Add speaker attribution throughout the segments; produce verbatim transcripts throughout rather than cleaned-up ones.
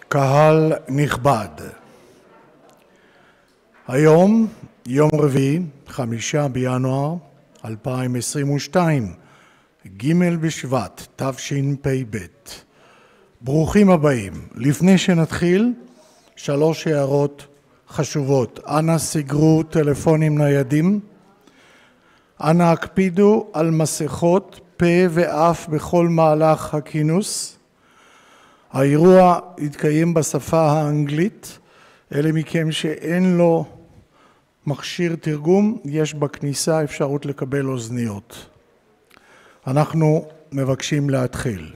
Speaker 1: קהל נכבד, היום יום רביעי, חמישה בינואר אלפיים עשרים ושתיים, ג' בשבט תשפ"ב. ברוכים הבאים. לפני שנתחיל, שלוש הערות חשובות. אנא סגרו טלפונים ניידים. אנא הקפידו על מסכות פה ואף בכל מהלך הכינוס. האירוע יתקיים בשפה האנגלית. אלה מכם שאין לו מכשיר תרגום, יש בכניסה אפשרות לקבל אוזניות. אנחנו מבקשים להתחיל.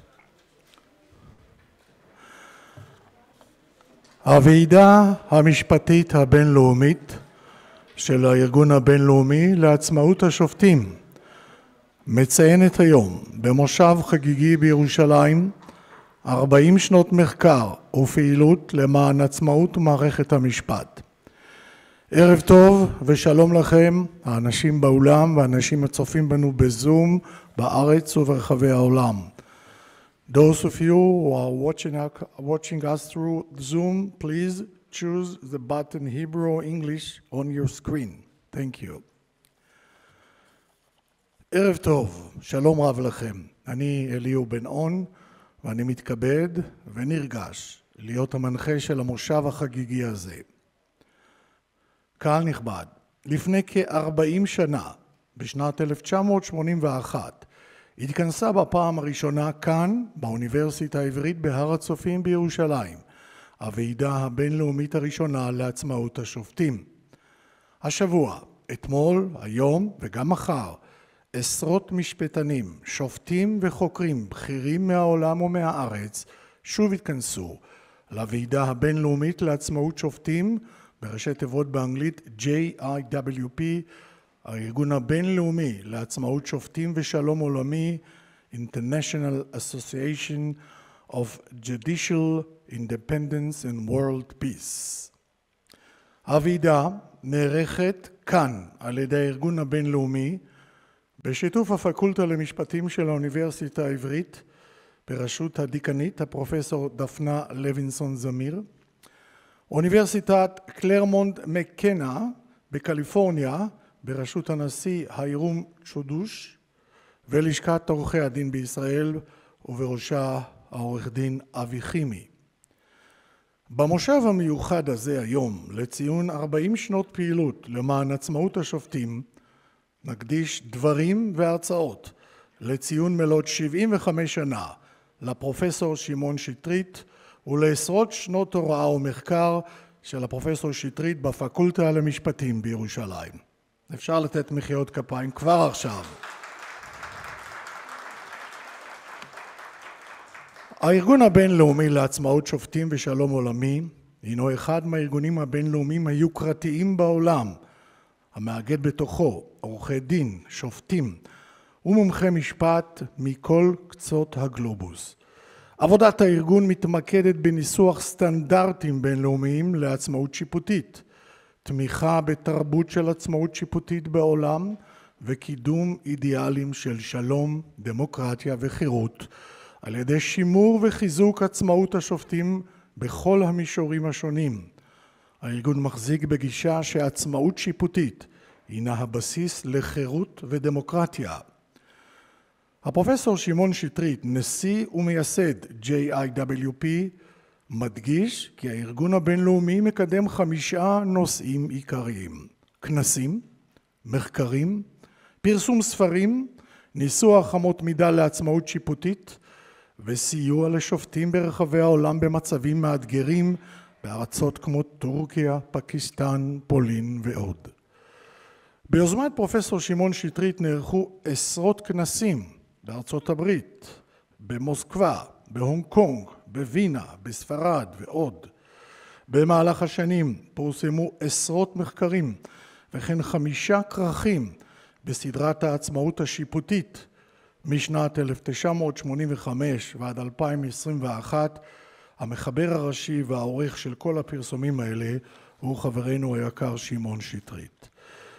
Speaker 1: הוועידה המשפטית הבינלאומית של הארגון הבינלאומי לעצמאות השופטים מציינת היום במושב חגיגי בירושלים ארבעים שנות מחקר ופעילות למען עצמאות מערכת המשפט. ערב טוב ושלום לכם, האנשים באולם והאנשים הצופים בנו בזום בארץ וברחבי העולם. Those of you who are watching, watching us through Zoom, please choose the button Hebrew or English on your screen. Thank you. ערב טוב, שלום רב לכם. אני אליהו בן און, ואני מתכבד ונרגש להיות המנחה של המושב החגיגי הזה. קהל נכבד, לפני כ-ארבעים שנה, בשנת אלף תשע מאות שמונים ואחת, התכנסה בפעם הראשונה כאן, באוניברסיטה העברית בהר הצופים בירושלים, הוועידה הבינלאומית הראשונה לעצמאות השופטים. השבוע, אתמול, היום וגם מחר, עשרות משפטנים, שופטים וחוקרים בכירים מהעולם ומהארץ שוב התכנסו לוועידה הבינלאומית לעצמאות שופטים בראשי תיבות באנגלית ג'יי איי דאבליו פי, הארגון הבינלאומי לעצמאות שופטים ושלום עולמי, International Association of Judicial Independence and World Peace. הוועידה נערכת כאן על ידי הארגון הבינלאומי בשיתוף הפקולטה למשפטים של האוניברסיטה העברית בראשות הדיקנית הפרופסור דפנה לוינסון-זמיר, אוניברסיטת קלרמונט מקנה בקליפורניה בראשות הנשיא היירום צ'ודוש, ולשכת עורכי הדין בישראל ובראשה העורך דין אבי חימי. במושב המיוחד הזה היום לציון ארבעים שנות פעילות למען עצמאות השופטים נקדיש דברים והרצאות לציון מלאת שבעים וחמש שנה לפרופסור שמעון שטרית ולעשרות שנות הוראה ומחקר של הפרופסור שטרית בפקולטה למשפטים בירושלים. אפשר לתת מחיאות כפיים כבר עכשיו. הארגון הבינלאומי לעצמאות שופטים ושלום עולמי הינו אחד מהארגונים הבינלאומיים היוקרתיים בעולם, המאגד בתוכו עורכי דין, שופטים ומומחי משפט מכל קצות הגלובוס. עבודת הארגון מתמקדת בניסוח סטנדרטים בינלאומיים לעצמאות שיפוטית, תמיכה בתרבות של עצמאות שיפוטית בעולם וקידום אידיאלים של שלום, דמוקרטיה וחירות, על ידי שימור וחיזוק עצמאות השופטים בכל המישורים השונים. הארגון מחזיק בגישה שעצמאות שיפוטית הינה הבסיס לחירות ודמוקרטיה. הפרופסור שמעון שטרית, נשיא ומייסד ג'יי איי דאבליו פי, מדגיש כי הארגון הבינלאומי מקדם חמישה נושאים עיקריים: כנסים, מחקרים, פרסום ספרים, ניסוח אמות מידה לעצמאות שיפוטית וסיוע לשופטים ברחבי העולם במצבים מאתגרים בארצות כמו טורקיה, פקיסטן, פולין ועוד. ביוזמת פרופסור שמעון שטרית נערכו עשרות כנסים בארצות הברית, במוסקבה, בהונג קונג, בווינה, בספרד ועוד. במהלך השנים פורסמו עשרות מחקרים וכן חמישה כרכים בסדרת העצמאות השיפוטית משנת אלף תשע מאות שמונים וחמש ועד אלפיים עשרים ואחת. המחבר הראשי והעורך של כל הפרסומים האלה הוא חברנו היקר שמעון שטרית.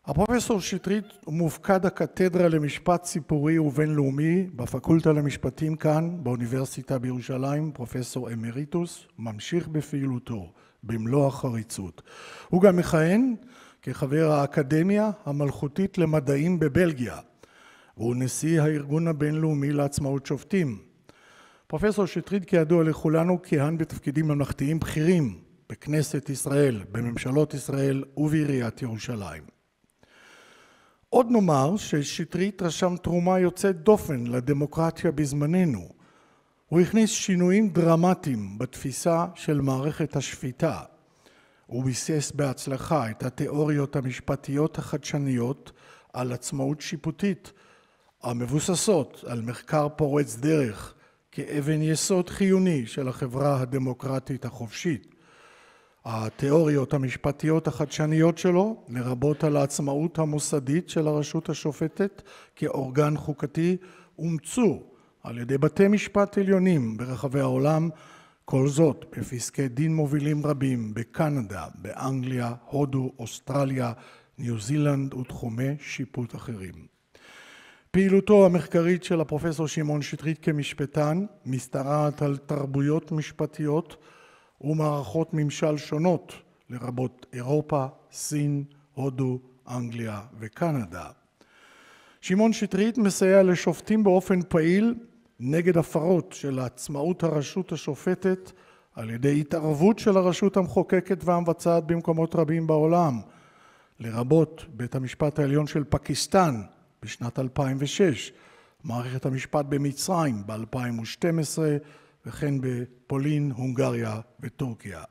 Speaker 1: הפרופסור שטרית הוא מופקד הקתדרה למשפט ציבורי ובינלאומי בפקולטה למשפטים כאן באוניברסיטה בירושלים, פרופסור אמריטוס, ממשיך בפעילותו במלוא החריצות. הוא גם מכהן כחבר האקדמיה המלכותית למדעים בבלגיה, והוא נשיא הארגון הבינלאומי לעצמאות שופטים. פרופסור שטרית כידוע לכולנו כיהן בתפקידים ממלכתיים בכירים בכנסת ישראל, בממשלות ישראל ובעיריית ירושלים. עוד נאמר ששטרית רשם תרומה יוצאת דופן לדמוקרטיה בזמננו. הוא הכניס שינויים דרמטיים בתפיסה של מערכת השפיטה. הוא ביסס בהצלחה את התיאוריות המשפטיות החדשניות על עצמאות שיפוטית, המבוססות על מחקר פורץ דרך כאבן יסוד חיוני של החברה הדמוקרטית החופשית. התיאוריות המשפטיות החדשניות שלו, לרבות על העצמאות המוסדית של הרשות השופטת כאורגן חוקתי, אומצו על ידי בתי משפט עליונים ברחבי העולם, כל זאת בפסקי דין מובילים רבים בקנדה, באנגליה, הודו, אוסטרליה, ניו זילנד ותחומי שיפוט אחרים. פעילותו המחקרית של הפרופסור שמעון שטרית כמשפטן משתרעת על תרבויות משפטיות ומערכות ממשל שונות, לרבות אירופה, סין, הודו, אנגליה וקנדה. שמעון שטרית מסייע לשופטים באופן פעיל נגד הפרות של עצמאות הרשות השופטת על ידי התערבות של הרשות המחוקקת והמבצעת במקומות רבים בעולם, לרבות בית המשפט העליון של פקיסטן בשנת אלפיים ושש, מערכת המשפט במצרים ב-אלפיים ושתים עשרה, וכן בפולין, הונגריה וטורקיה.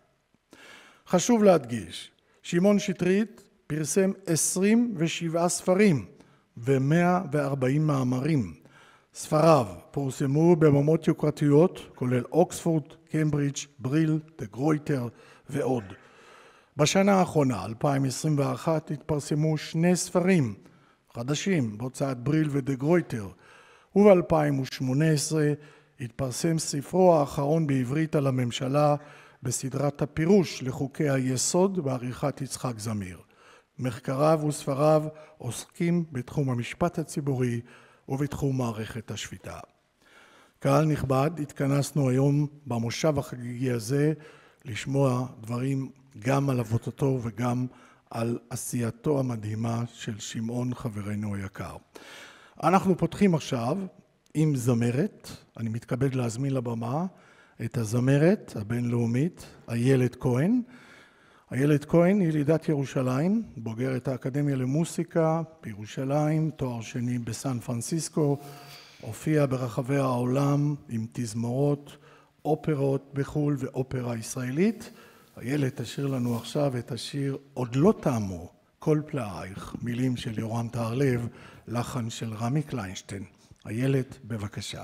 Speaker 1: חשוב להדגיש, שמעון שטרית פרסם עשרים ושבעה ספרים ו-מאה וארבעים מאמרים. ספריו פורסמו בממות יוקרתיות, כולל אוקספורד, קמברידג', בריל, דה גרויטר ועוד. בשנה האחרונה, אלפיים עשרים ואחת, התפרסמו שני ספרים חדשים בהוצאת בריל ודה גרויטר, וב-אלפיים ושמונה עשרה התפרסם ספרו האחרון בעברית על הממשלה בסדרת הפירוש לחוקי היסוד בעריכת יצחק זמיר. מחקריו וספריו עוסקים בתחום המשפט הציבורי ובתחום מערכת השפיטה. קהל נכבד, התכנסנו היום במושב החגיגי הזה לשמוע דברים גם על עבודתו וגם על עשייתו המדהימה של שמעון חברנו היקר. אנחנו פותחים עכשיו עם זמרת. אני מתכבד להזמין לבמה את הזמרת הבינלאומית איילת כהן. איילת כהן היא ילידת ירושלים, בוגרת האקדמיה למוסיקה בירושלים, תואר שני בסן פרנסיסקו, הופיעה ברחבי העולם עם תזמורות, אופרות בחו"ל ואופרה ישראלית. איילת תשיר לנו עכשיו את השיר עוד לא תמו כל פלאייך, מילים של יורם טהרלב, לחן של רמי קליינשטיין. איילת, בבקשה.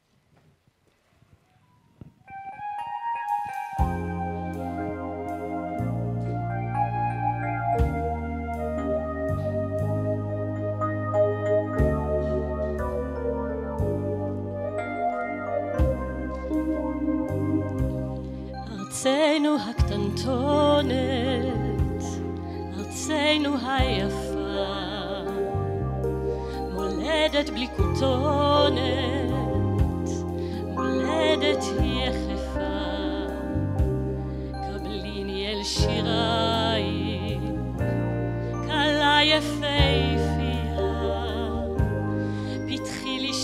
Speaker 2: ארצנו הקטנטונת, ארצנו היפה, מולדת בלי כותונת, מולדת יחפה, קבליני אל שירייך, קלה יפהפייה, פתחי לי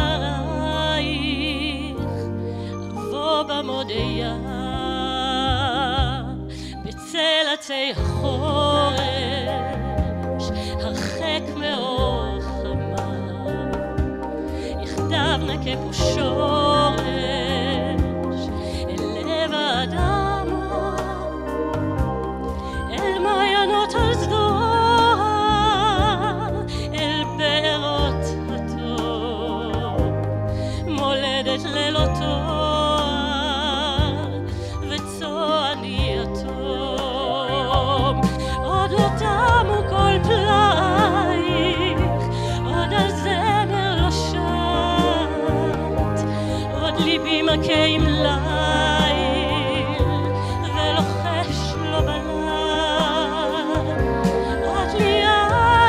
Speaker 2: שערייך, אבוא במודיה, בצלתי החורש, הרחק מאור חמה, יחדיו נקה פה שורש, אל לב האדמה, אל מעיינות הזוהר, אל בארות הטוב, מולדת ללא תואר, וצועני התום. עוד לא תמו כל פלאייך, עוד הזמר לא שט, עוד ליבי מכה עם ליל, ולוחש לו בלד, עוד לי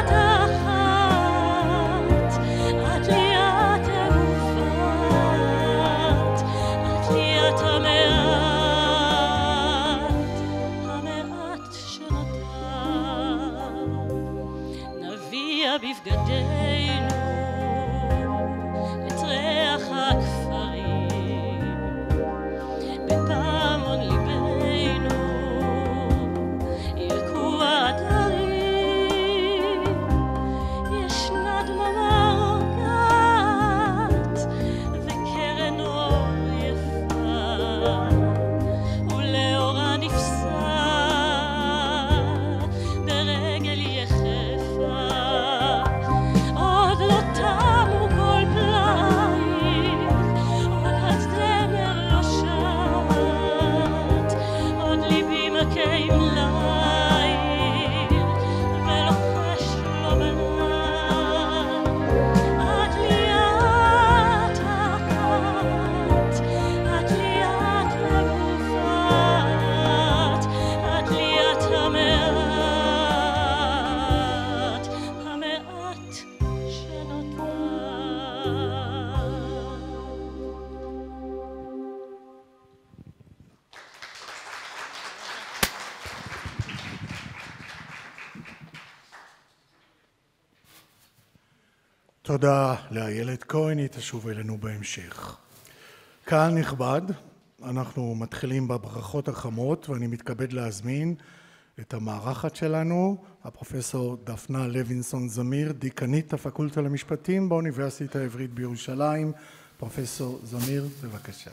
Speaker 1: תודה לאיילת כהן, היא תשוב אלינו בהמשך. קהל נכבד, אנחנו מתחילים בברכות החמות, ואני מתכבד להזמין את המארחת שלנו, הפרופסור דפנה לוינסון-זמיר, דיקנית הפקולטה למשפטים באוניברסיטה העברית בירושלים. פרופסור זמיר, בבקשה.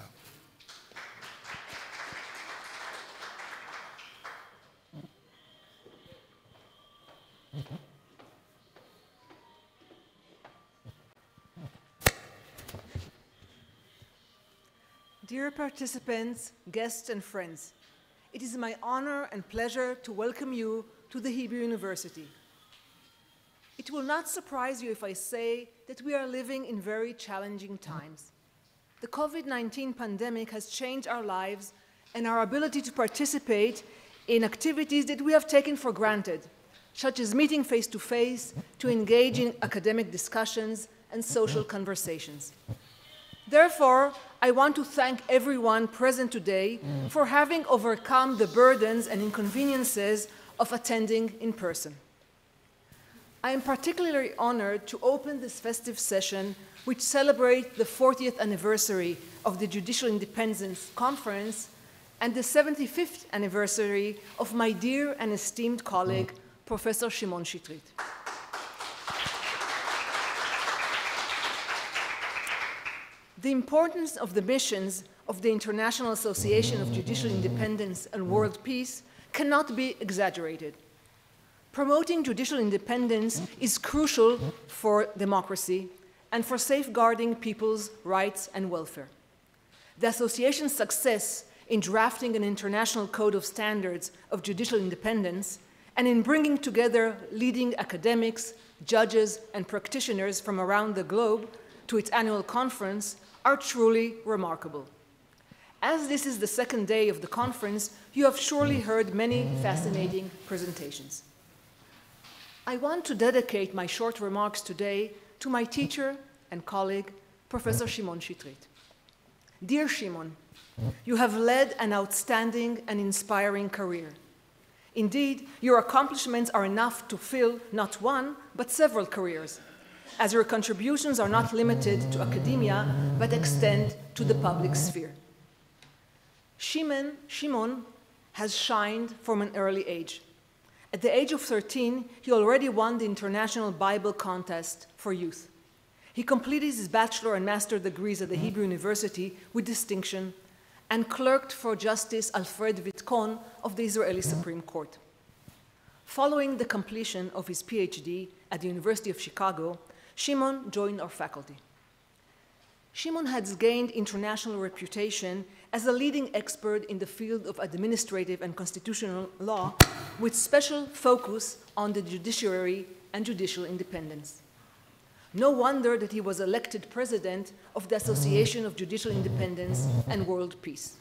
Speaker 3: Dear participants, guests, and friends, it is my honor and pleasure to welcome you to the Hebrew University. It will not surprise you if I say that we are living in very challenging times. The COVID nineteen pandemic has changed our lives and our ability to participate in activities that we have taken for granted, such as meeting face-to-face, to engage in academic discussions and social conversations. Therefore, I want to thank everyone present today for having overcome the burdens and inconveniences of attending in person. I am particularly honored to open this festive session, which celebrates the fortieth anniversary of the Judicial Independence Conference and the seventy-fifth anniversary of my dear and esteemed colleague, Professor Shimon Shetreet. The importance of the missions of the International Association of Judicial Independence and World Peace cannot be exaggerated. Promoting judicial independence is crucial for democracy and for safeguarding people's rights and welfare. The association's success in drafting an international code of standards of judicial independence and in bringing together leading academics, judges, and practitioners from around the globe to its annual conference are truly remarkable. As this is the second day of the conference, you have surely heard many fascinating presentations. I want to dedicate my short remarks today to my teacher and colleague, Professor Shimon Shetreet. Dear Shimon, you have led an outstanding and inspiring career. Indeed, your accomplishments are enough to fill not one, but several careers, as your contributions are not limited to academia, but extend to the public sphere. Shimon, Shimon has shined from an early age. At the age of thirteen, he already won the International Bible Contest for Youth. He completed his bachelor and master degrees at the Hebrew University with distinction and clerked for Justice Alfred Vitcon of the Israeli Supreme Court. Following the completion of his PhD at the University of Chicago, Shimon joined our faculty. Shimon has gained international reputation as a leading expert in the field of administrative and constitutional law, with special focus on the judiciary and judicial independence. No wonder that he was elected president of the Association of Judicial Independence and World Peace.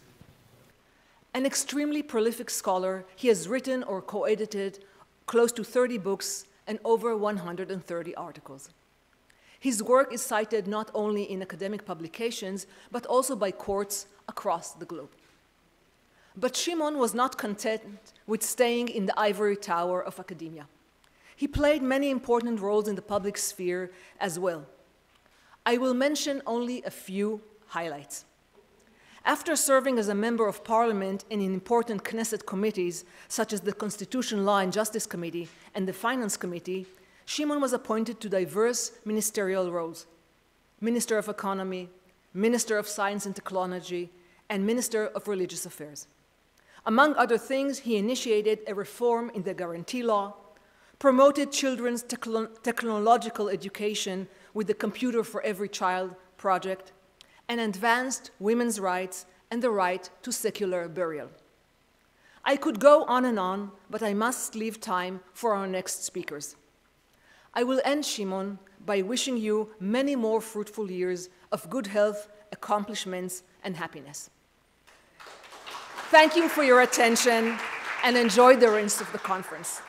Speaker 3: An extremely prolific scholar, he has written or co-edited close to thirty books and over one hundred thirty articles. His work is cited not only in academic publications, but also by courts across the globe. But Shimon was not content with staying in the ivory tower of academia. He played many important roles in the public sphere as well. I will mention only a few highlights. After serving as a member of parliament in important Knesset committees, such as the Constitution, Law and Justice Committee and the Finance Committee, Shimon was appointed to diverse ministerial roles: Minister of Economy, Minister of Science and Technology, and Minister of Religious Affairs. Among other things, he initiated a reform in the guarantee law, promoted children's techno technological education with the Computer for Every Child project, and advanced women's rights and the right to secular burial. I could go on and on, but I must leave time for our next speakers. I will end, Shimon, by wishing you many more fruitful years of good health, accomplishments, and happiness. Thank you for your attention, and enjoy the rest of the conference.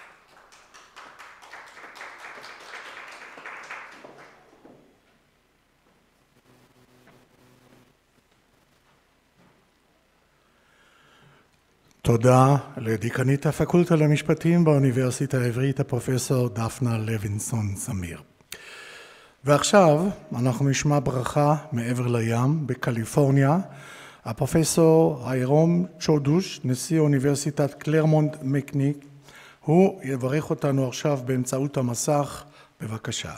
Speaker 1: תודה לדיקנית הפקולטה למשפטים באוניברסיטה העברית, הפרופסור דפנה לוינסון-זמיר. ועכשיו אנחנו נשמע ברכה מעבר לים, בקליפורניה. הפרופסור איירון צ'ודוש, נשיא אוניברסיטת קלרמונט מקניק, הוא יברך אותנו עכשיו באמצעות המסך. בבקשה.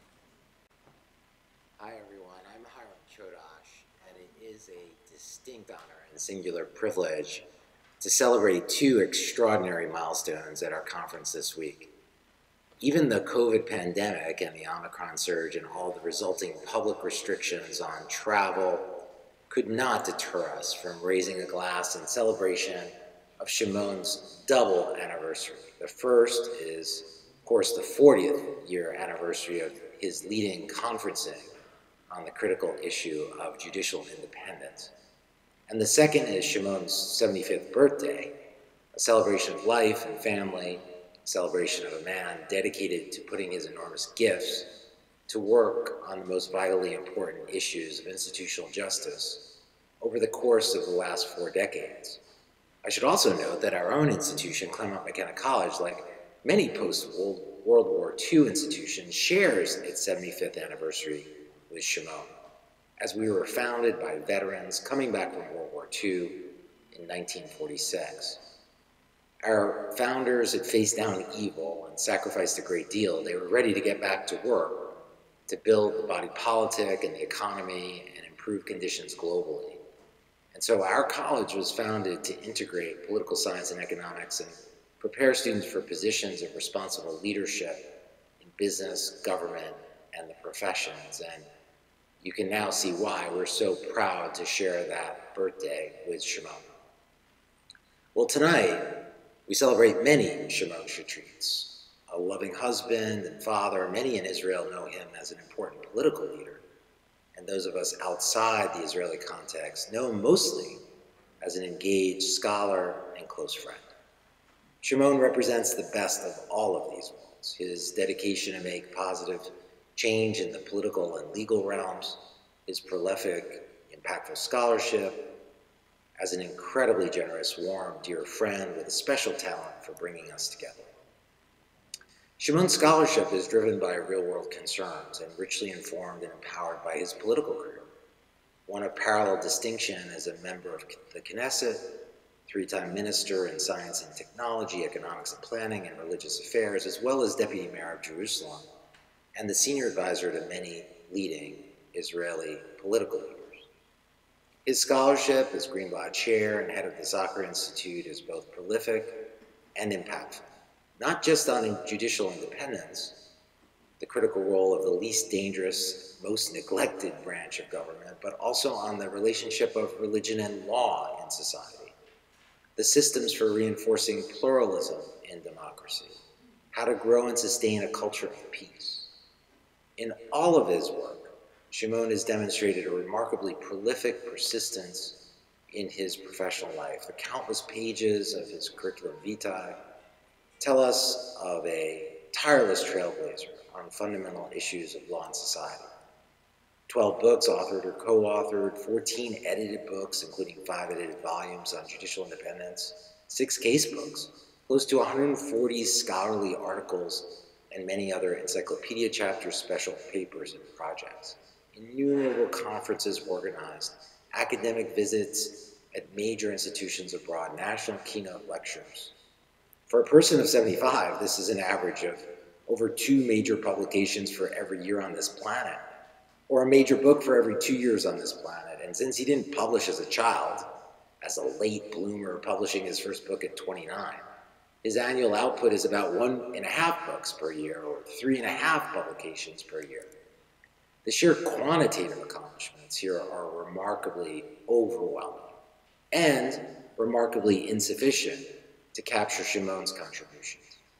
Speaker 4: Hi everyone, I'm Hiram Chodosh, and it is a distinct honor and singular privilege to celebrate two extraordinary milestones at our conference this week. Even the COVID pandemic and the Omicron surge and all the resulting public restrictions on travel could not deter us from raising a glass in celebration of Shimon's double anniversary. The first is, of course, the fortieth year anniversary of his leading conferencing on the critical issue of judicial independence. And the second is Shimon's seventy-fifth birthday, a celebration of life and family, a celebration of a man dedicated to putting his enormous gifts to work on the most vitally important issues of institutional justice over the course of the last four decades. I should also note that our own institution, Claremont McKenna College, like many post-World War Two institutions, shares its seventy-fifth anniversary with Shimon, as we were founded by veterans coming back from World War Two in nineteen forty-six. Our founders had faced down evil and sacrificed a great deal. They were ready to get back to work, to build the body politic and the economy and improve conditions globally. And so our college was founded to integrate political science and economics and prepare students for positions of responsible leadership in business, government, and the professions. And you can now see why we're so proud to share that birthday with Shimon. Well, tonight, we celebrate many Shimon Shetreets, a loving husband and father. Many in Israel know him as an important political leader, and those of us outside the Israeli context know him mostly as an engaged scholar and close friend. Shimon represents the best of all of these worlds: his dedication to make positive change in the political and legal realms, his prolific, impactful scholarship, as an incredibly generous, warm, dear friend with a special talent for bringing us together. Shimon's scholarship is driven by real-world concerns and richly informed and empowered by his political career, one of parallel distinction as a member of the Knesset, three-time minister in science and technology, economics and planning, and religious affairs, as well as deputy mayor of Jerusalem, and the senior advisor to many leading Israeli political leaders. His scholarship as Greenblatt Chair and head of the Zachar Institute is both prolific and impactful, not just on judicial independence, the critical role of the least dangerous, most neglected branch of government, but also on the relationship of religion and law in society, the systems for reinforcing pluralism in democracy, how to grow and sustain a culture of peace. In all of his work, Shimon has demonstrated a remarkably prolific persistence in his professional life. The countless pages of his curriculum vitae tell us of a tireless trailblazer on fundamental issues of law and society. Twelve books authored or co-authored, fourteen edited books, including five edited volumes on judicial independence, six case books, close to one hundred forty scholarly articles, and many other encyclopedia chapters, special papers, and projects. Innumerable conferences organized, academic visits at major institutions abroad, national keynote lectures. For a person of seventy-five, this is an average of over two major publications for every year on this planet, or a major book for every two years on this planet. And since he didn't publish as a child, as a late bloomer publishing his first book at twenty-nine, his annual output is about one and a half books per year, or three and a half publications per year. The sheer quantitative accomplishments here are remarkably overwhelming and remarkably insufficient to capture Shimon's contributions.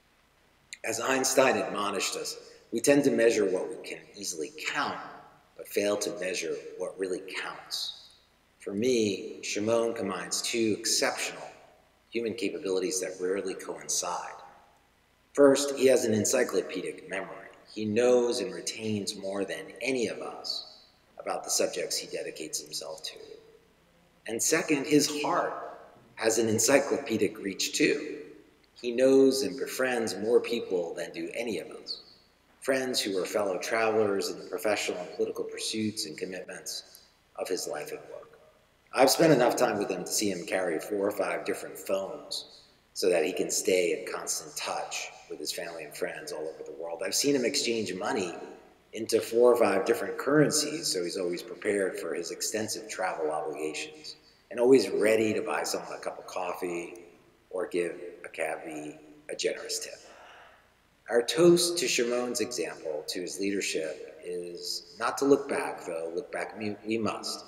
Speaker 4: As Einstein admonished us, we tend to measure what we can easily count, but fail to measure what really counts. For me, Shimon combines two exceptional human capabilities that rarely coincide. First, he has an encyclopedic memory. He knows and retains more than any of us about the subjects he dedicates himself to. And second, his heart has an encyclopedic reach too. He knows and befriends more people than do any of us. friends who were fellow travelers in the professional and political pursuits and commitments of his life and work. I've spent enough time with him to see him carry four or five different phones so that he can stay in constant touch with his family and friends all over the world. I've seen him exchange money into four or five different currencies, so he's always prepared for his extensive travel obligations and always ready to buy someone a cup of coffee or give a cabbie a generous tip. Our toast to Shimon's example, to his leadership, is not to look back, though look back we must.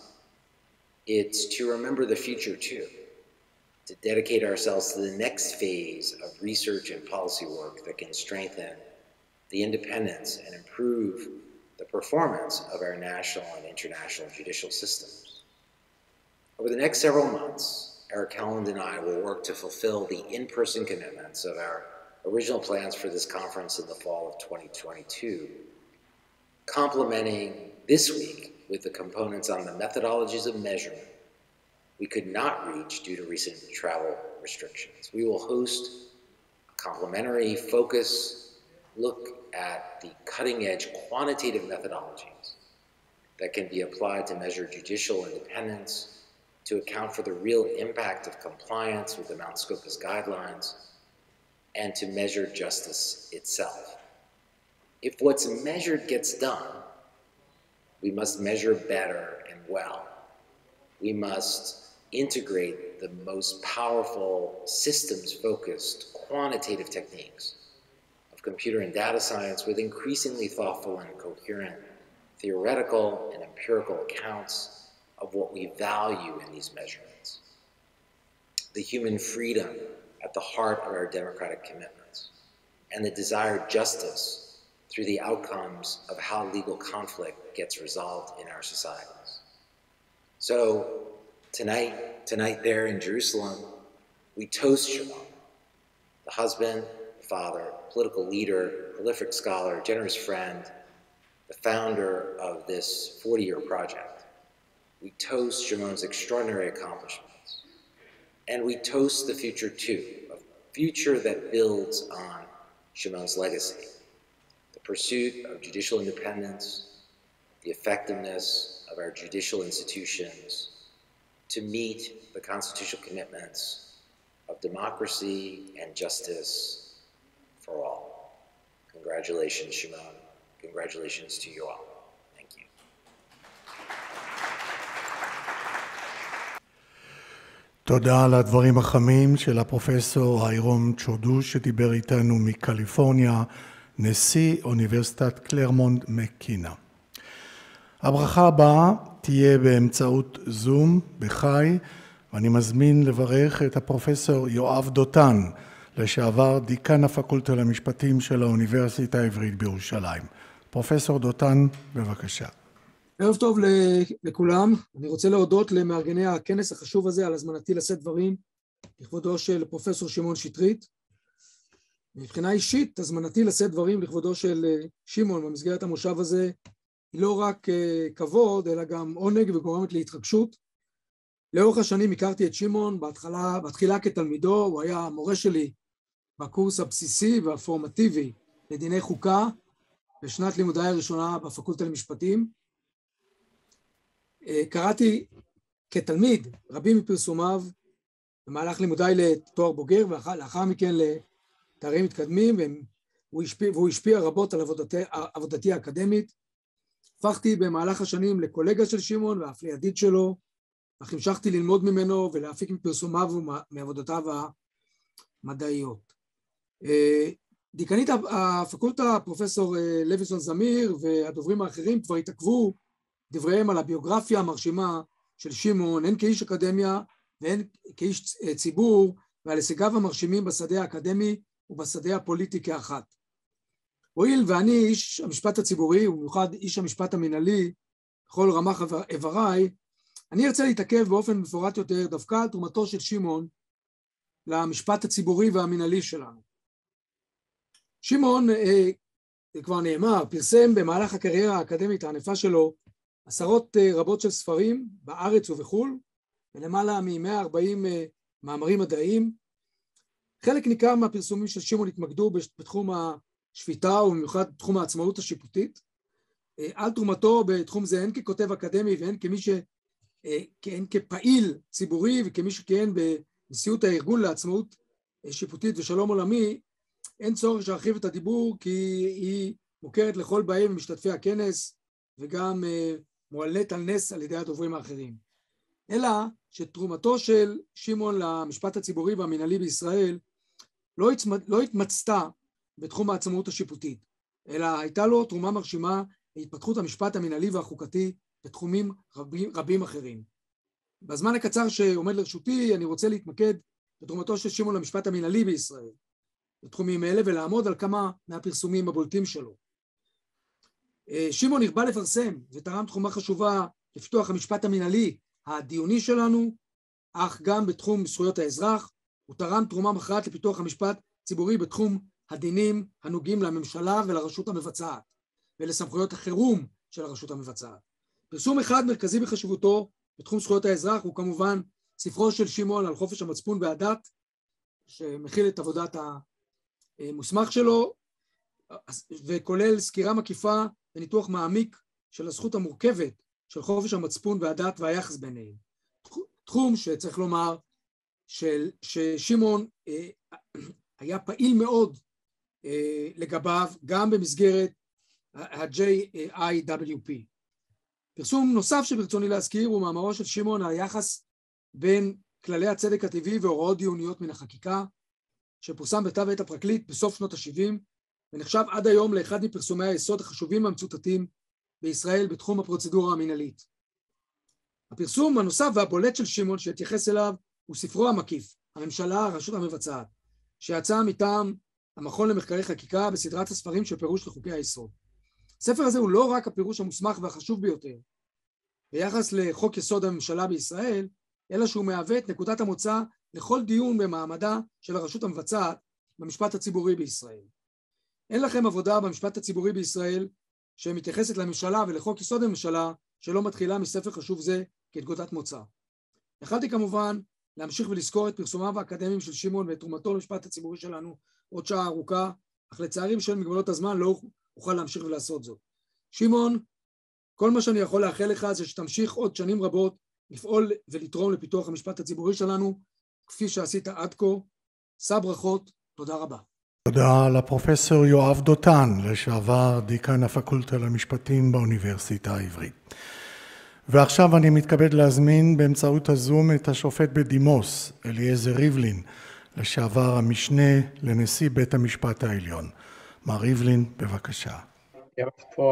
Speaker 4: It's to remember the future too, to dedicate ourselves to the next phase of research and policy work that can strengthen the independence and improve the performance of our national and international judicial systems. Over the next several months, Eric Helland and I will work to fulfill the in-person commitments of our original plans for this conference in the fall of twenty twenty-two, complementing this week with the components on the methodologies of measurement we could not reach due to recent travel restrictions. We will host a complementary focus look at the cutting-edge quantitative methodologies that can be applied to measure judicial independence, to account for the real impact of compliance with the Mount Scopus guidelines, and to measure justice itself. If what's measured gets done, we must measure better and well. We must integrate the most powerful systems-focused quantitative techniques of computer and data science with increasingly thoughtful and coherent theoretical and empirical accounts of what we value in these measurements. The human freedom at the heart of our democratic commitments, and the desired justice through the outcomes of how legal conflict gets resolved in our societies. So tonight, tonight there in Jerusalem, we toast Shimon, the husband, father, political leader, prolific scholar, generous friend, the founder of this forty-year project. We toast Shimon's extraordinary accomplishments. And we toast the future too, a future that builds on Shimon's legacy, the pursuit of judicial independence, the effectiveness of our judicial institutions to meet the constitutional commitments of democracy and justice for all. Congratulations, Shimon. Congratulations to you all. Thank you.
Speaker 1: תודה על הדברים החמים של הפרופסור איירון צ'ודו שדיבר איתנו מקליפורניה, נשיא אוניברסיטת קלרמונט מקינה. הברכה הבאה תהיה באמצעות זום בחי, ואני מזמין לברך את הפרופסור יואב דותן, לשעבר דיקן הפקולטה למשפטים של האוניברסיטה העברית בירושלים. פרופסור דותן, בבקשה.
Speaker 5: ערב טוב לכולם. אני רוצה להודות למארגני הכנס החשוב הזה על הזמנתי לשאת דברים לכבודו של פרופסור שמעון שטרית. מבחינה אישית, הזמנתי לשאת דברים לכבודו של שמעון במסגרת המושב הזה היא לא רק כבוד, אלא גם עונג וגורמת להתרגשות. לאורך השנים הכרתי את שמעון בהתחלה, בתחילה כתלמידו, הוא היה המורה שלי בקורס הבסיסי והפורמטיבי לדיני חוקה בשנת לימודיי הראשונה בפקולטה למשפטים. קראתי כתלמיד רבים מפרסומיו במהלך לימודיי לתואר בוגר ולאחר מכן לתארים מתקדמים, והוא השפיע, והוא השפיע רבות על עבודתי, עבודתי האקדמית. הפכתי במהלך השנים לקולגה של שמעון ואף לידיד שלו, אך המשכתי ללמוד ממנו ולהפיק מפרסומיו ומעבודותיו המדעיות. דיקנית הפקולטה, פרופסור לוינסון-זמיר והדוברים האחרים כבר התעכבו דבריהם על הביוגרפיה המרשימה של שמעון, הן כאיש אקדמיה והן כאיש ציבור, ועל הישגיו המרשימים בשדה האקדמי ובשדה הפוליטי כאחת. הואיל ואני איש המשפט הציבורי, ובמיוחד איש המשפט המנהלי, בכל רמ"ח איבריי, אני ארצה להתעכב באופן מפורט יותר דווקא על תרומתו של שמעון למשפט הציבורי והמנהלי שלנו. שמעון, זה כבר נאמר, פרסם במהלך הקריירה האקדמית הענפה שלו עשרות רבות של ספרים בארץ ובחו"ל, ולמעלה מ-מאה וארבעים מאמרים מדעיים. חלק ניכר מהפרסומים של שמעון התמקדו בתחום השפיטה ובמיוחד תחום העצמאות השיפוטית. על תרומתו בתחום זה הן ככותב אקדמי והן כמי ש... הן כפעיל ציבורי וכמי שכיהן בנשיאות הארגון לעצמאות שיפוטית ושלום עולמי, אין צורך שארחיב את הדיבור כי היא מוכרת לכל באי ומשתתפי הכנס וגם מועלית על נס על ידי הדוברים האחרים. אלא שתרומתו של שמעון למשפט הציבורי והמנהלי בישראל לא, הצמד, לא התמצתה בתחום העצמאות השיפוטית, אלא הייתה לו תרומה מרשימה להתפתחות המשפט המנהלי והחוקתי בתחומים רבים, רבים אחרים. בזמן הקצר שעומד לרשותי אני רוצה להתמקד בתרומתו של שמעון למשפט המנהלי בישראל בתחומים אלה ולעמוד על כמה מהפרסומים הבולטים שלו. שמעון הרבה לפרסם ותרם תחומה חשובה לפתוח המשפט המנהלי הדיוני שלנו, אך גם בתחום זכויות האזרח. הוא תרם תרומה מכרעת לפיתוח המשפט ציבורי בתחום הדינים הנוגעים לממשלה ולרשות המבצעת ולסמכויות החירום של הרשות המבצעת. פרסום אחד מרכזי בחשיבותו בתחום זכויות האזרח הוא כמובן ספרו של שמעון על חופש המצפון והדת, שמכיל את עבודת המוסמך שלו, וכולל סקירה מקיפה וניתוח מעמיק של הזכות המורכבת של חופש המצפון והדת והיחס ביניהם. תחום שצריך לומר של, ששמעון אה, היה פעיל מאוד אה, לגביו גם במסגרת ה-ג'יי איי דאבליו פי. פרסום נוסף שברצוני להזכיר הוא מאמרו של שמעון על היחס בין כללי הצדק הטבעי והוראות דיוניות מן החקיקה, שפורסם בכתב עת הפרקליט בסוף שנות ה-שבעים, ונחשב עד היום לאחד מפרסומי היסוד החשובים והמצוטטים בישראל בתחום הפרוצדורה המנהלית. הפרסום הנוסף והבולט של שמעון שהתייחס אליו הוא ספרו המקיף, הממשלה, הרשות המבצעת, שיצא מטעם המכון למחקרי חקיקה בסדרת הספרים של פירוש לחוקי היסוד. הספר הזה הוא לא רק הפירוש המוסמך והחשוב ביותר ביחס לחוק יסוד הממשלה בישראל, אלא שהוא מהווה את נקודת המוצא לכל דיון במעמדה של הרשות המבצעת במשפט הציבורי בישראל. אין לכם עבודה במשפט הציבורי בישראל שמתייחסת לממשלה ולחוק יסוד הממשלה שלא מתחילה מספר חשוב זה כנקודת מוצא. יכלתי כמובן להמשיך ולזכור את פרסומיו האקדמיים של שמעון ואת תרומתו למשפט הציבורי שלנו עוד שעה ארוכה, אך לצערי בשל מגבלות הזמן לא אוכל להמשיך ולעשות זאת. שמעון, כל מה שאני יכול לאחל לך זה שתמשיך עוד שנים רבות לפעול ולתרום לפיתוח המשפט הציבורי שלנו, כפי שעשית עד כה. שא ברכות, תודה רבה.
Speaker 1: תודה לפרופסור יואב דותן, לשעבר דיקן הפקולטה למשפטים באוניברסיטה העברית. ועכשיו אני מתכבד להזמין באמצעות הזום את השופט בדימוס, אליעזר ריבלין, לשעבר המשנה לנשיא בית המשפט העליון. מר ריבלין, בבקשה.
Speaker 6: ערב טוב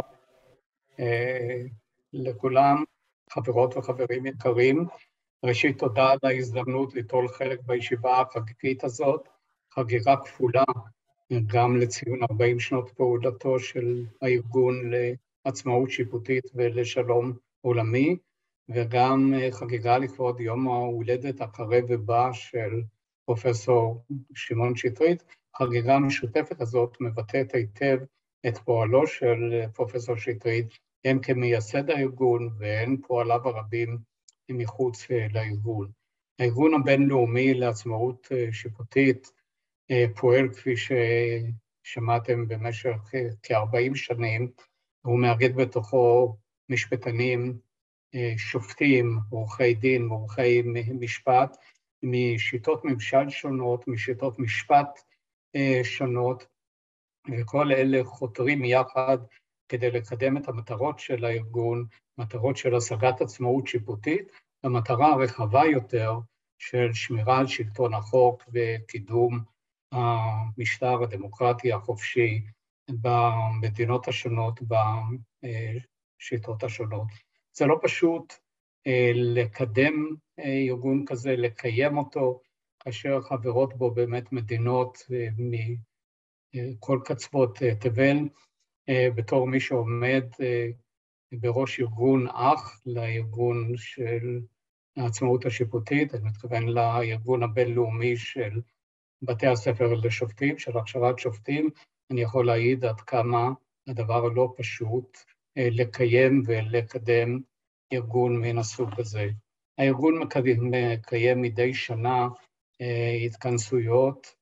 Speaker 6: לכולם, חברות וחברים יקרים. ראשית, תודה על ההזדמנות ליטול חלק בישיבה החגיגית הזאת, חגיגה כפולה, גם לציון ארבעים שנות פעולתו של הארגון לעצמאות שיפוטית ולשלום עולמי, וגם חגיגה לכבוד יום ההולדת הקרב ובא של פרופסור שמעון שטרית. החגיגה המשותפת הזאת מבטאת היטב את פועלו של פרופסור שטרית, הן כמייסד הארגון והן פועליו הרבים מחוץ לארגון. הארגון הבינלאומי לעצמאות שיפוטית פועל כפי ששמעתם במשך כ-ארבעים שנים, הוא מאגד בתוכו משפטנים, שופטים, עורכי דין, עורכי משפט, משיטות ממשל שונות, משיטות משפט שונות, וכל אלה חותרים יחד כדי לקדם את המטרות של הארגון, מטרות של השגת עצמאות שיפוטית, המטרה הרחבה יותר של שמירה על שלטון החוק וקידום המשטר הדמוקרטי החופשי במדינות השונות, בשיטות השונות. זה לא פשוט לקדם ארגון כזה, לקיים אותו, כאשר חברות בו באמת מדינות מכל קצוות תבל. בתור מי שעומד בראש ארגון אח לארגון של העצמאות השיפוטית, אני מתכוון לארגון הבינלאומי של בתי הספר לשופטים, של הכשרת שופטים, אני יכול להעיד עד כמה הדבר לא פשוט לקיים ולקדם ארגון מן הסוג הזה. הארגון מקיים מדי שנה התכנסויות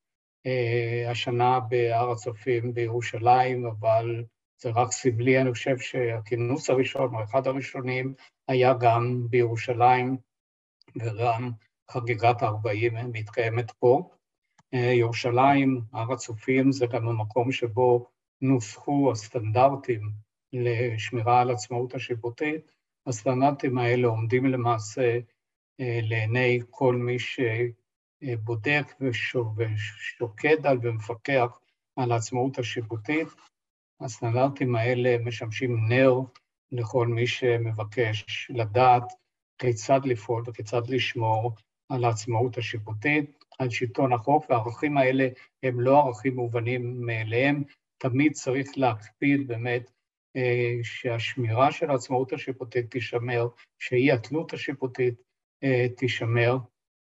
Speaker 6: השנה בהר הצופים בירושלים, אבל זה רק סמלי, אני חושב שהכינוס הראשון, או אחד הראשונים, היה גם בירושלים, וגם חגיגת הארבעים מתקיימת פה. ירושלים, הר הצופים, זה גם המקום שבו נוסחו הסטנדרטים לשמירה על עצמאות השיפוטית. הסטנדרטים האלה עומדים למעשה לעיני כל מי שבודק ושוקד על ומפקח על העצמאות השיפוטית. הסטנדרטים האלה משמשים נר לכל מי שמבקש לדעת כיצד לפעול וכיצד לשמור על העצמאות השיפוטית, על שלטון החוק, והערכים האלה הם לא ערכים מובנים מאליהם, תמיד צריך להקפיד באמת שהשמירה של העצמאות השיפוטית תישמר, שהיא התלות השיפוטית תישמר,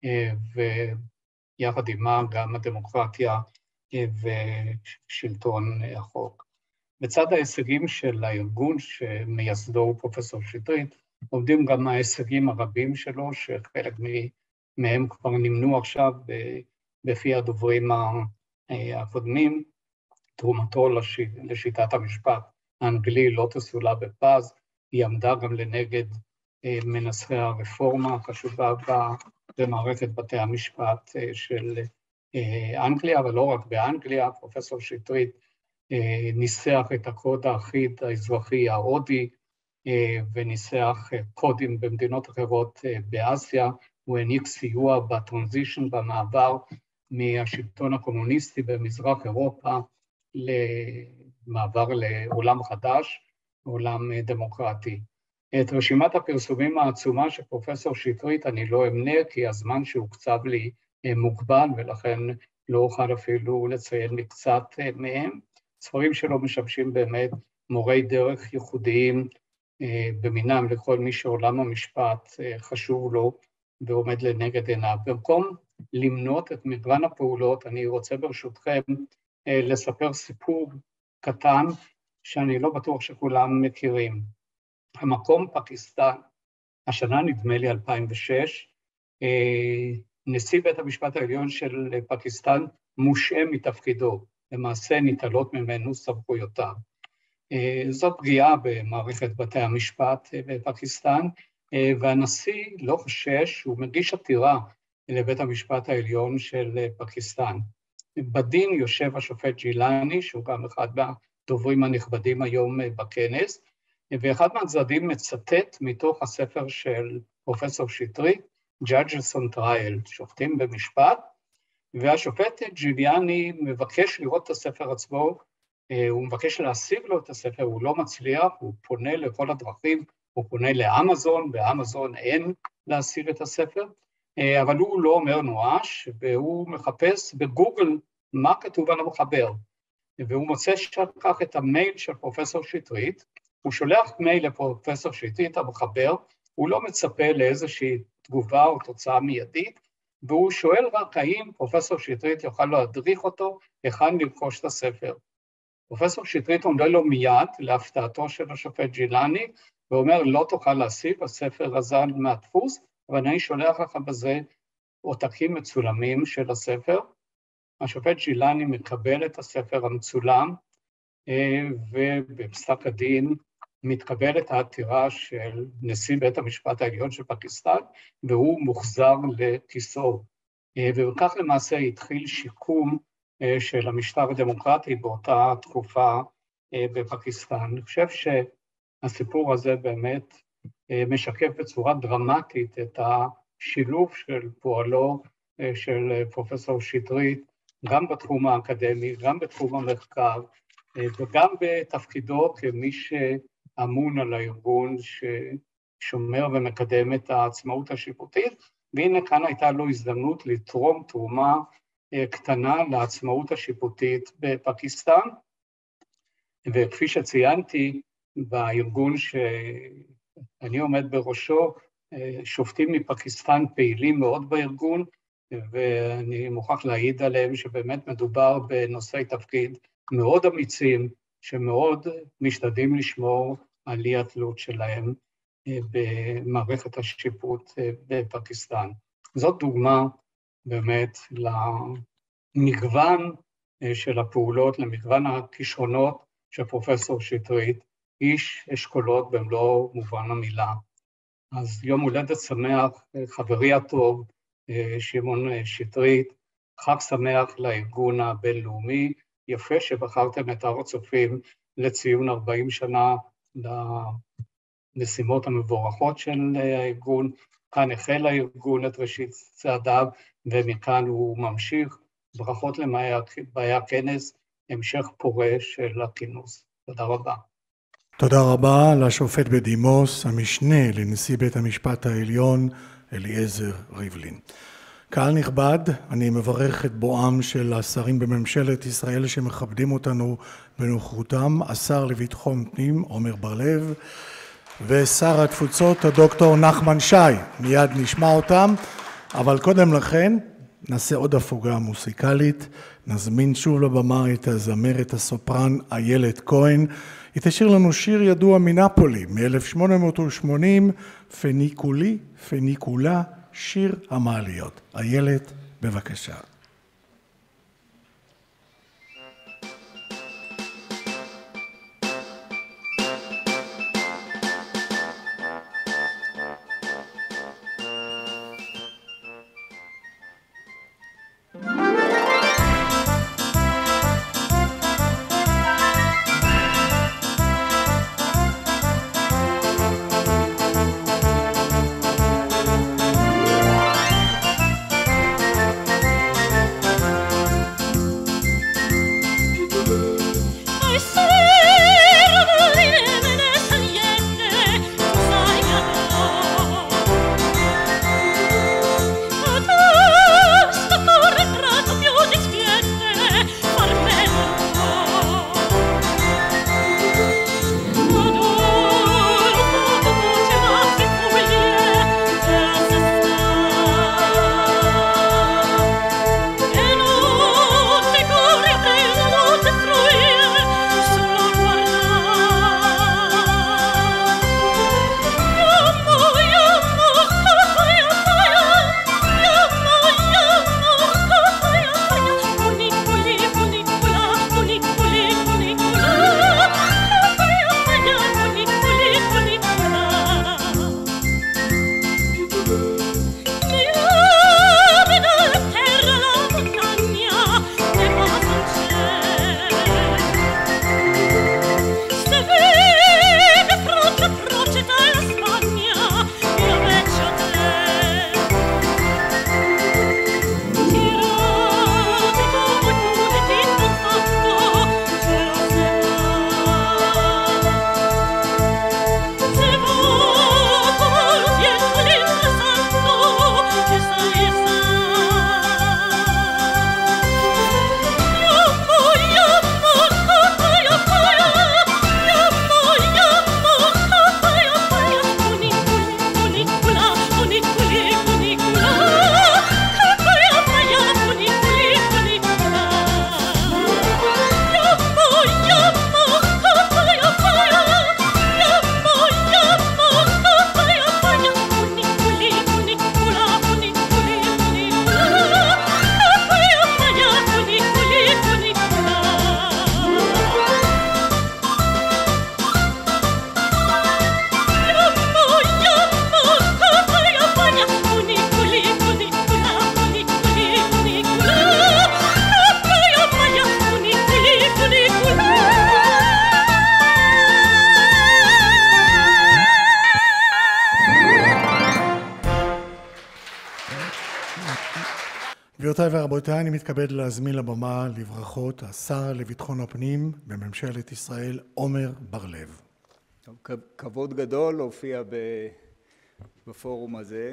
Speaker 6: ויחד עימה גם הדמוקרטיה ושלטון החוק. בצד ההישגים של הארגון שמייסדו פרופסור שטרית, עומדים גם ההישגים הרבים שלו, שחלק מהם כבר נמנו עכשיו בפי הדוברים הקודמים. תרומתו לשיטת המשפט האנגלי לא תסולא בפז, היא עמדה גם לנגד מנסחי הרפורמה החשובה במערכת בתי המשפט של אנגליה, אבל לא רק באנגליה. פרופסור שטרית ניסח את הקוד האחיד האזרחי ההודי, וניסח קודים במדינות אחרות באסיה, הוא העניק סיוע בטרנזישן, במעבר מהשלטון הקומוניסטי במזרח אירופה, למעבר לעולם חדש, עולם דמוקרטי. את רשימת הפרסומים העצומה של פרופסור שטרית אני לא אמנה, כי הזמן שהוקצב לי מוגבל, ולכן לא אוכל אפילו לציין מקצת מהם. ספרים שלו משמשים באמת מורי דרך ייחודיים במינם לכל מי שעולם המשפט חשוב לו ועומד לנגד עיניו. במקום למנות את מגוון הפעולות, אני רוצה ברשותכם לספר סיפור קטן שאני לא בטוח שכולם מכירים. המקום פקיסטן, השנה נדמה לי אלפיים ושש, נשיא בית המשפט העליון של פקיסטן מושעה מתפקידו, למעשה ניטלות ממנו סמכויותיו. זאת פגיעה במערכת בתי המשפט בפקיסטן, והנשיא לא חושש, הוא מגיש עתירה לבית המשפט העליון של פקיסטן. בדין יושב השופט ג'ילני, שהוא גם אחד מהדוברים הנכבדים היום בכנס, ואחד מהצדדים מצטט מתוך הספר של פרופסור שטרית, Judicial Trial, שופטים במשפט, והשופט ג'יליאני מבקש לראות את הספר עצמו, הוא מבקש להשיג לו את הספר, הוא לא מצליח, הוא פונה לכל הדרכים, הוא פונה לאמזון, באמזון אין להשיג את הספר, אבל הוא לא אומר נואש, והוא מחפש בגוגל מה כתוב על המחבר, והוא מוצא שכך את המייל של פרופסור שטרית, הוא שולח מייל לפרופסור שטרית, המחבר, הוא לא מצפה לאיזושהי תגובה או תוצאה מיידית, והוא שואל רק האם פרופסור שטרית יוכל להדריך אותו, היכן לרכוש את הספר. פרופסור שטרית עונה לו מיד, להפתעתו של השופט ג'ילני, ואומר, לא תוכל להשיג, הספר הזן מהדפוס, אבל אני שולח לך בזה עותקים מצולמים של הספר. השופט ג'ילני מקבל את הספר המצולם, ובפסק הדין מתקבלת העתירה של נשיא בית המשפט העליון של פקיסטן, והוא מוחזר לכיסאו. וכך למעשה התחיל שיקום של המשטר הדמוקרטי באותה תקופה בפקיסטן. אני חושב שהסיפור הזה באמת משקף בצורה דרמטית את השילוב של פועלו של פרופסור שטרית, גם בתחום האקדמי, גם בתחום המחקר, וגם בתפקידו כמי שאמון על הארגון ששומר ומקדם את העצמאות השיפוטית, והנה כאן הייתה לו הזדמנות לתרום תרומה קטנה לעצמאות השיפוטית בפקיסטן, וכפי שציינתי, בארגון שאני עומד בראשו, שופטים מפקיסטן פעילים מאוד בארגון, ואני מוכרח להעיד עליהם שבאמת מדובר בנושאי תפקיד מאוד אמיצים, שמאוד משתדלים לשמור על אי התלות שלהם במערכת השיפוט בפקיסטן. זאת דוגמה באמת למגוון של הפעולות, למגוון הכישרונות של פרופסור שטרית, איש אשכולות במלוא מובן המילה. אז יום הולדת שמח, חברי הטוב, שמעון שטרית, חג שמח לארגון הבינלאומי, יפה שבחרתם את הר הצופים לציון ארבעים שנה למשימות המבורכות של הארגון. כאן החל הארגון את ראשית צעדיו, ומכאן הוא ממשיך. ברכות למאי הכנס, המשך פורה של הכינוס. תודה רבה.
Speaker 1: תודה רבה לשופט בדימוס, המשנה לנשיא בית המשפט העליון, אליעזר ריבלין. קהל נכבד, אני מברך את בואם של השרים בממשלת ישראל שמכבדים אותנו בנוכחותם, השר לביטחון פנים, עומר בר לב, ושר התפוצות, הדוקטור נחמן שי. מיד נשמע אותם, אבל קודם לכן נעשה עוד הפוגה מוסיקלית. נזמין שוב לבמה את הזמרת הסופרן איילת כהן. היא תשאיר לנו שיר ידוע מנפולי, מ-אלף שמונה מאות ושמונים, פניקולי, פניקולה, שיר המעליות. איילת, בבקשה. גבירותיי ורבותיי, אני מתכבד להזמין לבמה לברכות השר לביטחון הפנים בממשלת ישראל, עומר בר לב.
Speaker 7: כבוד גדול להופיע בפורום הזה.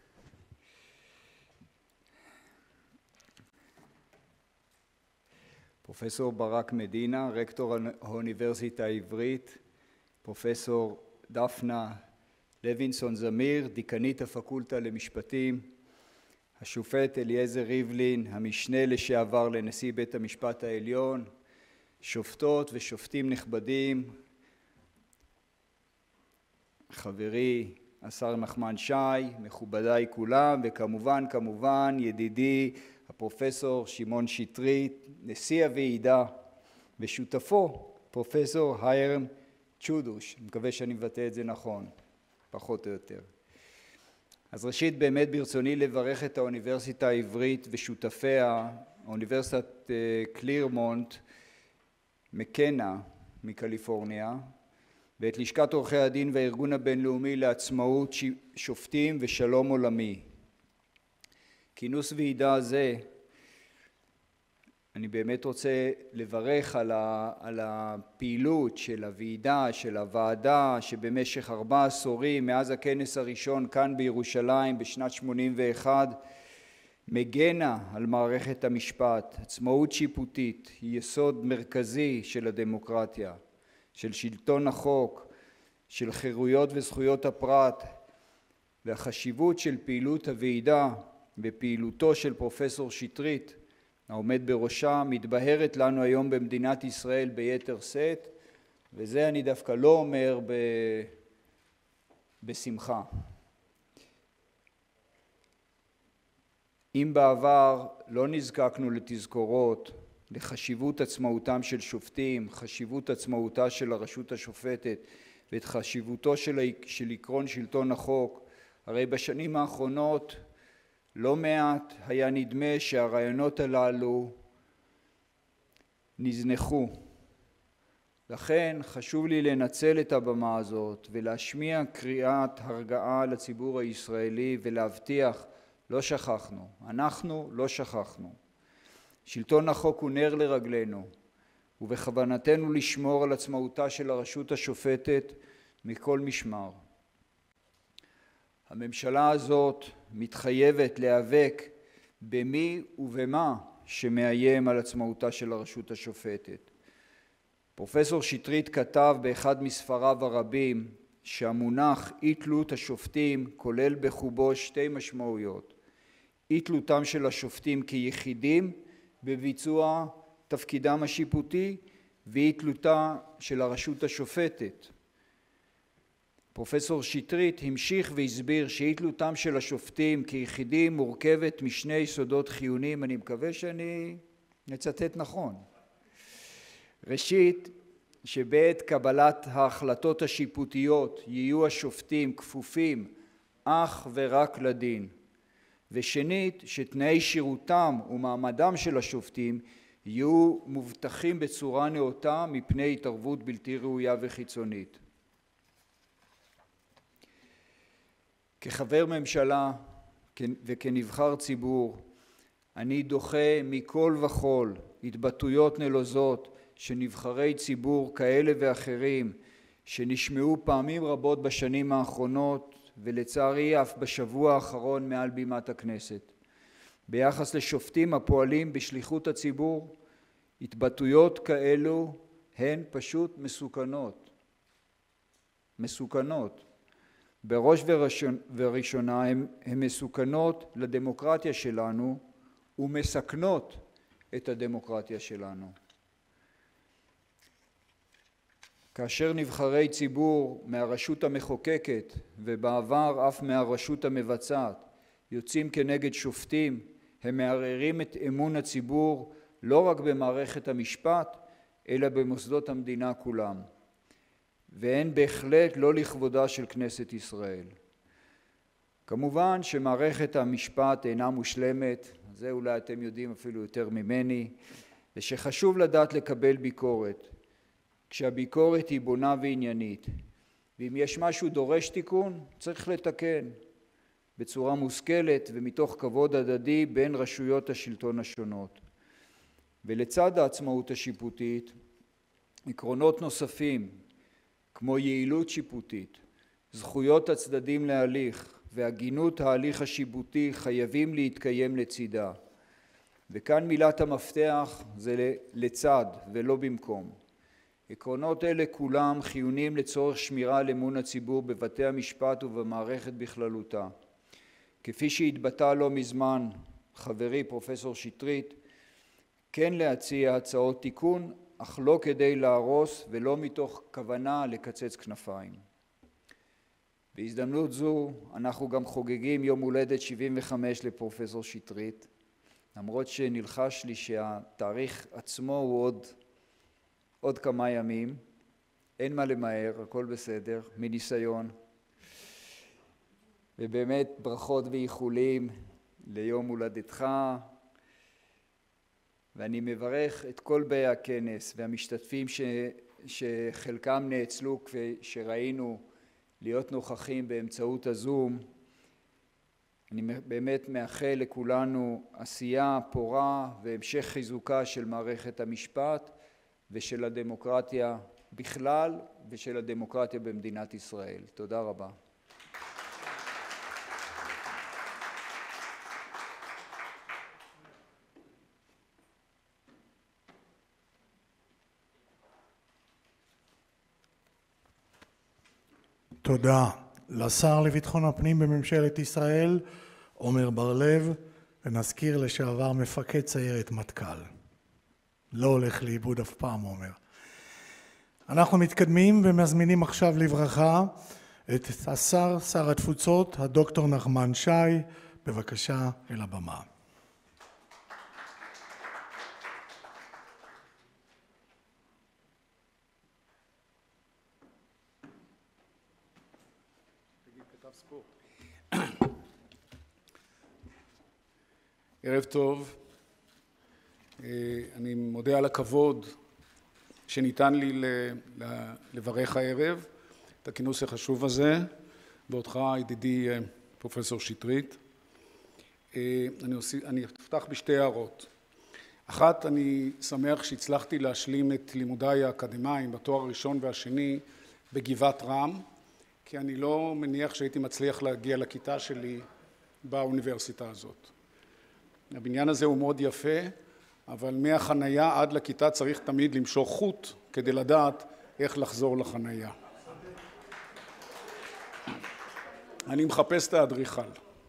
Speaker 7: פרופסור ברק מדינה, רקטור האוניברסיטה העברית, פרופסור דפנה לוינסון-זמיר, דיקנית הפקולטה למשפטים, השופט אליעזר ריבלין, המשנה לשעבר לנשיא בית המשפט העליון, שופטות ושופטים נכבדים, חברי השר נחמן שי, מכובדיי כולם, וכמובן, כמובן, ידידי הפרופסור שמעון שטרית, נשיא הוועידה, ושותפו, פרופסור היירם צ'ודוש, אני מקווה שאני מבטא את זה נכון, פחות או יותר. אז ראשית באמת ברצוני לברך את האוניברסיטה העברית ושותפיה, האוניברסיטת קלירמונט, מקנה מקליפורניה, ואת לשכת עורכי הדין והארגון הבינלאומי לעצמאות שופטים ושלום עולמי. כינוס ועידה זה, אני באמת רוצה לברך על, ה, על הפעילות של הוועידה, של הוועדה, שבמשך ארבעה עשורים, מאז הכנס הראשון כאן בירושלים בשנת שמונים ואחת, מגנה על מערכת המשפט. עצמאות שיפוטית היא יסוד מרכזי של הדמוקרטיה, של שלטון החוק, של חירויות וזכויות הפרט, והחשיבות של פעילות הוועידה בפעילותו של פרופסור שטרית, העומד בראשה, מתבהרת לנו היום במדינת ישראל ביתר שאת, וזה אני דווקא לא אומר ב... בשמחה. אם בעבר לא נזקקנו לתזכורות לחשיבות עצמאותם של שופטים, חשיבות עצמאותה של הרשות השופטת ואת חשיבותו של, של עקרון שלטון החוק, הרי בשנים האחרונות לא מעט היה נדמה שהרעיונות הללו נזנחו. לכן חשוב לי לנצל את הבמה הזאת ולהשמיע קריאת הרגעה לציבור הישראלי ולהבטיח, לא שכחנו, אנחנו לא שכחנו. שלטון החוק הוא נר לרגלינו, ובכוונתנו לשמור על עצמאותה של הרשות השופטת מכל משמר. הממשלה הזאת מתחייבת להיאבק במי ובמה שמאיים על עצמאותה של הרשות השופטת. פרופסור שטרית כתב באחד מספריו הרבים שהמונח אי תלות השופטים כולל בחובו שתי משמעויות. אי תלותם של השופטים כיחידים בביצוע תפקידם השיפוטי ואי תלותה של הרשות השופטת. פרופסור שטרית המשיך והסביר שאי תלותם של השופטים כיחידים מורכבת משני יסודות חיוניים, אני מקווה שאני נצטט נכון. ראשית, שבעת קבלת ההחלטות השיפוטיות יהיו השופטים כפופים אך ורק לדין. ושנית, שתנאי שירותם ומעמדם של השופטים יהיו מובטחים בצורה נאותה מפני התערבות בלתי ראויה וחיצונית. כחבר ממשלה וכנבחר ציבור, אני דוחה מכל וכל התבטאויות נלוזות שנבחרי ציבור כאלה ואחרים שנשמעו פעמים רבות בשנים האחרונות ולצערי אף בשבוע האחרון מעל בימת הכנסת. ביחס לשופטים הפועלים בשליחות הציבור, התבטאויות כאלו הן פשוט מסוכנות. מסוכנות. בראש וראשונה הן, הן מסוכנות לדמוקרטיה שלנו ומסכנות את הדמוקרטיה שלנו. כאשר נבחרי ציבור מהרשות המחוקקת ובעבר אף מהרשות המבצעת יוצאים כנגד שופטים, הם מערערים את אמון הציבור לא רק במערכת המשפט, אלא במוסדות המדינה כולם. והן בהחלט לא לכבודה של כנסת ישראל. כמובן שמערכת המשפט אינה מושלמת, זה אולי אתם יודעים אפילו יותר ממני, ושחשוב לדעת לקבל ביקורת, כשהביקורת היא בונה ועניינית. ואם יש משהו דורש תיקון, צריך לתקן בצורה מושכלת ומתוך כבוד הדדי בין רשויות השלטון השונות. ולצד העצמאות השיפוטית, עקרונות נוספים, כמו יעילות שיפוטית, זכויות הצדדים להליך והגינות ההליך השיפוטי חייבים להתקיים לצידה. וכאן מילת המפתח זה לצד ולא במקום. עקרונות אלה כולם חיוניים לצורך שמירה על אמון הציבור בבתי המשפט ובמערכת בכללותה. כפי שהתבטא לא מזמן חברי פרופסור שטרית, כן להציע הצעות תיקון, אך לא כדי להרוס ולא מתוך כוונה לקצץ כנפיים. בהזדמנות זו אנחנו גם חוגגים יום הולדת שבעים וחמש לפרופסור שטרית. למרות שנלחש לי שהתאריך עצמו הוא עוד, עוד כמה ימים, אין מה למהר, הכל בסדר, מניסיון. ובאמת ברכות ואיחולים ליום הולדתך, ואני מברך את כל באי הכנס והמשתתפים ש, שחלקם נאצלו כפי שראינו להיות נוכחים באמצעות הזום. אני באמת מאחל לכולנו עשייה פורה והמשך חיזוקה של מערכת המשפט ושל הדמוקרטיה בכלל ושל הדמוקרטיה במדינת ישראל. תודה רבה.
Speaker 1: תודה לשר לביטחון הפנים בממשלת ישראל, עומר בר לב, ונזכיר לשעבר מפקד סיירת מטכ"ל. לא הולך לאיבוד אף פעם, עומר. אנחנו מתקדמים ומזמינים עכשיו לברכה את השר, שר התפוצות, הדוקטור נחמן שי, בבקשה אל הבמה.
Speaker 8: ערב טוב, אני מודה על הכבוד שניתן לי לברך הערב את הכינוס החשוב הזה, ואותך ידידי פרופסור שטרית. אני, עושה, אני אפתח בשתי הערות. אחת, אני שמח שהצלחתי להשלים את לימודיי האקדמיים בתואר הראשון והשני בגבעת רם, כי אני לא מניח שהייתי מצליח להגיע לכיתה שלי באוניברסיטה הזאת. הבניין הזה הוא מאוד יפה, אבל מהחנייה עד לכיתה צריך תמיד למשוך חוט כדי לדעת איך לחזור לחנייה. אני מחפש את האדריכל.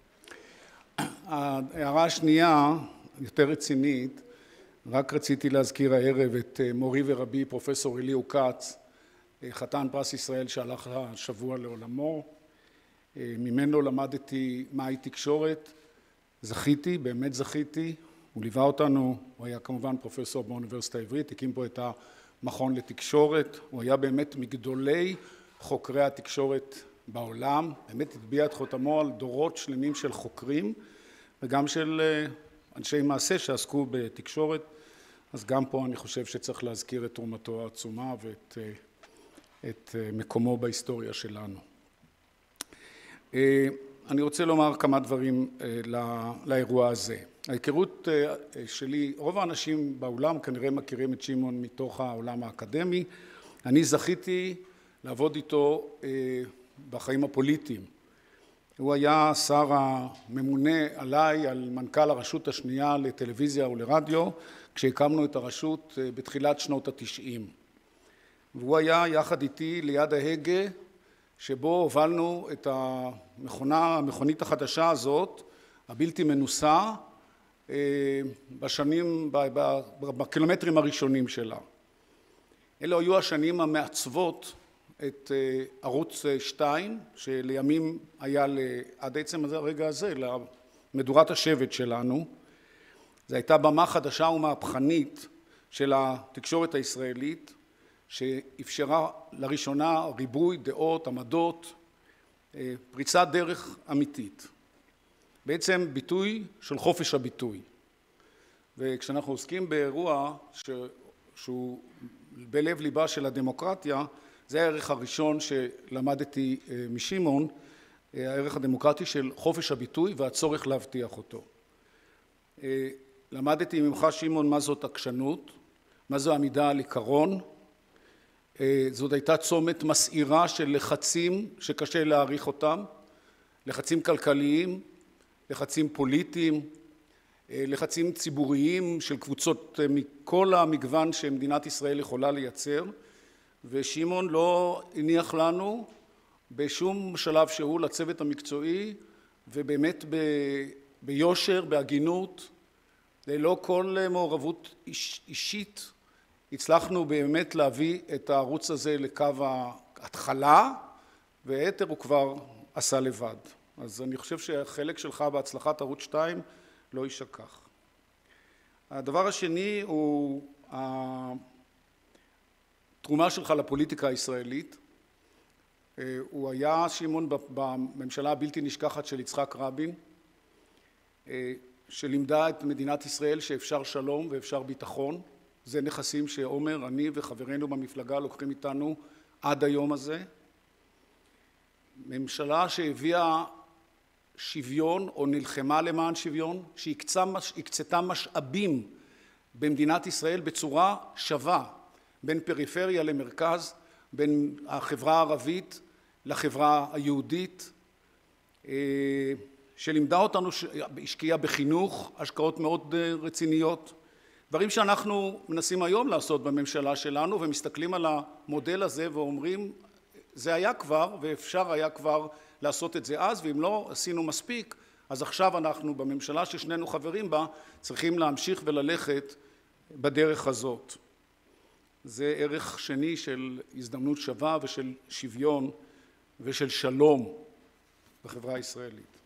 Speaker 8: ההערה השנייה, יותר רצינית, רק רציתי להזכיר הערב את מורי ורבי פרופסור אליהו כץ, חתן פרס ישראל שהלך השבוע לעולמו. ממנו למדתי מהי תקשורת, זכיתי, באמת זכיתי, הוא ליווה אותנו, הוא היה כמובן פרופסור באוניברסיטה העברית, הקים פה את המכון לתקשורת, הוא היה באמת מגדולי חוקרי התקשורת בעולם, באמת הטביע את חותמו על דורות שלמים של חוקרים וגם של אנשי מעשה שעסקו בתקשורת, אז גם פה אני חושב שצריך להזכיר את תרומתו העצומה ואת את מקומו בהיסטוריה שלנו. אני רוצה לומר כמה דברים לאירוע הזה. ההיכרות שלי, רוב האנשים בעולם כנראה מכירים את שמעון מתוך העולם האקדמי. אני זכיתי לעבוד איתו בחיים הפוליטיים. הוא היה שר הממונה עליי על מנכ"ל הרשות השנייה לטלוויזיה ולרדיו, כשהקמנו את הרשות בתחילת שנות התשעים. והוא היה יחד איתי ליד ההגה, שבו הובלנו את המכונה, המכונית החדשה הזאת, הבלתי מנוסה, בשנים, בקילומטרים הראשונים שלה. אלה היו השנים המעצבות את ערוץ שתיים, שלימים היה עד עצם הרגע הזה, למדורת השבט שלנו. זו הייתה במה חדשה ומהפכנית של התקשורת הישראלית, שאפשרה לראשונה ריבוי דעות, עמדות, פריצת דרך אמיתית. בעצם ביטוי של חופש הביטוי. וכשאנחנו עוסקים באירוע שהוא בלב ליבה של הדמוקרטיה, זה הערך הראשון שלמדתי משמעון, הערך הדמוקרטי של חופש הביטוי והצורך להבטיח אותו. למדתי ממך שמעון מה זאת עקשנות, מה זו עמידה על עיקרון, זאת הייתה צומת מסעירה של לחצים שקשה להעריך אותם, לחצים כלכליים, לחצים פוליטיים, לחצים ציבוריים של קבוצות מכל המגוון שמדינת ישראל יכולה לייצר, ושמעון לא הניח לנו בשום שלב שהוא לצוות המקצועי, ובאמת ב, ביושר, בהגינות, ללא כל מעורבות איש, אישית, הצלחנו באמת להביא את הערוץ הזה לקו ההתחלה, והיתר הוא כבר עשה לבד. אז אני חושב שהחלק שלך בהצלחת ערוץ שתיים לא יישכח. הדבר השני הוא התרומה שלך לפוליטיקה הישראלית. הוא היה, שמעון, בממשלה הבלתי נשכחת של יצחק רבין, שלימדה את מדינת ישראל שאפשר שלום ואפשר ביטחון. זה נכסים שעומר, אני וחברינו במפלגה לוקחים איתנו עד היום הזה. ממשלה שהביאה שוויון או נלחמה למען שוויון, שהקצתה משאבים במדינת ישראל בצורה שווה, בין פריפריה למרכז, בין החברה הערבית לחברה היהודית, שלימדה אותנו, השקיעה בחינוך, השקעות מאוד רציניות, דברים שאנחנו מנסים היום לעשות בממשלה שלנו, ומסתכלים על המודל הזה ואומרים, זה היה כבר, ואפשר היה כבר לעשות את זה אז, ואם לא עשינו מספיק, אז עכשיו אנחנו בממשלה ששנינו חברים בה, צריכים להמשיך וללכת בדרך הזאת. זה ערך שני של הזדמנות שווה ושל שוויון ושל שלום בחברה הישראלית.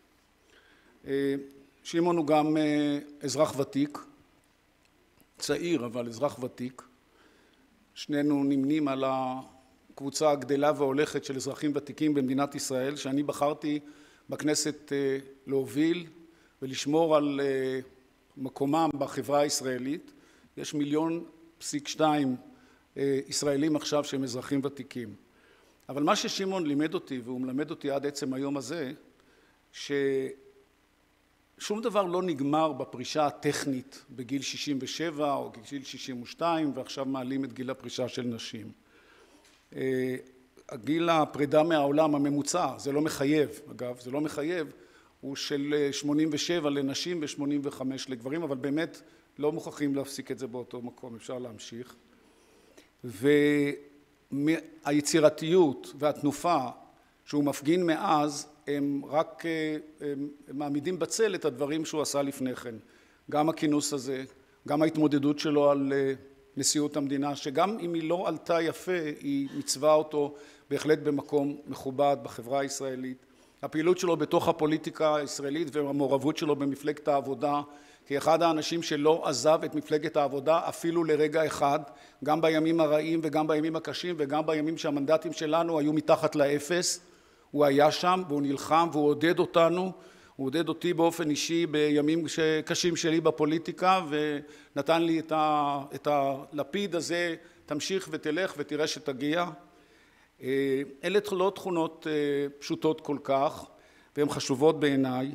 Speaker 8: שמעון הוא גם אזרח ותיק, צעיר אבל אזרח ותיק. שנינו נמנים על הקבוצה הגדלה והולכת של אזרחים ותיקים במדינת ישראל, שאני בחרתי בכנסת להוביל ולשמור על מקומם בחברה הישראלית. יש מיליון פסיק שתיים ישראלים עכשיו שהם אזרחים ותיקים. אבל מה ששמעון לימד אותי, והוא מלמד אותי עד עצם היום הזה, ששום דבר לא נגמר בפרישה הטכנית בגיל שישים ושבע או בגיל שישים ושתיים, ועכשיו מעלים את גיל הפרישה של נשים. הגיל הפרידה מהעולם הממוצע, זה לא מחייב, אגב, זה לא מחייב, הוא של שמונים ושבע לנשים ו-שמונים וחמש לגברים, אבל באמת לא מוכרחים להפסיק את זה באותו מקום, אפשר להמשיך. והיצירתיות והתנופה שהוא מפגין מאז, הם רק הם מעמידים בצל את הדברים שהוא עשה לפני כן. גם הכינוס הזה, גם ההתמודדות שלו על נשיאות המדינה, שגם אם היא לא עלתה יפה, היא מצווה אותו בהחלט במקום מכובד בחברה הישראלית. הפעילות שלו בתוך הפוליטיקה הישראלית והמעורבות שלו במפלגת העבודה, כאחד האנשים שלא עזב את מפלגת העבודה אפילו לרגע אחד, גם בימים הרעים וגם בימים הקשים וגם בימים שהמנדטים שלנו היו מתחת לאפס, הוא היה שם והוא נלחם והוא עודד אותנו, הוא עודד אותי באופן אישי בימים קשים שלי בפוליטיקה, ונתן לי את, ה, את הלפיד הזה, תמשיך ותלך ותראה שתגיע. אלה לא תכונות פשוטות כל כך, והן חשובות בעיניי,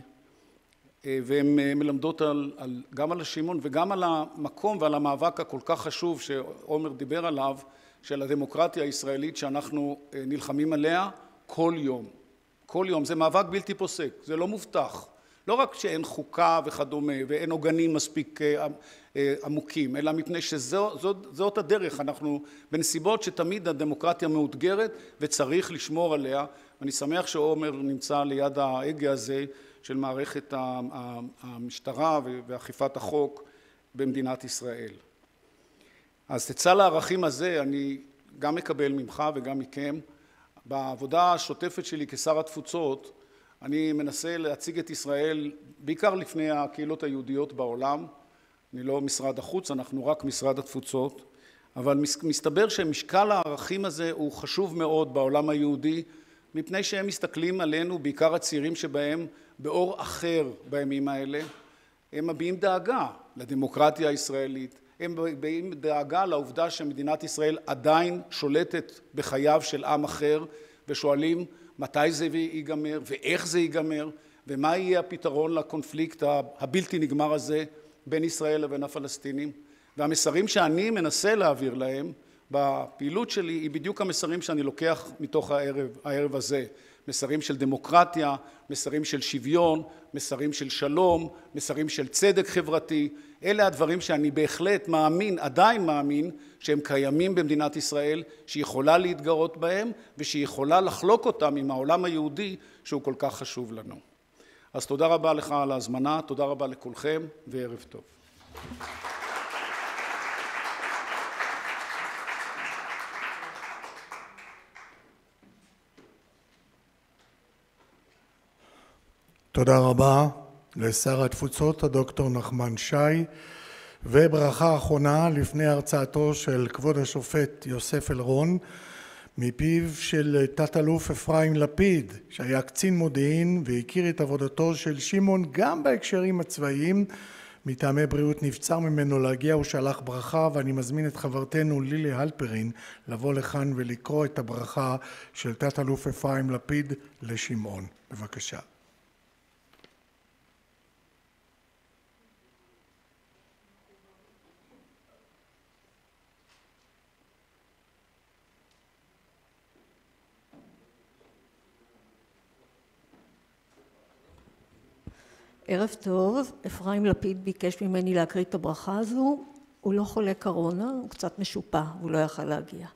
Speaker 8: והן מלמדות על, על, גם על השמעון וגם על המקום ועל המאבק הכל כך חשוב שעומר דיבר עליו, של הדמוקרטיה הישראלית שאנחנו נלחמים עליה כל יום. כל יום. זה מאבק בלתי פוסק, זה לא מובטח. לא רק שאין חוקה וכדומה ואין עוגנים מספיק עמוקים, אלא מפני שזאת הדרך. אנחנו בנסיבות שתמיד הדמוקרטיה מאותגרת וצריך לשמור עליה. ואני שמח שעומר נמצא ליד ההגה הזה של מערכת המשטרה ואכיפת החוק במדינת ישראל. אז את סל הערכים הזה אני גם מקבל ממך וגם מכם. בעבודה השוטפת שלי כשר התפוצות, אני מנסה להציג את ישראל בעיקר לפני הקהילות היהודיות בעולם. אני לא משרד החוץ, אנחנו רק משרד התפוצות, אבל מסתבר שמשקל הערכים הזה הוא חשוב מאוד בעולם היהודי, מפני שהם מסתכלים עלינו, בעיקר הצעירים שבהם, באור אחר בימים האלה. הם מביעים דאגה לדמוקרטיה הישראלית, הם מביעים דאגה לעובדה שמדינת ישראל עדיין שולטת בחייו של עם אחר, ושואלים מתי זה ייגמר ואיך זה ייגמר, ומה יהיה הפתרון לקונפליקט הבלתי נגמר הזה בין ישראל לבין הפלסטינים. והמסרים שאני מנסה להעביר להם בפעילות שלי היא בדיוק המסרים שאני לוקח מתוך הערב, הערב הזה. מסרים של דמוקרטיה, מסרים של שוויון, מסרים של שלום, מסרים של צדק חברתי. אלה הדברים שאני בהחלט מאמין, עדיין מאמין, שהם קיימים במדינת ישראל, שהיא יכולה להתגאות בהם, ושהיא יכולה לחלוק אותם עם העולם היהודי, שהוא כל כך חשוב לנו. אז תודה רבה לך על ההזמנה, תודה רבה לכולכם, וערב טוב.
Speaker 1: תודה רבה לשר התפוצות, הדוקטור נחמן שי, וברכה אחרונה לפני הרצאתו של כבוד השופט יוסף אלרון, מפיו של תת-אלוף אפרים לפיד, שהיה קצין מודיעין והכיר את עבודתו של שמעון גם בהקשרים הצבאיים. מטעמי בריאות נבצר ממנו להגיע ושלח ברכה, ואני מזמין את חברתנו לילי הלפרין לבוא לכאן ולקרוא את הברכה של תת-אלוף אפרים לפיד לשמעון. בבקשה.
Speaker 9: ערב טוב, אפרים לפיד ביקש ממני להקריא את הברכה הזו, הוא לא חולה קורונה, הוא קצת משופע, הוא לא יכל להגיע.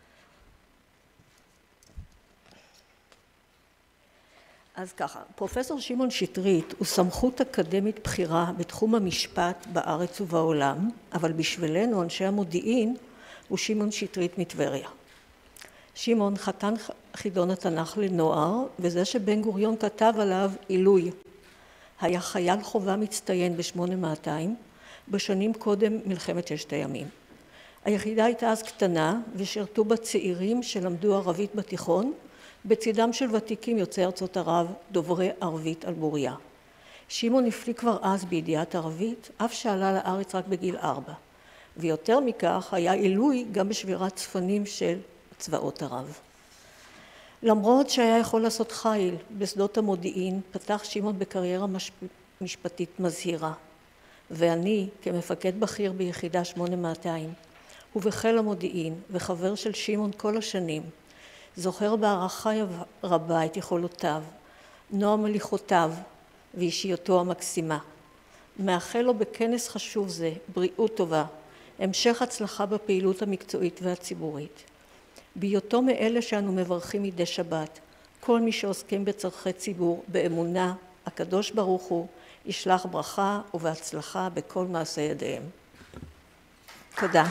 Speaker 9: אז ככה, פרופסור שמעון שטרית הוא סמכות אקדמית בחירה בתחום המשפט בארץ ובעולם, אבל בשבילנו, אנשי המודיעין, הוא שמעון שטרית מטבריה. שמעון חתן חידון התנ"ך לנוער, וזה שבן גוריון כתב עליו עילוי. היה חייל חובה מצטיין ב-שמונה מאתיים, בשנים קודם מלחמת ששת הימים. היחידה הייתה אז קטנה, ושרתו בה צעירים שלמדו ערבית בתיכון, בצדם של ותיקים יוצאי ארצות ערב, דוברי ערבית על בוריה. שמעון הפליג כבר אז בידיעת ערבית, אף שעלה לארץ רק בגיל ארבע. ויותר מכך היה עילוי גם בשבירת צפנים של צבאות ערב. למרות שהיה יכול לעשות חיל בשדות המודיעין, פתח שמעון בקריירה משפטית מזהירה. ואני, כמפקד בכיר ביחידה שמונה מאתיים, ובחיל המודיעין וחבר של שמעון כל השנים, זוכר בהערכה רבה את יכולותיו, נועם הליכותיו ואישיותו המקסימה. מאחל לו בכנס חשוב זה בריאות טובה, המשך הצלחה בפעילות המקצועית והציבורית. בהיותו מאלה שאנו מברכים מדי שבת, כל מי שעוסקים בצורכי ציבור באמונה, הקדוש ברוך הוא ישלח ברכה ובהצלחה בכל מעשה ידיהם. תודה.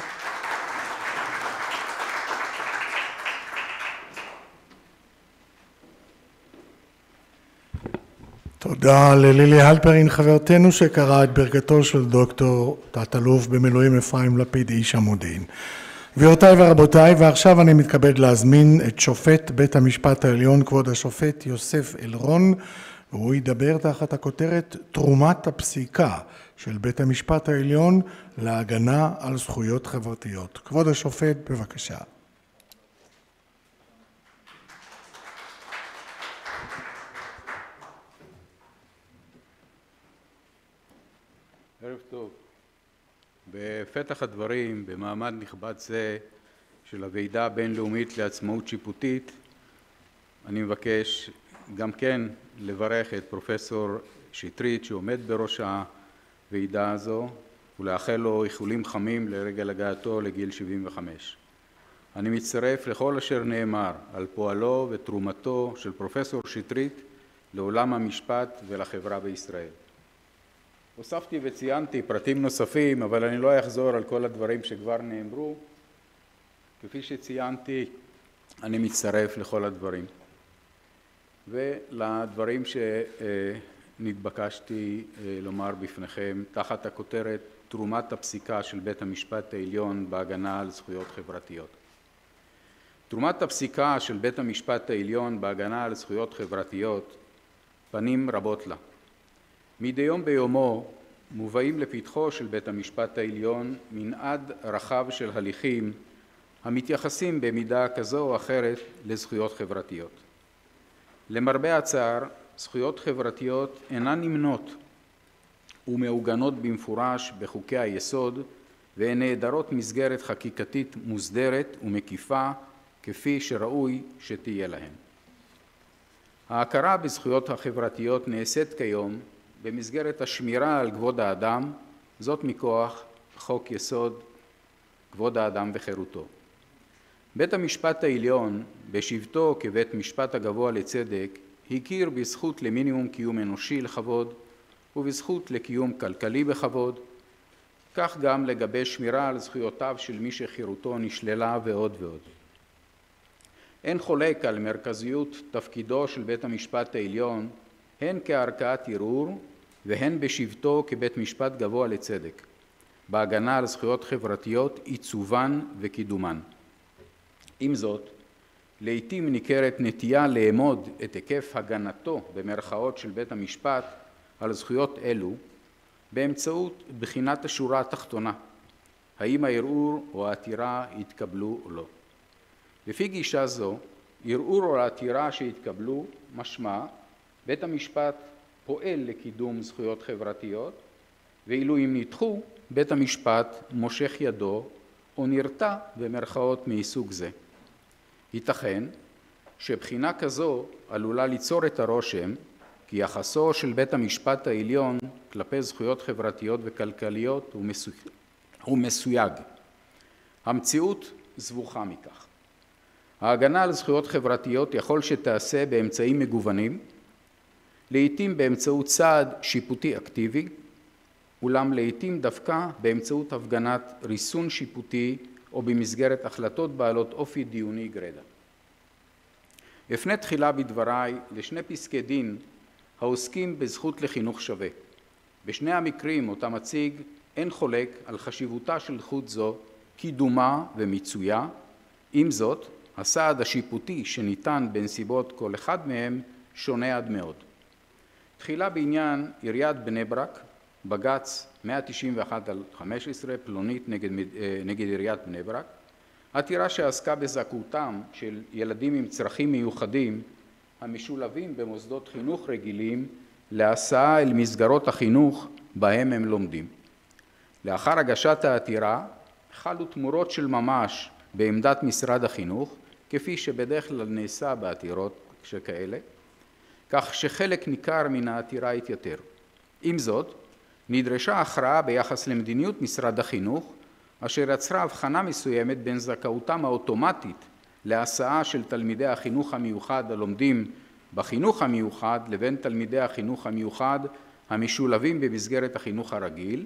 Speaker 1: תודה ללילי הלפרין חברתנו שקראה את ברכתו של דוקטור תת-אלוף במילואים אפרים לפיד איש המודיעין. גבירותיי ורבותיי, ועכשיו אני מתכבד להזמין את שופט בית המשפט העליון כבוד השופט יוסף אלרון, והוא ידבר תחת הכותרת תרומת הפסיקה של בית המשפט העליון להגנה על זכויות חברתיות. כבוד השופט, בבקשה.
Speaker 10: ערב טוב. בפתח הדברים, במעמד נכבד זה של הוועידה הבינלאומית לעצמאות שיפוטית, אני מבקש גם כן לברך את פרופסור שטרית שעומד בראש הוועידה הזו, ולאחל לו איחולים חמים לרגל הגעתו לגיל שבעים וחמש. אני מצטרף לכל אשר נאמר על פועלו ותרומתו של פרופסור שטרית לעולם המשפט ולחברה בישראל. הוספתי וציינתי פרטים נוספים, אבל אני לא אחזור על כל הדברים שכבר נאמרו. כפי שציינתי, אני מצטרף לכל הדברים. ולדברים שנתבקשתי לומר בפניכם, תחת הכותרת תרומת הפסיקה של בית המשפט העליון בהגנה על זכויות חברתיות. תרומת הפסיקה של בית המשפט העליון בהגנה על זכויות חברתיות, פנים רבות לה. מדי יום ביומו מובאים לפתחו של בית המשפט העליון מנעד רחב של הליכים המתייחסים במידה כזו או אחרת לזכויות חברתיות. למרבה הצער, זכויות חברתיות אינן נמנות ומעוגנות במפורש בחוקי היסוד, והן נעדרות מסגרת חקיקתית מוסדרת ומקיפה כפי שראוי שתהיה להן. ההכרה בזכויות החברתיות נעשית כיום במסגרת השמירה על כבוד האדם, זאת מכוח חוק יסוד כבוד האדם וחירותו. בית המשפט העליון, בשבתו כבית משפט הגבוה לצדק, הכיר בזכות למינימום קיום אנושי לכבוד ובזכות לקיום כלכלי בכבוד, כך גם לגבי שמירה על זכויותיו של מי שחירותו נשללה ועוד ועוד. אין חולק על מרכזיות תפקידו של בית המשפט העליון, הן כערכאת ערעור והן בשבתו כבית משפט גבוה לצדק. בהגנה על זכויות חברתיות, עיצובן וקידומן. עם זאת, לעתים ניכרת נטייה לאמוד את היקף הגנתו במרכאות של בית המשפט על זכויות אלו באמצעות בחינת השורה התחתונה, האם הערעור או העתירה התקבלו או לא. לפי גישה זו, ערעור או העתירה שהתקבלו משמע בית המשפט פועל לקידום זכויות חברתיות, ואילו אם נדחו, בית המשפט מושך ידו או נרתע במרכאות מסוג זה. ייתכן שבחינה כזו עלולה ליצור את הרושם כי יחסו של בית המשפט העליון כלפי זכויות חברתיות וכלכליות הוא מסויג. המציאות זבוכה מכך. ההגנה על זכויות חברתיות יכול שתעשה באמצעים מגוונים, לעתים באמצעות צעד שיפוטי אקטיבי, אולם לעתים דווקא באמצעות הפגנת ריסון שיפוטי או במסגרת החלטות בעלות אופי דיוני גרידא. אפנה תחילה בדבריי לשני פסקי דין העוסקים בזכות לחינוך שווה. בשני המקרים אותם מציג אין חולק על חשיבותה של זכות זו, קידומה ומיצויה. עם זאת, הסעד השיפוטי שניתן בנסיבות כל אחד מהם שונה עד מאוד. תחילה בעניין עיריית בני ברק, בג"ץ מאה תשעים ואחת על חמש עשרה פלונית נגד, נגד עיריית בני ברק, עתירה שעסקה בזכאותם של ילדים עם צרכים מיוחדים המשולבים במוסדות חינוך רגילים להסעה אל מסגרות החינוך בהם הם לומדים. לאחר הגשת העתירה חלו תמורות של ממש בעמדת משרד החינוך, כפי שבדרך כלל נעשה בעתירות שכאלה, כך שחלק ניכר מן העתירה התייתר. עם זאת, נדרשה הכרעה ביחס למדיניות משרד החינוך, אשר יצרה הבחנה מסוימת בין זכאותם האוטומטית להסעה של תלמידי החינוך המיוחד הלומדים בחינוך המיוחד לבין תלמידי החינוך המיוחד המשולבים במסגרת החינוך הרגיל,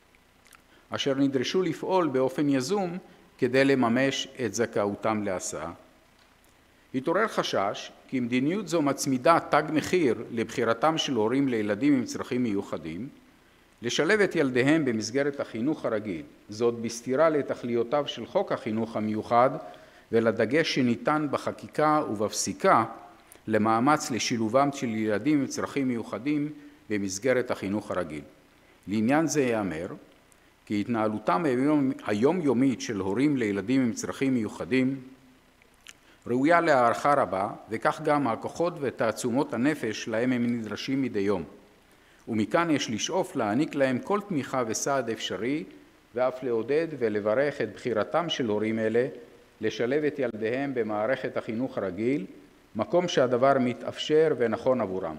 Speaker 10: אשר נדרשו לפעול באופן יזום כדי לממש את זכאותם להסעה. התעורר חשש כי מדיניות זו מצמידה תג מחיר לבחירתם של הורים לילדים עם צרכים מיוחדים, לשלב את ילדיהם במסגרת החינוך הרגיל, זאת בסתירה לתכליותיו של חוק החינוך המיוחד ולדגש שניתן בחקיקה ובפסיקה למאמץ לשילובם של ילדים עם צרכים מיוחדים במסגרת החינוך הרגיל. לעניין זה ייאמר כי התנהלותם היומיומית של הורים לילדים עם צרכים מיוחדים ראויה להערכה רבה, וכך גם הכוחות ותעצומות הנפש להם הם נדרשים מדי יום. ומכאן יש לשאוף להעניק להם כל תמיכה וסעד אפשרי, ואף לעודד ולברך את בחירתם של הורים אלה לשלב את ילדיהם במערכת החינוך הרגיל, מקום שהדבר מתאפשר ונכון עבורם.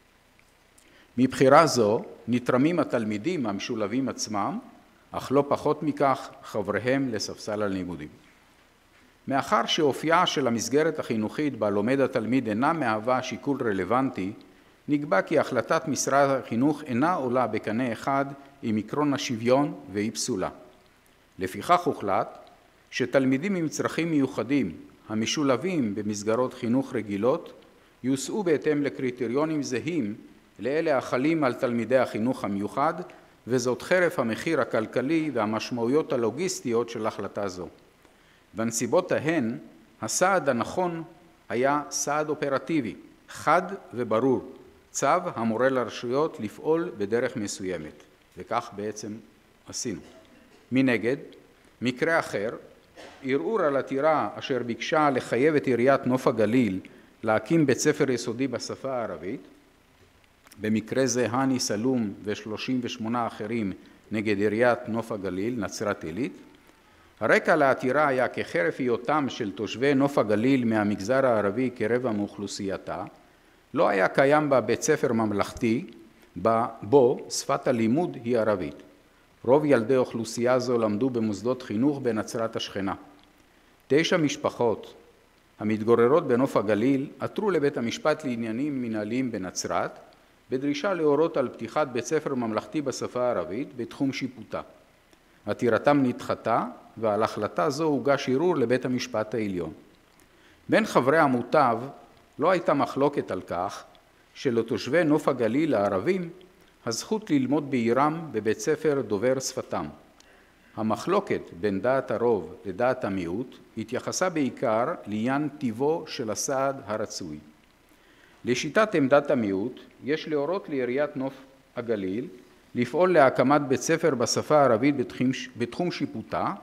Speaker 10: מבחירה זו נתרמים התלמידים המשולבים עצמם, אך לא פחות מכך חבריהם לספסל הלימודים. מאחר שאופייה של המסגרת החינוכית בה לומד התלמיד אינה מהווה שיקול רלוונטי, נקבע כי החלטת משרד החינוך אינה עולה בקנה אחד עם עקרון השוויון והיא פסולה. לפיכך הוחלט שתלמידים עם צרכים מיוחדים המשולבים במסגרות חינוך רגילות יוסעו בהתאם לקריטריונים זהים לאלה החלים על תלמידי החינוך המיוחד, וזאת חרף המחיר הכלכלי והמשמעויות הלוגיסטיות של החלטה זו. בנסיבות ההן, הסעד הנכון היה סעד אופרטיבי, חד וברור, צו המורה לרשויות לפעול בדרך מסוימת, וכך בעצם עשינו. מנגד, מקרה אחר, ערעור על עתירה אשר ביקשה לחייב את עיריית נוף הגליל להקים בית ספר יסודי בשפה הערבית, במקרה זה הני סלום ו-שלושים ושמונה אחרים נגד עיריית נוף הגליל, נצרת עילית. הרקע לעתירה היה כחרף היותם של תושבי נוף הגליל מהמגזר הערבי כרבע מאוכלוסייתה, לא היה קיים בה בית ספר ממלכתי, בו שפת הלימוד היא ערבית. רוב ילדי אוכלוסייה זו למדו במוסדות חינוך בנצרת השכנה. תשע משפחות המתגוררות בנוף הגליל עתרו לבית המשפט לעניינים מנהליים בנצרת, בדרישה להורות על פתיחת בית ספר ממלכתי בשפה הערבית בתחום שיפוטה. עתירתם נדחתה, ועל החלטה זו הוגש ערעור לבית המשפט העליון. בין חברי המוטב לא הייתה מחלוקת על כך שלתושבי נוף הגליל הערבים הזכות ללמוד בעירם בבית ספר דובר שפתם. המחלוקת בין דעת הרוב לדעת המיעוט התייחסה בעיקר לעניין טיבו של הסעד הרצוי. לשיטת עמדת המיעוט יש להורות לעיריית נוף הגליל לפעול להקמת בית ספר בשפה הערבית בתחום, בתחום שיפוטה,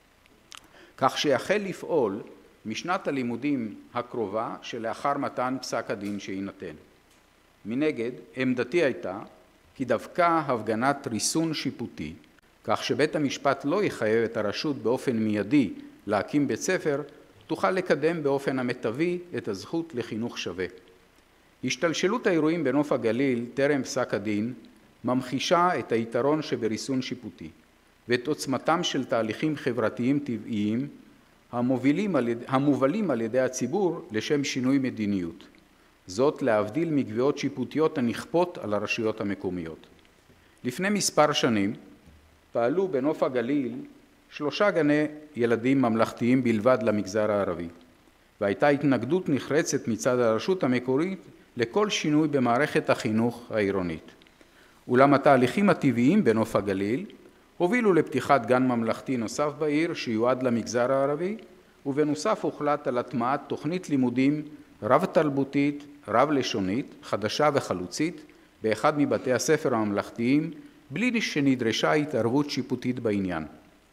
Speaker 10: כך שיחל לפעול משנת הלימודים הקרובה שלאחר מתן פסק הדין שיינתן. מנגד, עמדתי הייתה כי דווקא הפגנת ריסון שיפוטי, כך שבית המשפט לא יחייב את הרשות באופן מיידי להקים בית ספר, תוכל לקדם באופן המיטבי את הזכות לחינוך שווה. השתלשלות האירועים בנוף הגליל טרם פסק הדין ממחישה את היתרון שבריסון שיפוטי ואת עוצמתם של תהליכים חברתיים טבעיים המובילים על ידי, המובלים על ידי הציבור לשם שינוי מדיניות. זאת להבדיל מקביעות שיפוטיות הנכפות על הרשויות המקומיות. לפני מספר שנים פעלו בנוף הגליל שלושה גני ילדים ממלכתיים בלבד למגזר הערבי, והייתה התנגדות נחרצת מצד הרשות המקורית לכל שינוי במערכת החינוך העירונית. אולם התהליכים הטבעיים בנוף הגליל הובילו לפתיחת גן ממלכתי נוסף בעיר שיועד למגזר הערבי, ובנוסף הוחלט על הטמעת תוכנית לימודים רב-תרבותית, רב-לשונית, חדשה וחלוצית, באחד מבתי הספר הממלכתיים, בלי שנדרשה התערבות שיפוטית בעניין.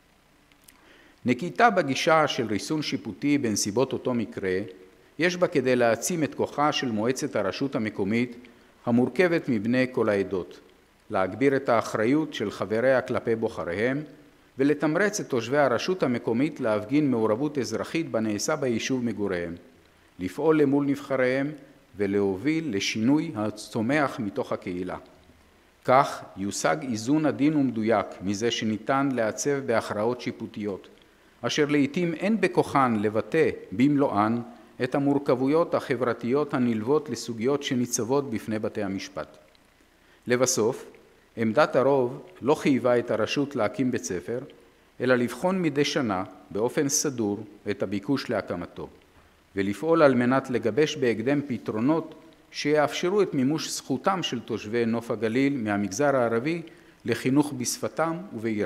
Speaker 10: נקיטה בגישה של ריסון שיפוטי בנסיבות אותו מקרה, יש בה כדי להעצים את כוחה של מועצת הרשות המקומית, המורכבת מבני כל העדות, להגביר את האחריות של חבריה כלפי בוחריהם, ולתמרץ את תושבי הרשות המקומית להפגין מעורבות אזרחית בנעשה ביישוב מגוריהם, לפעול למול נבחריהם ולהוביל לשינוי הצומח מתוך הקהילה. כך יושג איזון עדין ומדויק מזה שניתן לעצב בהכרעות שיפוטיות, אשר לעתים אין בכוחן לבטא במלואן את המורכבויות החברתיות הנלוות לסוגיות שניצבות בפני בתי המשפט. לבסוף, עמדת הרוב לא חייבה את הרשות להקים בית ספר, אלא לבחון מדי שנה באופן סדור את הביקוש להקמתו, ולפעול על מנת לגבש בהקדם פתרונות שיאפשרו את מימוש זכותם של תושבי נוף הגליל מהמגזר הערבי לחינוך בשפתם ובעיר.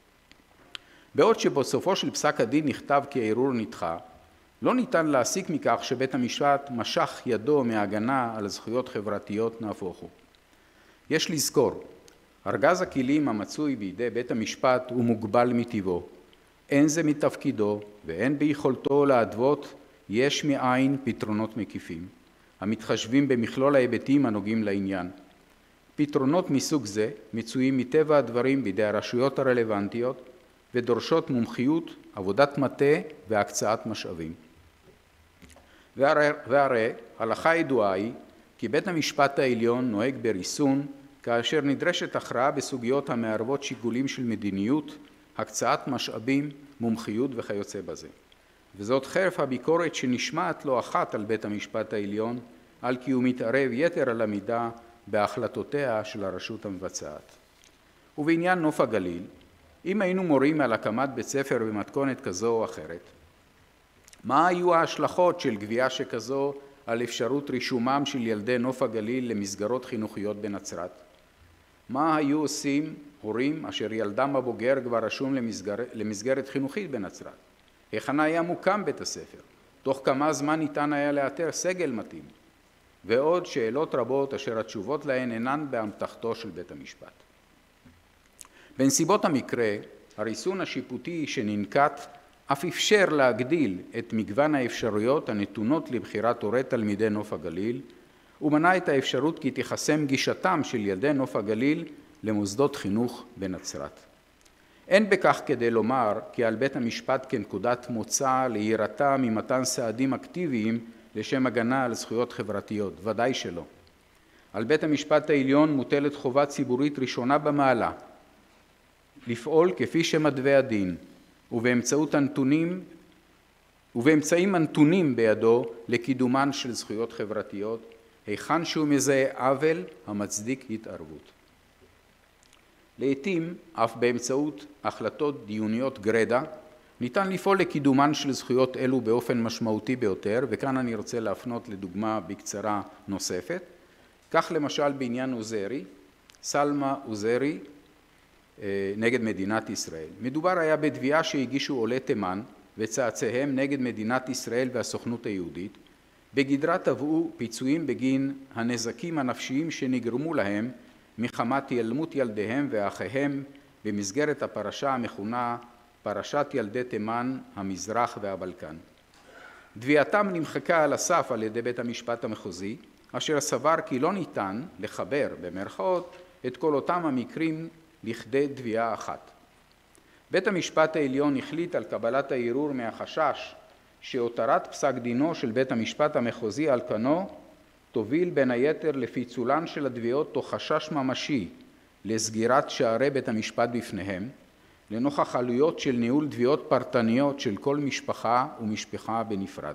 Speaker 10: בעוד שבסופו של פסק הדין נכתב כי הערעור נדחה, לא ניתן להסיק מכך שבית המשפט משך ידו מהגנה על זכויות חברתיות נהפוך הוא. יש לזכור, ארגז הכלים המצוי בידי בית המשפט הוא מוגבל מטבעו. אין זה מתפקידו ואין ביכולתו להדוות יש מאין פתרונות מקיפים, המתחשבים במכלול ההיבטים הנוגעים לעניין. פתרונות מסוג זה מצויים מטבע הדברים בידי הרשויות הרלוונטיות ודורשות מומחיות, עבודת מטה והקצאת משאבים. והרי, והרי הלכה ידועה היא כי בית המשפט העליון נוהג בריסון כאשר נדרשת הכרעה בסוגיות המערבות שיקולים של מדיניות, הקצאת משאבים, מומחיות וכיוצא בזה. וזאת חרף הביקורת שנשמעת לא אחת על בית המשפט העליון, על כי הוא מתערב יתר על המידה בהחלטותיה של הרשות המבצעת. ובעניין נוף הגליל, אם היינו מורים על הקמת בית ספר במתכונת כזו או אחרת, מה היו ההשלכות של גבייה שכזו על אפשרות רישומם של ילדי נוף הגליל למסגרות חינוכיות בנצרת? מה היו עושים הורים אשר ילדם הבוגר כבר רשום למסגר, למסגרת חינוכית בנצרת? היכן היה מוקם בית הספר? תוך כמה זמן ניתן היה לאתר סגל מתאים? ועוד שאלות רבות אשר התשובות להן אינן באמתחתו של בית המשפט. בנסיבות המקרה, הריסון השיפוטי שננקט אף אפשר להגדיל את מגוון האפשרויות הנתונות לבחירת הורי תלמידי נוף הגליל, ומנע את האפשרות כי תיחסם גישתם של ילדי נוף הגליל למוסדות חינוך בנצרת. אין בכך כדי לומר כי על בית המשפט כנקודת מוצא להירתע ממתן סעדים אקטיביים לשם הגנה על זכויות חברתיות, ודאי שלא. על בית המשפט העליון מוטלת חובה ציבורית ראשונה במעלה, לפעול כפי שמתווה הדין, ובאמצעות הנתונים, ובאמצעים הנתונים בידו לקידומן של זכויות חברתיות, היכן שהוא מזהה עוול המצדיק התערבות. לעתים, אף באמצעות החלטות דיוניות גרדה, ניתן לפעול לקידומן של זכויות אלו באופן משמעותי ביותר, וכאן אני רוצה להפנות לדוגמה בקצרה נוספת. כך למשל בעניין עוזרי, סלמה עוזרי נגד מדינת ישראל. מדובר היה בתביעה שהגישו עולי תימן וצאצאיהם נגד מדינת ישראל והסוכנות היהודית. בגדרה תבעו פיצויים בגין הנזקים הנפשיים שנגרמו להם מחמת היעלמות ילדיהם ואחיהם במסגרת הפרשה המכונה פרשת ילדי תימן, המזרח והבלקן. תביעתם נמחקה על הסף על ידי בית המשפט המחוזי, אשר סבר כי לא ניתן לחבר במרכאות את כל אותם המקרים לכדי תביעה אחת. בית המשפט העליון החליט על קבלת הערעור מהחשש שהותרת פסק דינו של בית המשפט המחוזי על כנו תוביל בין היתר לפיצולן של התביעות תוך חשש ממשי לסגירת שערי בית המשפט בפניהם, לנוכח עלויות של ניהול תביעות פרטניות של כל משפחה ומשפחה בנפרד.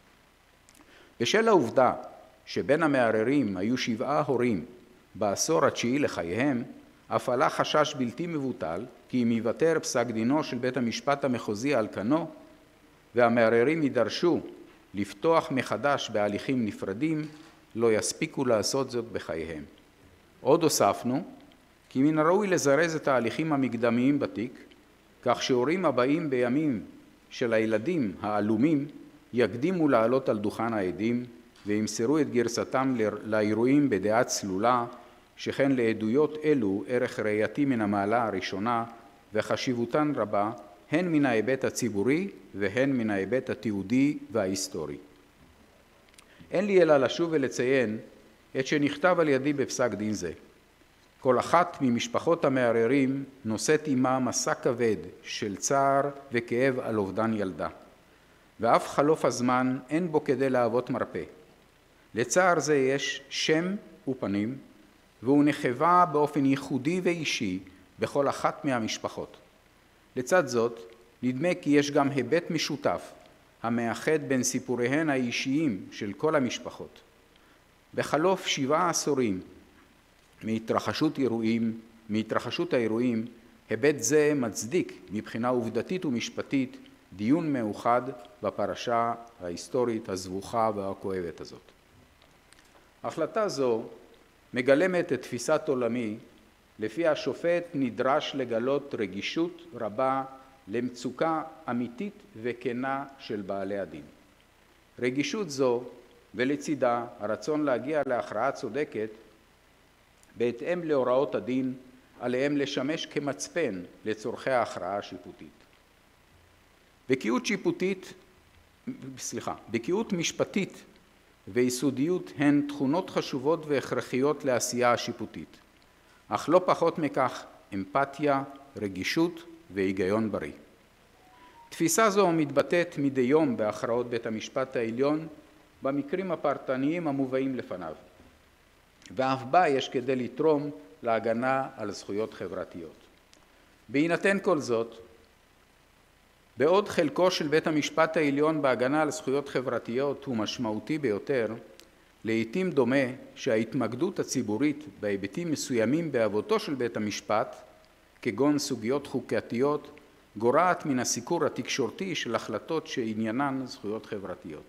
Speaker 10: בשל העובדה שבין המערערים היו שבעה הורים בעשור התשיעי לחייהם, אף עלה חשש בלתי מבוטל כי אם ייוותר פסק דינו של בית המשפט המחוזי על כנו והמערערים יידרשו לפתוח מחדש בהליכים נפרדים, לא יספיקו לעשות זאת בחייהם. עוד הוספנו כי מן הראוי לזרז את ההליכים המקדמיים בתיק, כך שהורים הבאים בימים של הילדים העלומים יקדימו לעלות על דוכן העדים וימסרו את גרסתם לאירועים בדעה צלולה, שכן לעדויות אלו ערך ראייתי מן המעלה הראשונה וחשיבותן רבה, הן מן ההיבט הציבורי והן מן ההיבט התיעודי וההיסטורי. אין לי אלא לשוב ולציין את שנכתב על ידי בפסק דין זה. כל אחת ממשפחות המערערים נושאת עמה מסע כבד של צער וכאב על אובדן ילדה, ואף חלוף הזמן אין בו כדי להוות מרפא. לצער זה יש שם ופנים, והוא נחווה באופן ייחודי ואישי בכל אחת מהמשפחות. לצד זאת, נדמה כי יש גם היבט משותף המאחד בין סיפוריהן האישיים של כל המשפחות. בחלוף שבעה עשורים מהתרחשות אירועים, מהתרחשות האירועים, היבט זה מצדיק מבחינה עובדתית ומשפטית דיון מאוחד בפרשה ההיסטורית הזבוכה והכואבת הזאת. החלטה זו מגלמת את תפיסת עולמי לפי השופט נדרש לגלות רגישות רבה למצוקה אמיתית וכנה של בעלי הדין. רגישות זו ולצידה הרצון להגיע להכרעה צודקת בהתאם להוראות הדין עליהם לשמש כמצפן לצורכי ההכרעה השיפוטית. בקיאות שיפוטית, סליחה, בקיאות משפטית ויסודיות הן תכונות חשובות והכרחיות לעשייה השיפוטית, אך לא פחות מכך אמפתיה, רגישות והיגיון בריא. תפיסה זו מתבטאת מדי יום בהכרעות בית המשפט העליון במקרים הפרטניים המובאים לפניו, ואף בה יש כדי לתרום להגנה על זכויות חברתיות. בהינתן כל זאת, בעוד חלקו של בית המשפט העליון בהגנה על זכויות חברתיות הוא משמעותי ביותר, לעתים דומה שההתמקדות הציבורית בהיבטים מסוימים בעבודתו של בית המשפט, כגון סוגיות חוקתיות, גורעת מן הסיקור התקשורתי של החלטות שעניינן זכויות חברתיות.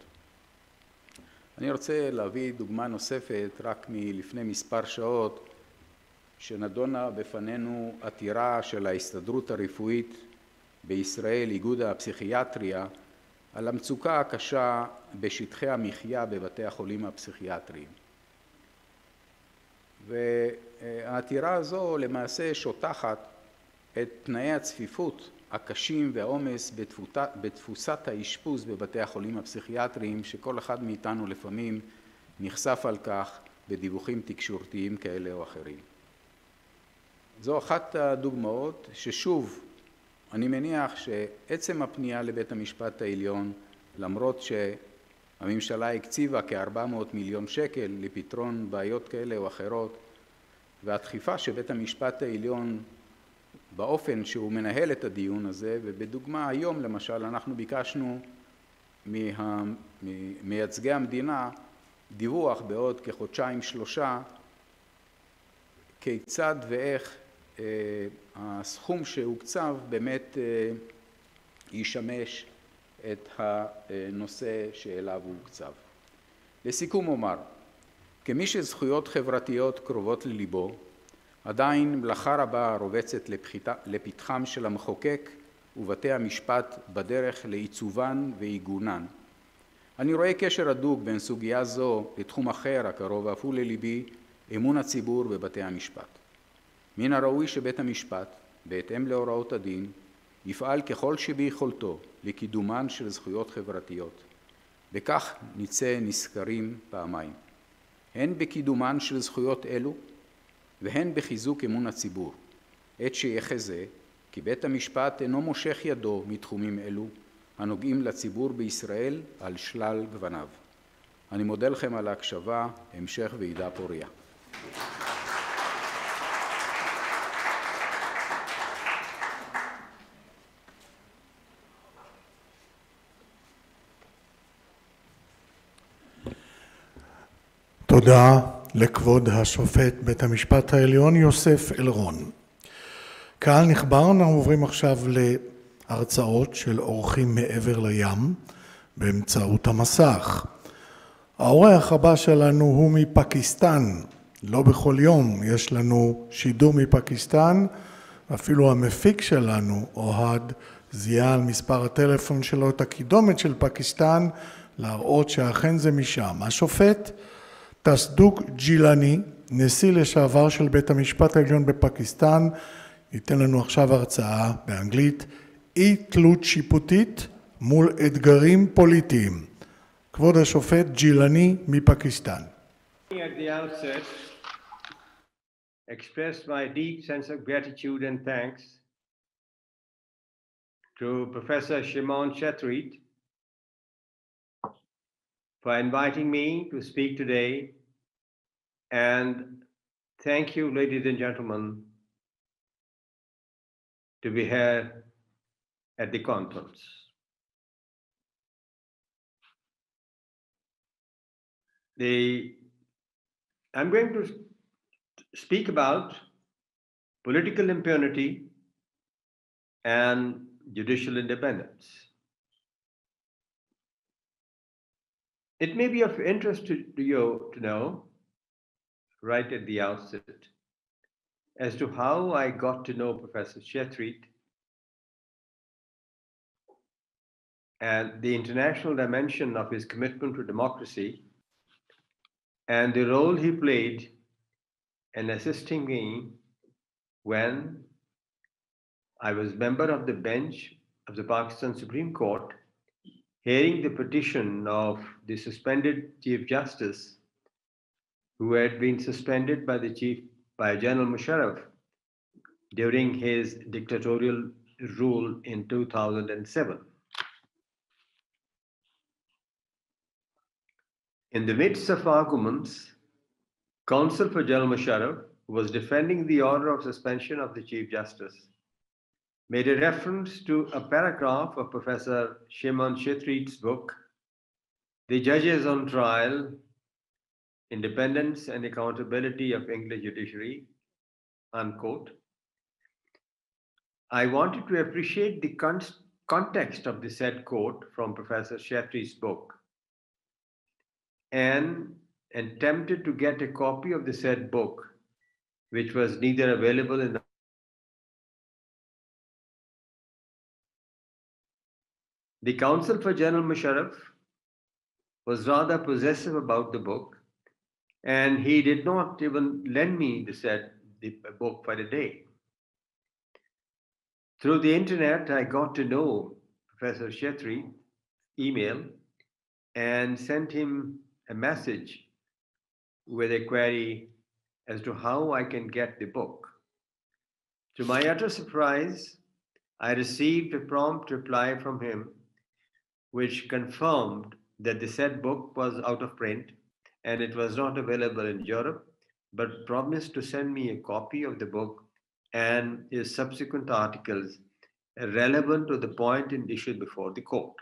Speaker 10: אני רוצה להביא דוגמה נוספת רק מלפני מספר שעות, שנדונה בפנינו עתירה של ההסתדרות הרפואית בישראל, איגוד הפסיכיאטריה, על המצוקה הקשה בשטחי המחיה בבתי החולים הפסיכיאטריים. והעתירה הזו למעשה שוטחת את תנאי הצפיפות הקשים והעומס בתפוסת האשפוז בבתי החולים הפסיכיאטריים, שכל אחד מאיתנו לפעמים נחשף על כך בדיווחים תקשורתיים כאלה או אחרים. זו אחת הדוגמאות ששוב אני מניח שעצם הפנייה לבית המשפט העליון, למרות שהממשלה הקציבה כ-ארבע מאות מיליון שקל לפתרון בעיות כאלה או אחרות, והדחיפה שבית המשפט העליון באופן שהוא מנהל את הדיון הזה, ובדוגמה היום למשל אנחנו ביקשנו ממייצגי המדינה דיווח בעוד כחודשיים שלושה כיצד ואיך הסכום שהוקצב באמת ישמש את הנושא שאליו הוא הוקצב. לסיכום אומר, כמי שזכויות חברתיות קרובות לליבו, עדיין מלאכה רבה רובצת לפתחם של המחוקק ובתי המשפט בדרך לעיצובן ועיגונן. אני רואה קשר הדוק בין סוגיה זו לתחום אחר הקרוב אף הוא לליבי, אמון הציבור בבתי המשפט. מן הראוי שבית המשפט, בהתאם להוראות הדין, יפעל ככל שביכולתו לקידומן של זכויות חברתיות. בכך נצא נשכרים פעמיים, הן בקידומן של זכויות אלו והן בחיזוק אמון הציבור. עת שיחזה כי בית המשפט אינו מושך ידו מתחומים אלו הנוגעים לציבור בישראל על שלל גווניו. אני מודה לכם על ההקשבה, המשך ועידה פוריה.
Speaker 1: תודה לכבוד השופט בית המשפט העליון יוסף אלרון. קהל נכבד, אנחנו עוברים עכשיו להרצאות של אורחים מעבר לים באמצעות המסך. האורח הבא שלנו הוא מפקיסטן. לא בכל יום יש לנו שידור מפקיסטן, אפילו המפיק שלנו, אוהד, זיהה על מספר הטלפון שלו את הקידומת של פקיסטן, להראות שאכן זה משם. השופט תסדוק ג'ילני, נשיא לשעבר של בית המשפט העליון בפקיסטן, ייתן לנו עכשיו הרצאה באנגלית, אי תלות שיפוטית מול אתגרים פוליטיים. כבוד השופט ג'ילני מפקיסטן.
Speaker 11: At the outset, express my deep sense of gratitude and thanks to Professor Shimon Shetreet for inviting me to speak today, and thank you, ladies and gentlemen, to be here at the conference. The, I'm going to speak about political impunity and judicial independence. It may be of interest to, to you to know, right at the outset, as to how I got to know Professor Shetreet and the international dimension of his commitment to democracy and the role he played in assisting me when I was member of the bench of the Pakistan Supreme Court, hearing the petition of the suspended Chief Justice who had been suspended by the Chief, by General Musharraf during his dictatorial rule in two thousand seven. In the midst of arguments, counsel for General Musharraf, who was defending the order of suspension of the Chief Justice, made a reference to a paragraph of Professor Shimon Shetreet's book, The Judges on Trial, Independence and Accountability of English Judiciary, unquote. I wanted to appreciate the con context of the said quote from Professor Shetreet's book and attempted to get a copy of the said book, which was neither available in the The counsel for General Musharraf was rather possessive about the book, and he did not even lend me the said the book for a day. Through the internet, I got to know Professor Shetreet, email, and sent him a message with a query as to how I can get the book. To my utter surprise, I received a prompt reply from him which confirmed that the said book was out of print and it was not available in Europe, but promised to send me a copy of the book and his subsequent articles relevant to the point in issue before the court.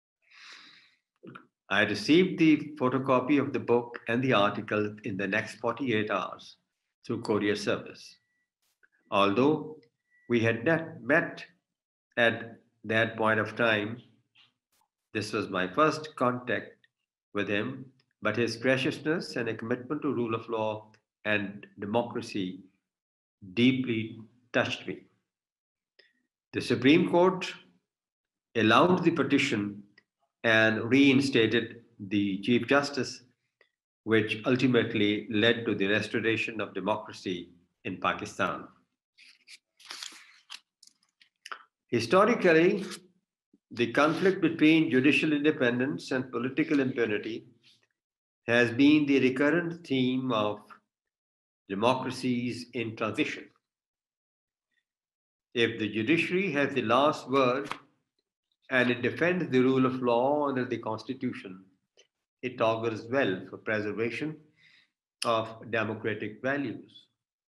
Speaker 11: I received the photocopy of the book and the article in the next forty-eight hours through courier service. Although we had not met at that point of time, this was my first contact with him, but his graciousness and a commitment to rule of law and democracy deeply touched me. The Supreme Court allowed the petition and reinstated the Chief Justice, which ultimately led to the restoration of democracy in Pakistan. Historically, the conflict between judicial independence and political impunity has been the recurrent theme of democracies in transition. If the judiciary has the last word and it defends the rule of law under the Constitution, it augurs well for preservation of democratic values.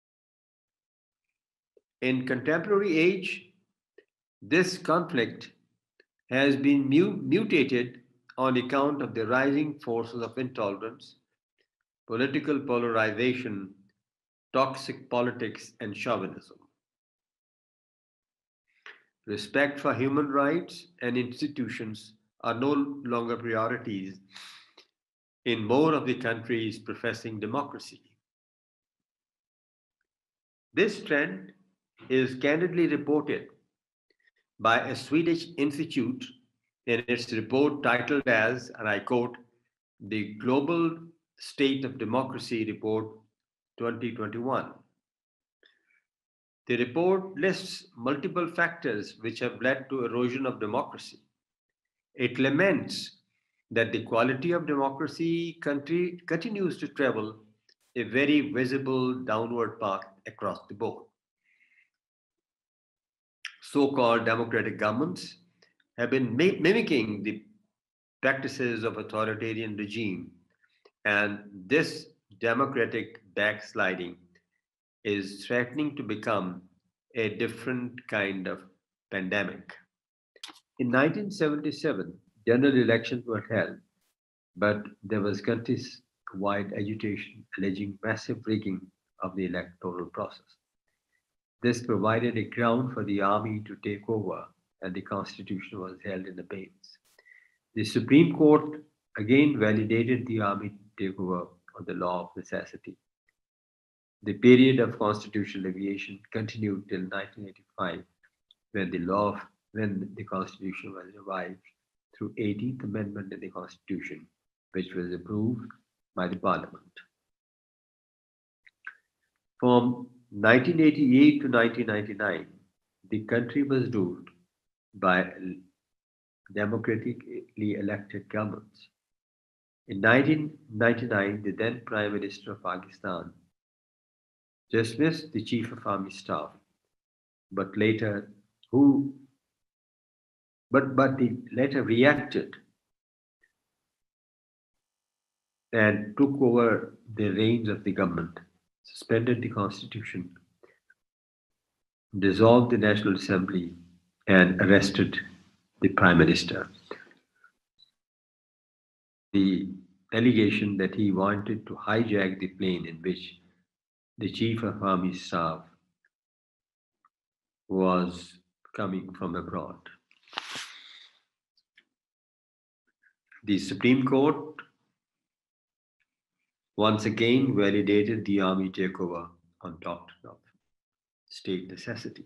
Speaker 11: In contemporary age, this conflict has been mu- mutated on account of the rising forces of intolerance, political polarization, toxic politics, and chauvinism. Respect for human rights and institutions are no longer priorities in more of the countries professing democracy. This trend is candidly reported by a Swedish institute in its report titled as, and I quote, the Global State of Democracy Report twenty twenty-one. The report lists multiple factors which have led to erosion of democracy. It laments that the quality of democracy country continues to travel a very visible downward path across the board. So-called democratic governments have been mi- mimicking the practices of authoritarian regime, and this democratic backsliding is threatening to become a different kind of pandemic. In nineteen seventy-seven, general elections were held, but there was country-wide agitation alleging massive rigging of the electoral process. This provided a ground for the army to take over, and the constitution was held in abeyance. The Supreme Court again validated the army takeover on the law of necessity. The period of constitutional aviation continued till nineteen eighty-five, when the law of, when the constitution was revived through eighteenth Amendment in the Constitution, which was approved by the Parliament. From nineteen eighty-eight to nineteen ninety-nine, the country was ruled by democratically elected governments. In nineteen ninety-nine, the then Prime Minister of Pakistan dismissed the Chief of Army Staff, but later who but but he later reacted and took over the reins of the government, suspended the constitution, dissolved the National Assembly, and arrested the Prime Minister. The allegation that he wanted to hijack the plane in which the Chief of Army Staff was coming from abroad. The Supreme Court once again validated the army takeover on doctrine of state necessity.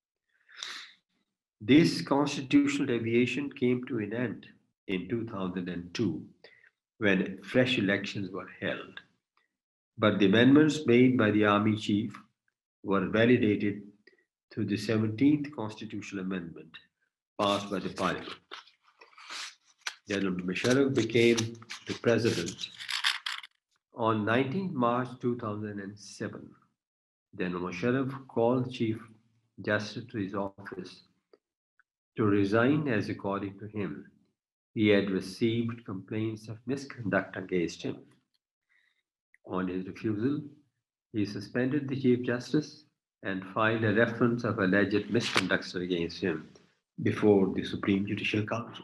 Speaker 11: This constitutional deviation came to an end in two thousand two, when fresh elections were held. But the amendments made by the army chief were validated through the seventeenth constitutional amendment passed by the parliament. General Musharraf became the president on nineteenth March two thousand seven. General Musharraf called Chief Justice to his office to resign, as according to him, he had received complaints of misconduct against him. On his refusal, he suspended the Chief Justice and filed a reference of alleged misconduct against him before the Supreme Judicial Council.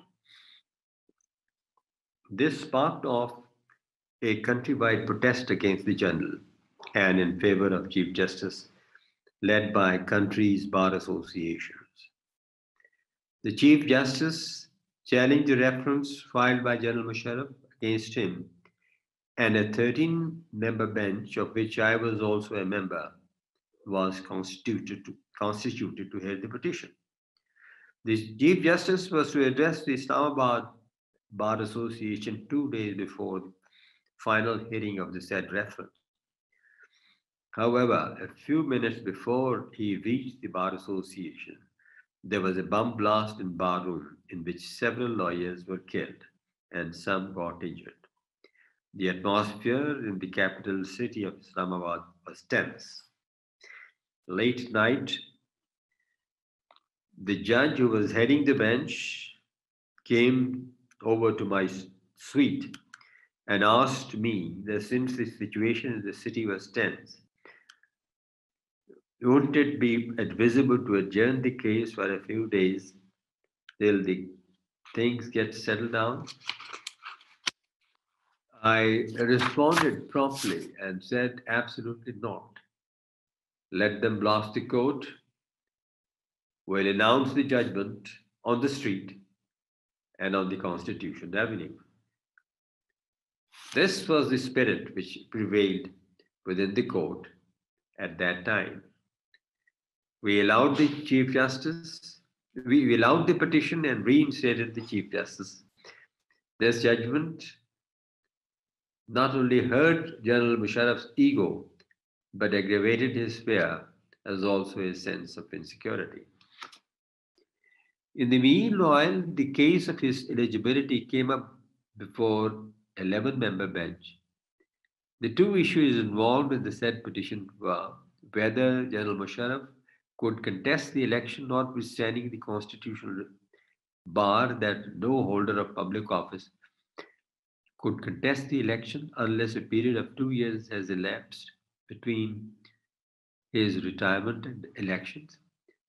Speaker 11: This sparked off a countrywide protest against the general and in favor of Chief Justice, led by country's bar associations. The Chief Justice challenged the reference filed by General Musharraf against him, and a thirteen-member bench, of which I was also a member, was constituted to, constituted to hear the petition. The Chief Justice was to address the Islamabad Bar Association two days before the final hearing of the said reference. However, a few minutes before he reached the Bar Association, there was a bomb blast in bar room in which several lawyers were killed and some got injured. The atmosphere in the capital city of Islamabad was tense. Late night, the judge who was heading the bench came over to my suite and asked me that since the situation in the city was tense, wouldn't it be advisable to adjourn the case for a few days till the things get settled down? I responded promptly and said, absolutely not. Let them blast the court. We'll announce the judgment on the street and on the Constitution Avenue. This was the spirit which prevailed within the court at that time. We allowed the Chief Justice, we allowed the petition and reinstated the Chief Justice. This judgment not only hurt General Musharraf's ego, but aggravated his fear as also his sense of insecurity. In the meanwhile, the case of his eligibility came up before eleven-member bench. The two issues involved in the said petition were whether General Musharraf could contest the election notwithstanding the constitutional bar that no holder of public office could contest the election unless a period of two years has elapsed between his retirement and elections.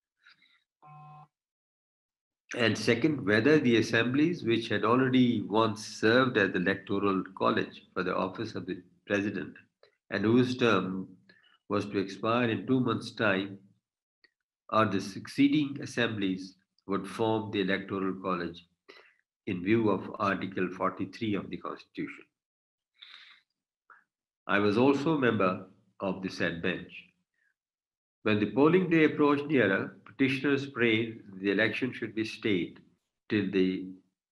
Speaker 11: And second, whether the assemblies which had already once served as the electoral college for the office of the president and whose term was to expire in two months' time, or the succeeding assemblies would form the electoral college in view of Article forty-three of the Constitution. I was also a member of the said bench. When the polling day approached nearer, petitioners prayed the election should be stayed till the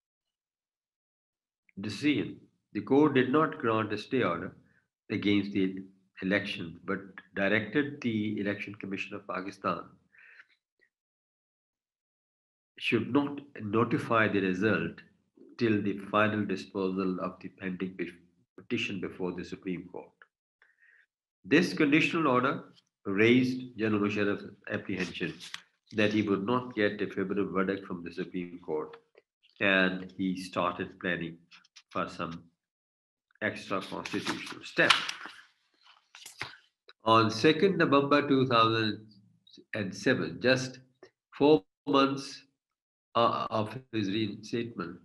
Speaker 11: decision. The court did not grant a stay order against the election, but directed the Election Commission of Pakistan should not notify the result till the final disposal of the pending petition before the Supreme Court. This conditional order raised General Musharraf's apprehension that he would not get a favorable verdict from the Supreme Court, and he started planning for some extra constitutional step. On second November two thousand seven, just four months uh, of his reinstatement,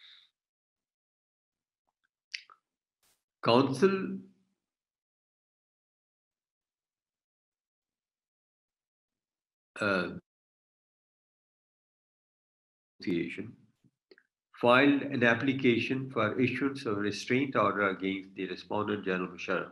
Speaker 11: Council uh, Association filed an application for issuance of a restraint order against the respondent General Musharraf,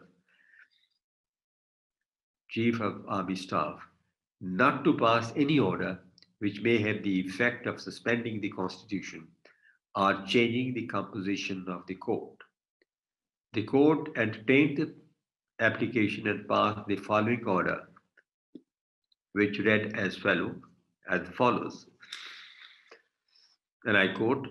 Speaker 11: Chief of Army Staff, not to pass any order which may have the effect of suspending the Constitution or changing the composition of the court. The court entertained the application and passed the following order, which read as follow, as follows, and I quote,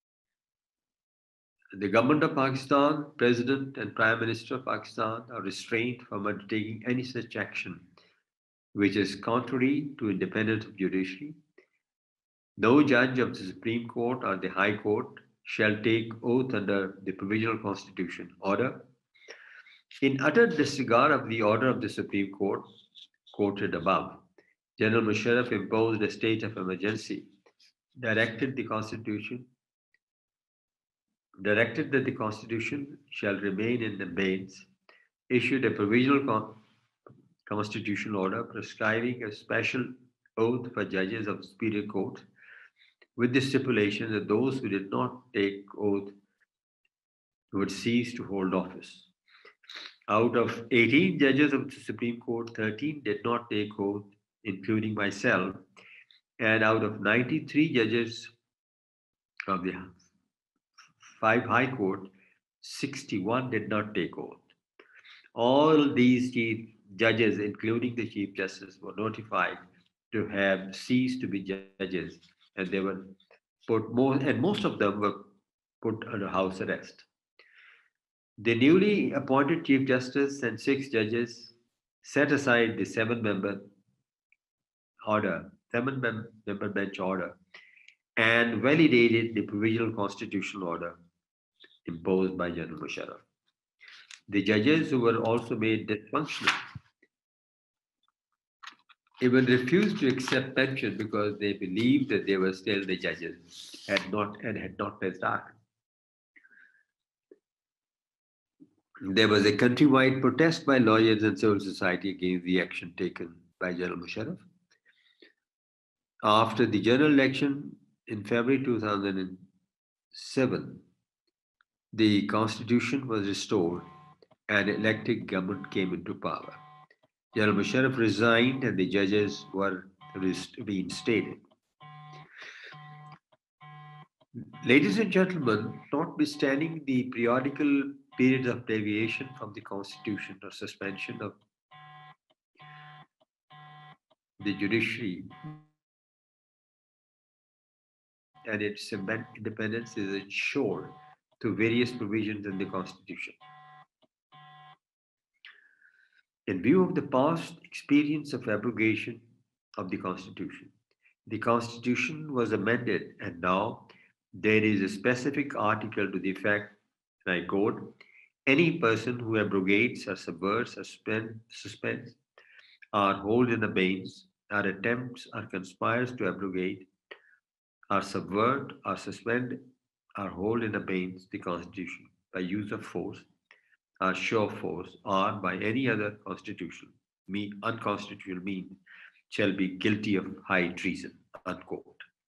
Speaker 11: "The government of Pakistan, President and Prime Minister of Pakistan are restrained from undertaking any such action which is contrary to independence of judiciary. No judge of the Supreme Court or the High Court shall take oath under the Provisional Constitution order. In utter disregard of the order of the Supreme Court quoted above, General Musharraf imposed a state of emergency, directed the Constitution, directed that the Constitution shall remain in abeyance, issued a provisional con constitutional order prescribing a special oath for judges of superior courts, with the stipulation that those who did not take oath would cease to hold office. Out of eighteen judges of the Supreme Court, thirteen did not take oath, including myself. And out of ninety-three judges of the five High Court, sixty-one did not take oath. All these chief judges, including the Chief Justice, were notified to have ceased to be judges, and they were put more, and most of them were put under house arrest. The newly appointed Chief Justice and six judges set aside the seven-member order, seven-member bench order, and validated the provisional constitutional order imposed by General Musharraf. The judges, who were also made dysfunctional, even refused to accept pension because they believed that they were still the judges had not and had not resigned. There was a countrywide protest by lawyers and civil society against the action taken by General Musharraf. After the general election in February two thousand seven, the constitution was restored and elected government came into power. General Musharraf resigned and the judges were reinstated. Ladies and gentlemen, notwithstanding the periodical periods of deviation from the constitution or suspension of the judiciary and its independence is ensured through various provisions in the constitution. In view of the past experience of abrogation of the Constitution, the Constitution was amended and now there is a specific article to the effect, and I quote, any person who abrogates or subverts or suspend, suspends or holds in abeyance or attempts or conspires to abrogate or subvert or suspend or hold in abeyance the Constitution by use of force or show of force or by any other constitutional, mean, unconstitutional means shall be guilty of high treason, unquote.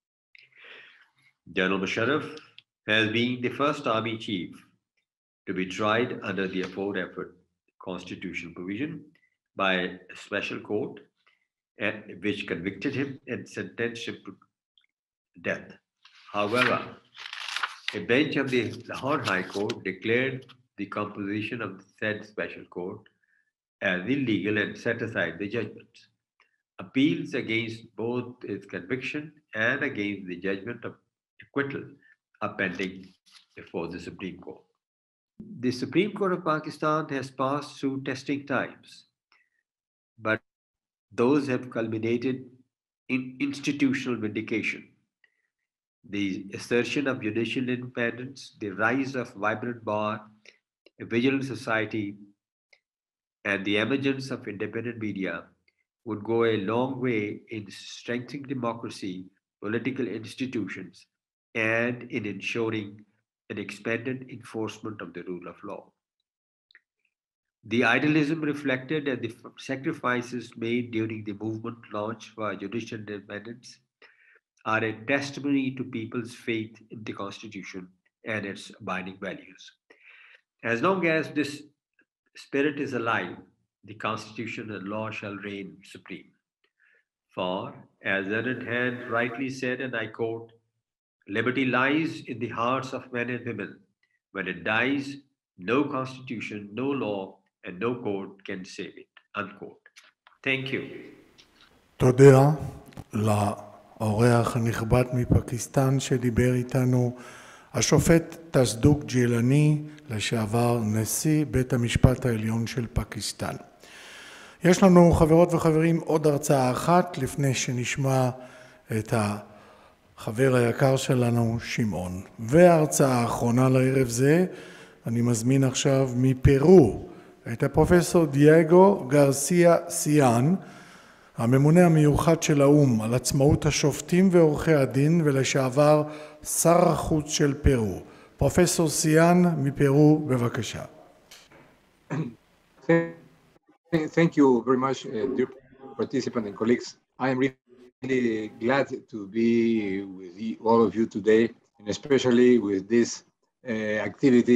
Speaker 11: General Musharraf has been the first army chief to be tried under the aforementioned constitutional provision by a special court, which convicted him and sentenced him to death. However, a bench of the Lahore High Court declared the composition of the said special court as illegal and set aside the judgments. Appeals against both his conviction and against the judgment of acquittal are pending before the Supreme Court. The Supreme Court of Pakistan has passed through testing times, but those have culminated in institutional vindication. The assertion of judicial independence, the rise of vibrant bar, a vigilant society, and the emergence of independent media would go a long way in strengthening democracy, political institutions, and in ensuring an expanded enforcement of the rule of law. The idealism reflected and the sacrifices made during the movement launched for judicial independence are a testimony to people's faith in the Constitution and its abiding values. As long as this spirit is alive, the Constitution and law shall reign supreme. For, as Leonard Hand rightly said, and I quote, liberty lies in the hearts of men and women. When it dies, no constitution, no law, and no court can save it, unquote. Thank you.
Speaker 1: תודה לאורח הנכבד מפקיסטן שדיבר איתנו, השופט תסדוק ג'ילני, לשעבר נשיא בית המשפט העליון של פקיסטן. יש לנו, חברות וחברים, עוד הרצאה אחת לפני שנשמע את החבר היקר שלנו, שמעון. וההרצאה האחרונה לערב זה, אני מזמין עכשיו מפרו את הפרופסור דייגו גרסיה סיאן, הממונה המיוחד של האו"ם על עצמאות השופטים ועורכי הדין ולשעבר שר החוץ של פרו. פרופסור סיאן מפרו, בבקשה.
Speaker 5: Thank you very much, uh, dear participants and colleagues. I am really glad to be with you, all of you today, and especially with this uh, activity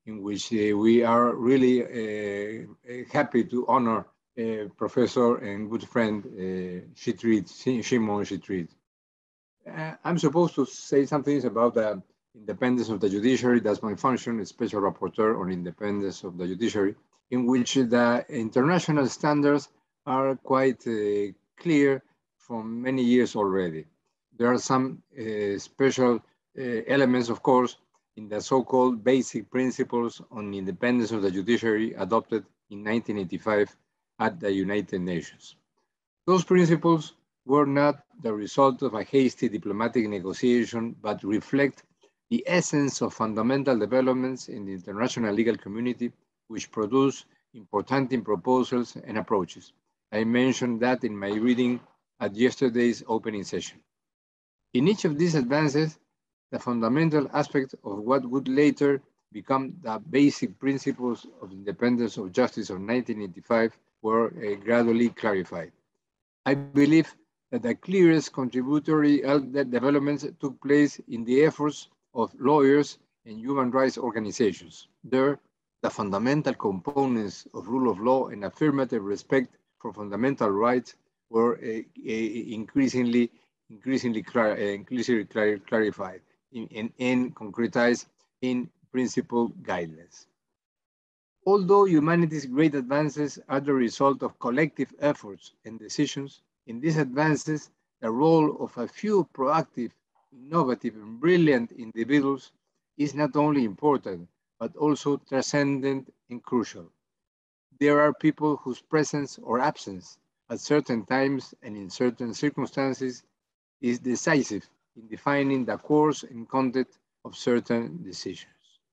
Speaker 12: in which uh, we are really uh, happy to honor uh, Professor and good friend uh, Shetreet, Shimon Shetreet. Uh, I'm supposed to say some things about the independence of the judiciary. That's my function, a special rapporteur on independence of the judiciary, in which the international standards are quite uh, clear from many years already. There are some uh, special uh, elements, of course, in the so-called basic principles on independence of the judiciary adopted in nineteen eighty-five at the United Nations. Those principles were not the result of a hasty diplomatic negotiation, but reflect the essence of fundamental developments in the international legal community, which produce important proposals and approaches. I mentioned that in my reading at yesterday's opening session. In each of these advances, the fundamental aspect of what would later become the basic principles of independence of justice of nineteen eighty-five were uh, gradually clarified. I believe that the clearest contributory developments took place in the efforts of lawyers and human rights organizations. There, the fundamental components of rule of law and affirmative respect for fundamental rights were uh, uh, increasingly, increasingly, clar uh, increasingly clar clarified and, and concretized in principle guidelines. Although humanity's great advances are the result of collective efforts and decisions, in these advances, the role of a few proactive, innovative, and brilliant individuals is not only important, but also transcendent and crucial. There are people whose presence or absence at certain times and in certain circumstances is decisive in defining the course and content of certain decisions.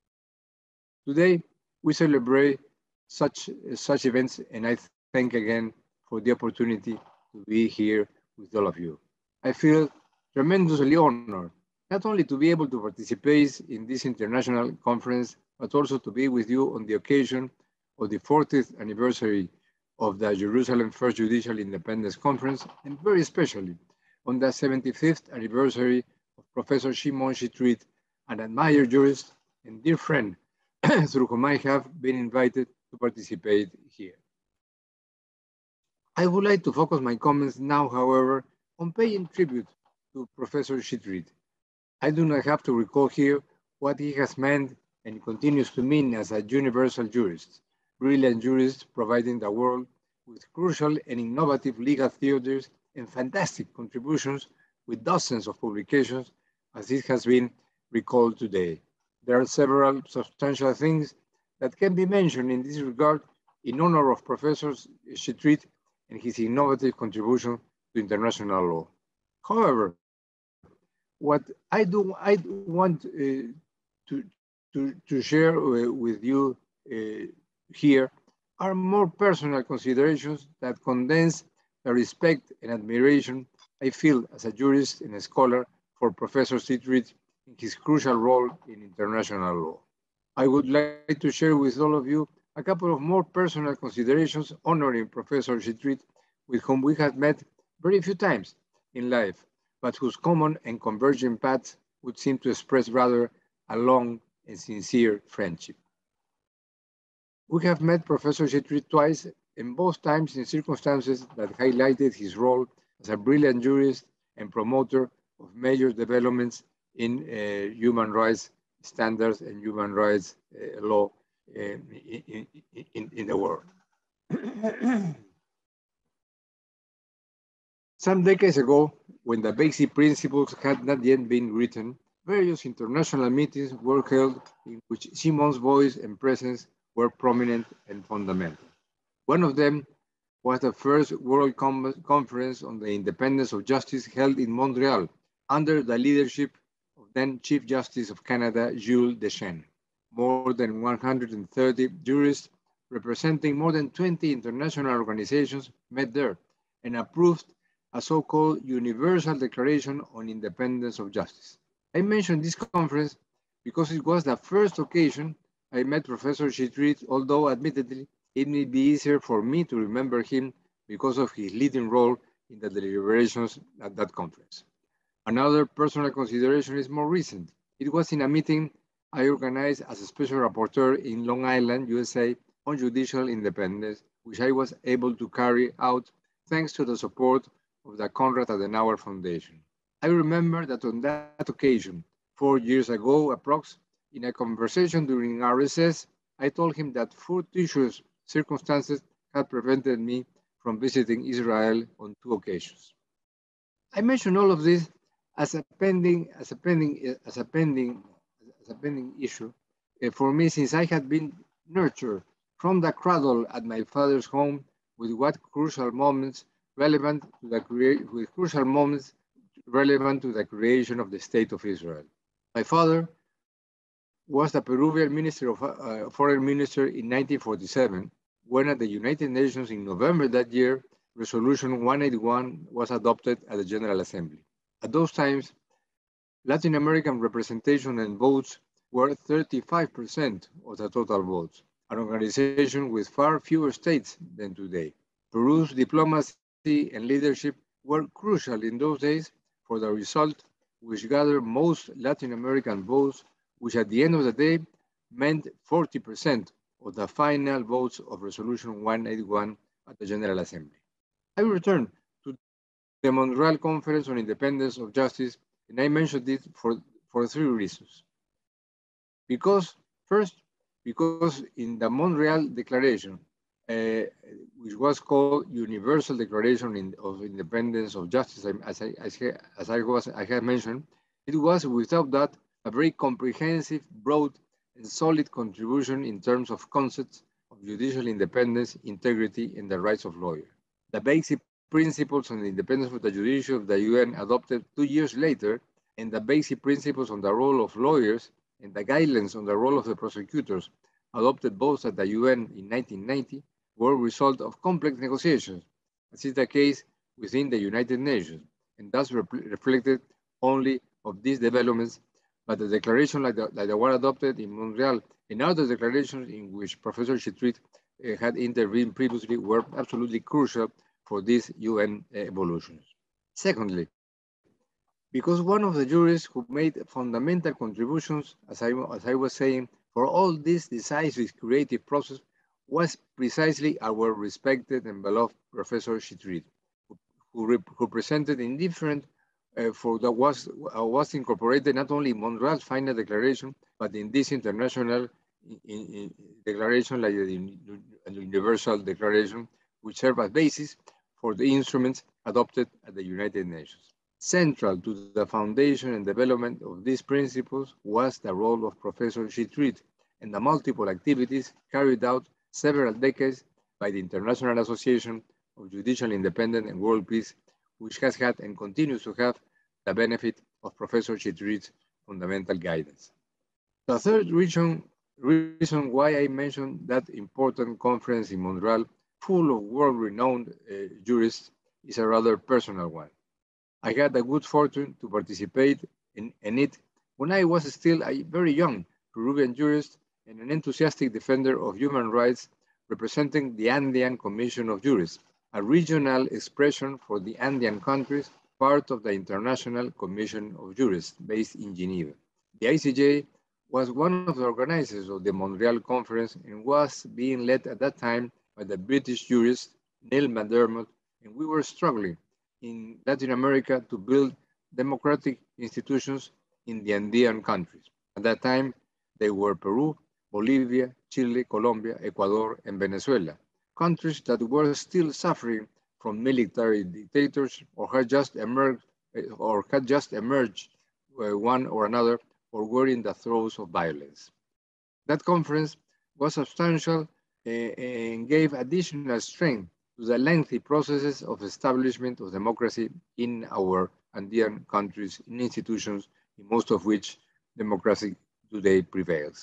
Speaker 12: Today, we celebrate such, such events, and I thank again for the opportunity to be here with all of you. I feel tremendously honored, not only to be able to participate in this international conference, but also to be with you on the occasion of the fortieth anniversary of the Jerusalem First Judicial Independence Conference, and very especially on the seventy-fifth anniversary of Professor Shimon Shetreet, an admired jurist and dear friend through whom I have been invited to participate here. I would like to focus my comments now, however, on paying tribute to Professor Shetreet. I do not have to recall here what he has meant and continues to mean as a universal jurist, brilliant jurist providing the world with crucial and innovative legal theories and fantastic contributions with dozens of publications, as it has been recalled today. There are several substantial things that can be mentioned in this regard in honor of Professor Shetreet and his innovative contribution to international law. However, what I do I want uh, to, to, to share uh, with you uh, here are more personal considerations that condense the respect and admiration I feel as a jurist and a scholar for Professor Shetreet in his crucial role in international law. I would like to share with all of you a couple of more personal considerations honoring Professor Shetreet, with whom we have met very few times in life, but whose common and converging paths would seem to express rather a long and sincere friendship. We have met Professor Shetreet twice, and both times in circumstances that highlighted his role as a brilliant jurist and promoter of major developments in uh, human rights standards and human rights uh, law uh, in, in, in the world. Some decades ago, when the basic principles had not yet been written, various international meetings were held in which Shimon's voice and presence were prominent and fundamental. One of them was the first World Com Conference on the Independence of Justice held in Montreal under the leadership of then Chief Justice of Canada, Jules Deschênes. More than one hundred thirty jurists representing more than twenty international organizations met there and approved a so-called Universal Declaration on Independence of Justice. I mentioned this conference because it was the first occasion I met Professor Shetreet, although admittedly it may be easier for me to remember him because of his leading role in the deliberations at that conference. Another personal consideration is more recent. It was in a meeting I organized as a special rapporteur in Long Island, U S A, on judicial independence, which I was able to carry out thanks to the support of the Konrad Adenauer Foundation. I remember that on that occasion, four years ago approx, in a conversation during R S S, I told him that fortuitous circumstances had prevented me from visiting Israel on two occasions. I mention all of this as a pending, as a pending, as a pending, as a pending issue uh, for me, since I had been nurtured from the cradle at my father's home with what crucial moments relevant to the crea- with crucial moments relevant to the creation of the State of Israel. My father was the Peruvian Minister of uh, Foreign Minister in nineteen forty-seven, when at the United Nations in November that year, Resolution one eighty-one was adopted at the General Assembly. At those times, Latin American representation and votes were thirty-five percent of the total votes, an organization with far fewer states than today. Peru's diplomacy and leadership were crucial in those days for the result, which gathered most Latin American votes, which at the end of the day meant forty percent of the final votes of Resolution one eighty-one at the General Assembly. I returned to the Montreal Conference on Independence of Justice, and I mentioned it for, for three reasons. Because, first, because in the Montreal Declaration, uh, which was called Universal Declaration in, of Independence of Justice, as I, as, I, as I, was, I had mentioned, it was without that a very comprehensive, broad, and solid contribution in terms of concepts of judicial independence, integrity, and the rights of lawyers. The basic principles on the independence of the judiciary of the U N adopted two years later, and the basic principles on the role of lawyers and the guidelines on the role of the prosecutors adopted both at the U N in nineteen ninety were a result of complex negotiations, as is the case within the United Nations, and thus re reflected only of these developments, but the declaration like the, like the one adopted in Montreal and other declarations in which Professor Shetreet uh, had intervened previously were absolutely crucial for these U N evolutions. Secondly, because one of the jurists who made fundamental contributions, as I, as I was saying, for all this decisive creative process was precisely our respected and beloved Professor Shetreet, who, who, who presented in different Uh, for that was, uh, was incorporated not only in Montreal's final declaration, but in this international in, in declaration like the, the Universal Declaration, which serve as basis for the instruments adopted at the United Nations. Central to the foundation and development of these principles was the role of Professor Shetreet and the multiple activities carried out several decades by the International Association of Judicial Independence and World Peace, which has had and continues to have the benefit of Professor Shetreet's fundamental guidance. The third reason, reason why I mentioned that important conference in Montreal, full of world-renowned uh, jurists, is a rather personal one. I had the good fortune to participate in, in it when I was still a very young Peruvian jurist and an enthusiastic defender of human rights representing the Andean Commission of Jurists, a regional expression for the Andean countries, part of the International Commission of Jurists based in Geneva. The I C J was one of the organizers of the Montreal Conference and was being led at that time by the British jurist Neil McDermott, and we were struggling in Latin America to build democratic institutions in the Andean countries. At that time, they were Peru, Bolivia, Chile, Colombia, Ecuador, and Venezuela, countries that were still suffering from military dictators or had just emerged, or had just emerged uh, one or another, or were in the throes of violence. That conference was substantial uh, and gave additional strength to the lengthy processes of establishment of democracy in our Andean countries, in institutions, in most of which democracy today prevails.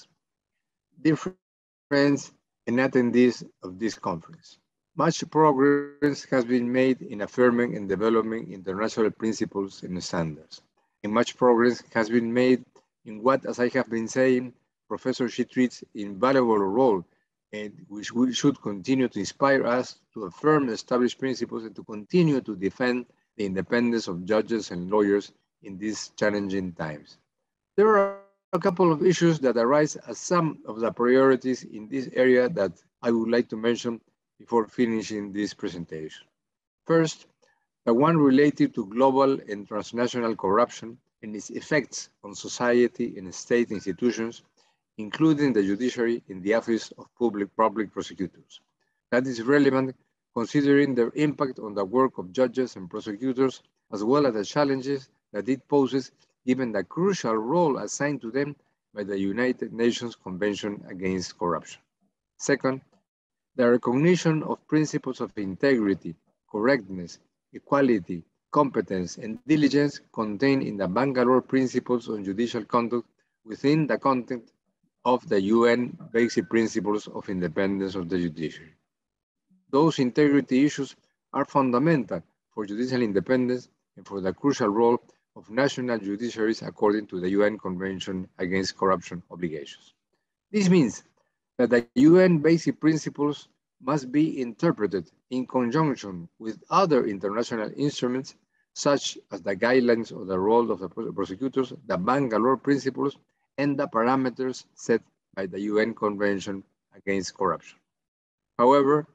Speaker 12: Dear friends and attendees of this conference, much progress has been made in affirming and developing international principles and standards. And much progress has been made in what, as I have been saying, Professor Shetreet's invaluable role, and which we should continue to inspire us to affirm established principles and to continue to defend the independence of judges and lawyers in these challenging times. There are A couple of issues that arise as some of the priorities in this area that I would like to mention before finishing this presentation. First, the one related to global and transnational corruption and its effects on society and state institutions, including the judiciary in the Office of Public Public Prosecutors. That is relevant considering their impact on the work of judges and prosecutors, as well as the challenges that it poses given the crucial role assigned to them by the United Nations Convention Against Corruption. Second, the recognition of principles of integrity, correctness, equality, competence, and diligence contained in the Bangalore Principles on Judicial Conduct within the content of the U N Basic Principles of Independence of the Judiciary. Those integrity issues are fundamental for judicial independence and for the crucial role of national judiciaries according to the U N Convention Against Corruption obligations. This means that the U N Basic Principles must be interpreted in conjunction with other international instruments, such as the guidelines of the role of the prosecutors, the Bangalore Principles, and the parameters set by the U N Convention Against Corruption. However,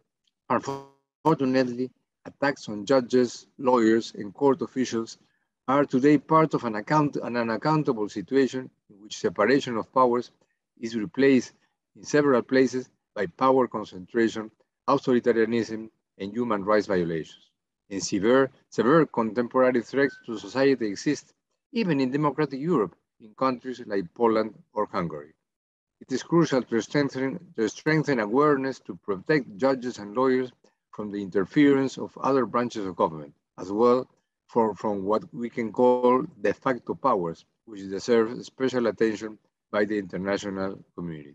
Speaker 12: unfortunately, attacks on judges, lawyers, and court officials are today part of an, account, an unaccountable situation in which separation of powers is replaced in several places by power concentration, authoritarianism, and human rights violations. And severe, severe contemporary threats to society exist, even in democratic Europe, in countries like Poland or Hungary. It is crucial to strengthen, to strengthen awareness to protect judges and lawyers from the interference of other branches of government, as well for, from what we can call de facto powers, which deserve special attention by the international community.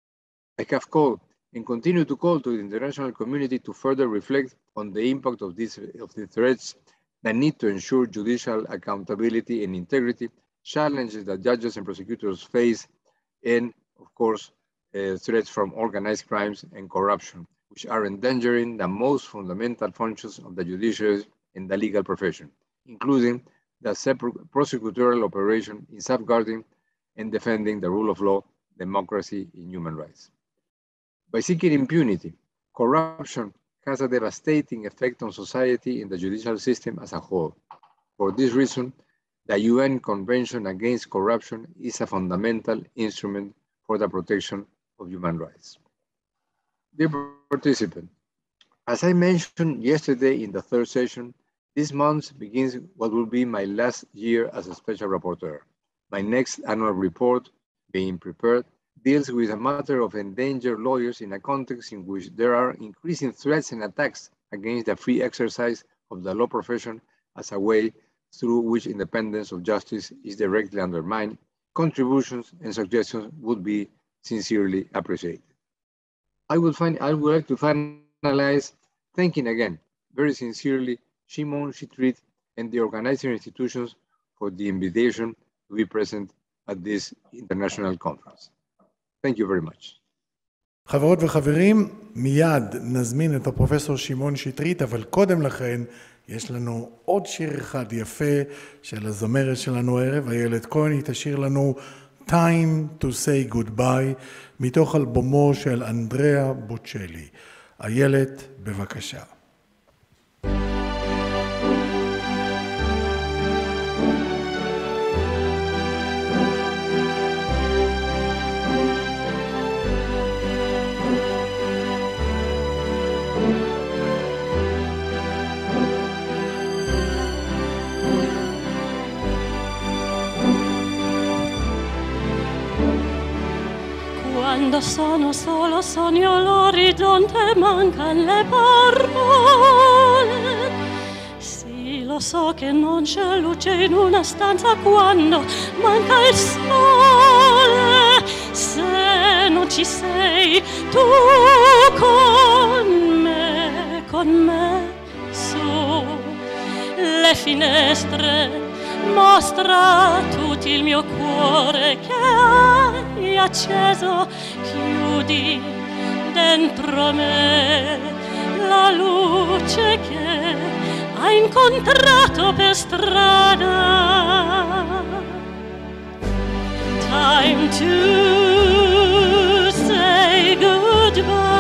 Speaker 12: I have called and continue to call to the international community to further reflect on the impact of these of the threats that need to ensure judicial accountability and integrity, challenges that judges and prosecutors face, and of course, uh, threats from organized crimes and corruption, which are endangering the most fundamental functions of the judiciary and the legal profession, including the separate prosecutorial operation in safeguarding and defending the rule of law, democracy, and human rights. By seeking impunity, corruption has a devastating effect on society and the judicial system as a whole. For this reason, the U N Convention Against Corruption is a fundamental instrument for the protection of human rights. Dear participants, as I mentioned yesterday in the third session, this month begins what will be my last year as a special rapporteur. My next annual report, being prepared, deals with a matter of endangered lawyers in a context in which there are increasing threats and attacks against the free exercise of the law profession as a way through which independence of justice is directly undermined. Contributions and suggestions would be sincerely appreciated. I would, find, I would like to finalize thanking again, very sincerely, Shimon Shetreet and the organizing institutions for the invitation to be present at this international conference. Thank you very much.
Speaker 1: חברות וחברים, מיד נזמין את הפרופסור שמעון שטרית, אבל קודם לכן יש לנו עוד שיר אחד יפה של הזמרת שלנו הערב, איילת כהן, היא תשאיר לנו Time to say goodbye, מתוך אלבומו של אנדריאה בוצ'לי. איילת, בבקשה.
Speaker 2: Quando sono solo sogno l'orizzonte, mancan le parole. Sì, lo so che non c'è luce in una stanza quando manca il sole. Se non ci sei tu con me, con me, su le finestre, mostra tutto il mio cuore che hai acceso, chiudi dentro me la luce che hai incontrato per strada. Time to say goodbye.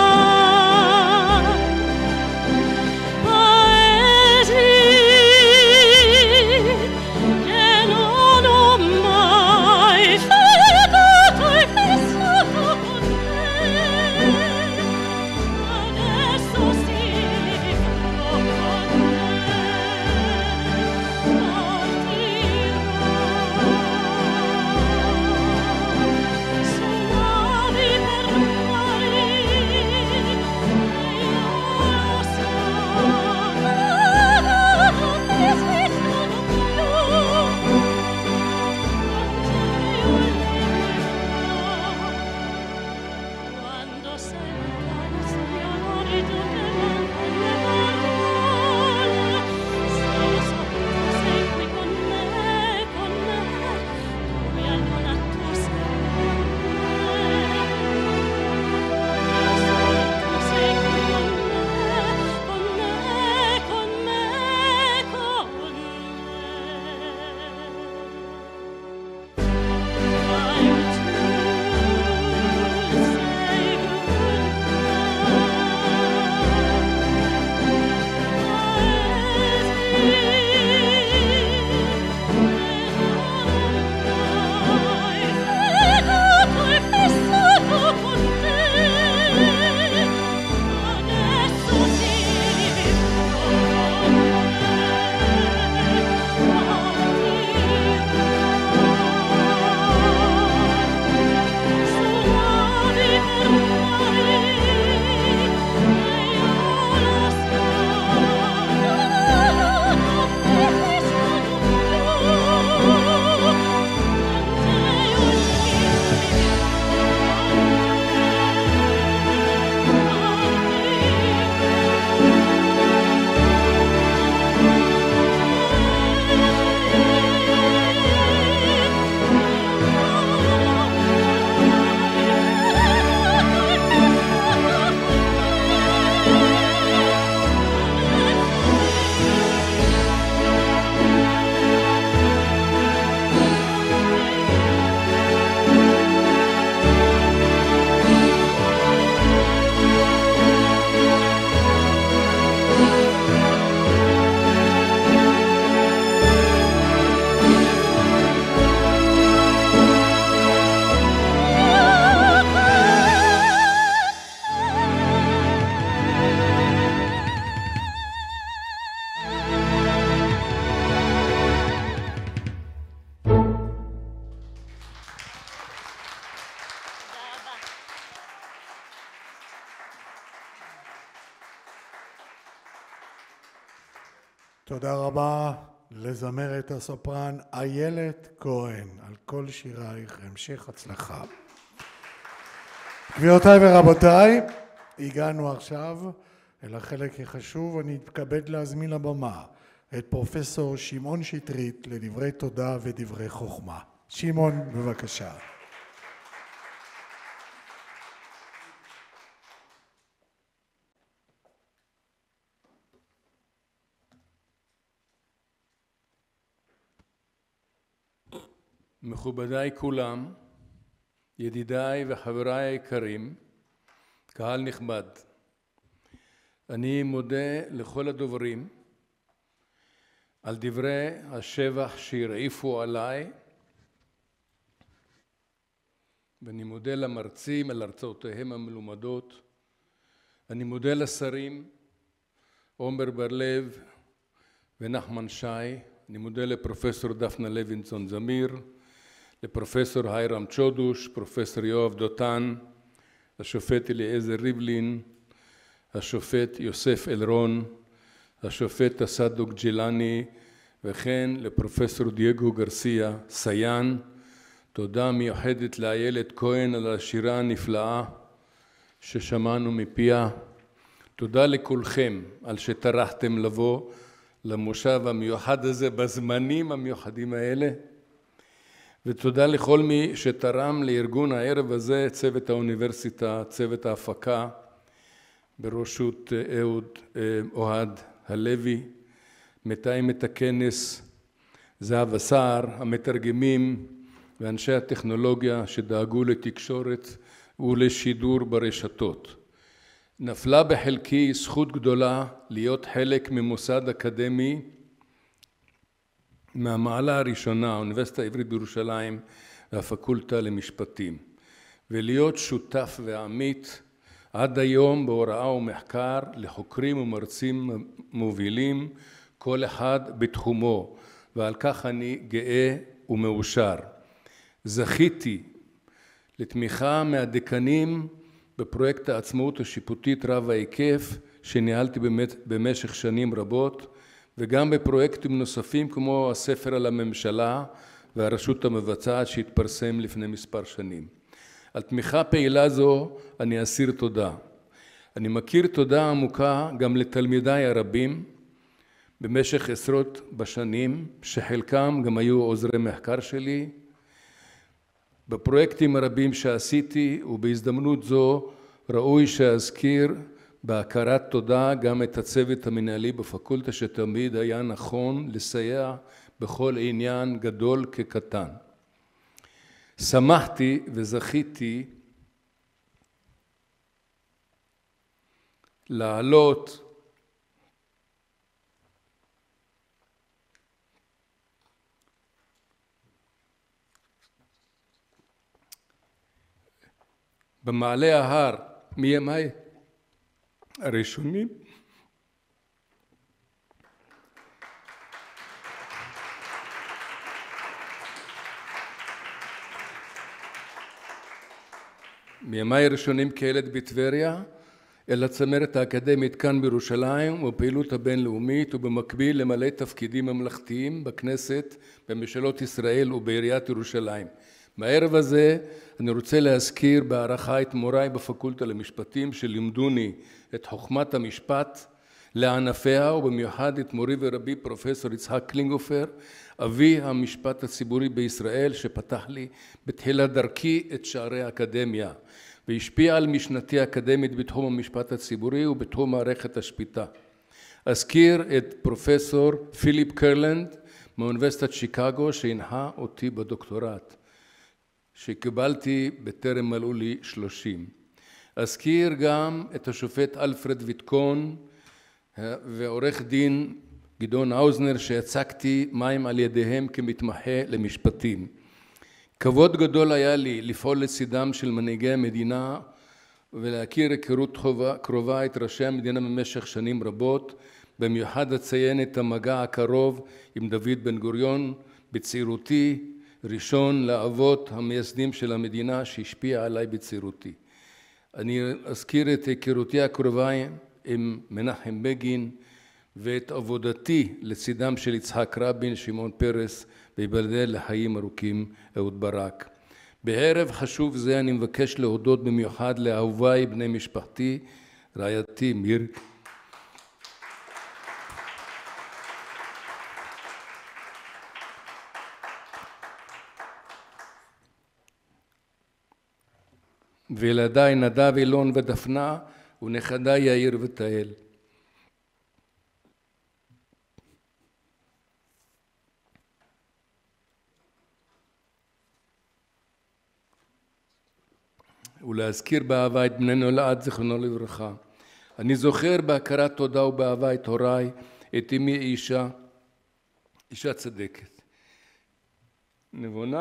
Speaker 1: תודה רבה לזמרת הסופרן איילת כהן על כל שירייך, המשך הצלחה. גבירותיי ורבותיי, הגענו עכשיו אל החלק החשוב. אני אתכבד להזמין לבמה את פרופסור שמעון שטרית לדברי תודה ודברי חוכמה. שמעון, בבקשה.
Speaker 13: מכובדיי כולם, ידידיי וחבריי היקרים, קהל נכבד, אני מודה לכל הדוברים על דברי השבח שהרעיפו עליי, ואני מודה למרצים על הרצאותיהם המלומדות. אני מודה לשרים עומר בר לב ונחמן שי. אני מודה לפרופסור דפנה לוינסון-זמיר, לפרופסור היירם צ'ודוש, פרופסור יואב דותן, השופט אליעזר ריבלין, השופט יוסף אלרון, השופט תסדוק ג'ילני, וכן לפרופסור דייגו גרסיה סיין. תודה מיוחדת לאיילת כהן על השירה הנפלאה ששמענו מפיה. תודה לכולכם על שטרחתם לבוא למושב המיוחד הזה בזמנים המיוחדים האלה. ותודה לכל מי שתרם לארגון הערב הזה, צוות האוניברסיטה, צוות ההפקה, בראשות אהוד אוהד הלוי, מתאמת הכנס זהבה סער, המתרגמים ואנשי הטכנולוגיה שדאגו לתקשורת ולשידור ברשתות. נפלה בחלקי זכות גדולה להיות חלק ממוסד אקדמי מהמעלה הראשונה, האוניברסיטה העברית בירושלים והפקולטה למשפטים, ולהיות שותף ועמית עד היום בהוראה ומחקר לחוקרים ומרצים מובילים, כל אחד בתחומו, ועל כך אני גאה ומאושר. זכיתי לתמיכה מהדקנים בפרויקט העצמאות השיפוטית רב ההיקף שניהלתי במשך שנים רבות, וגם בפרויקטים נוספים כמו הספר על הממשלה והרשות המבצעת שהתפרסם לפני מספר שנים. על תמיכה פעילה זו אני אסיר תודה. אני מכיר תודה עמוקה גם לתלמידיי הרבים במשך עשרות בשנים, שחלקם גם היו עוזרי מחקר שלי. בפרויקטים הרבים שעשיתי, ובהזדמנות זו ראוי שאזכיר בהכרת תודה גם את הצוות המנהלי בפקולטה שתמיד היה נכון לסייע בכל עניין גדול כקטן. שמחתי וזכיתי לעלות במעלה ההר מימיי הראשונים, מימיי הראשונים כילד בטבריה, אל הצמרת האקדמית כאן בירושלים ובפעילות הבינלאומית, ובמקביל למלא תפקידים ממלכתיים בכנסת, בממשלות ישראל ובעיריית ירושלים. בערב הזה אני רוצה להזכיר בהערכה את מוריי בפקולטה למשפטים שלימדוני את חוכמת המשפט לענפיה, ובמיוחד את מורי ורבי פרופסור יצחק קלינגהופר, אבי המשפט הציבורי בישראל, שפתח לי בתחילת דרכי את שערי האקדמיה והשפיע על משנתי האקדמית בתחום המשפט הציבורי ובתחום מערכת השפיטה. אזכיר את פרופסור פיליפ קרלנד מאוניברסיטת שיקגו שהנחה אותי בדוקטורט שקיבלתי בטרם מלאו לי שלושים. אזכיר גם את השופט אלפרד ויטקון ועורך דין גדעון האוזנר שהצגתי מים על ידיהם כמתמחה למשפטים. כבוד גדול היה לי לפעול לצידם של מנהיגי המדינה ולהכיר היכרות קרובה את ראשי המדינה במשך שנים רבות, במיוחד אציין את המגע הקרוב עם דוד בן גוריון בצעירותי, ראשון לאבות המייסדים של המדינה שהשפיע עליי בצעירותי. אני אזכיר את היכרותי הקרובה עם מנחם בגין ואת עבודתי לצידם של יצחק רבין, שמעון פרס ויבדל לחיים ארוכים אהוד ברק. בערב חשוב זה אני מבקש להודות במיוחד לאהוביי בני משפחתי, רעייתי מיר, וילדיי נדב, אילון ודפנה, ונכדיי יאיר ותהל. ולהזכיר באהבה את בני נולד, זכרונו לברכה. אני זוכר בהכרת תודה ובאהבה את הוריי, את אמי אישה, אישה צדקת, נבונה,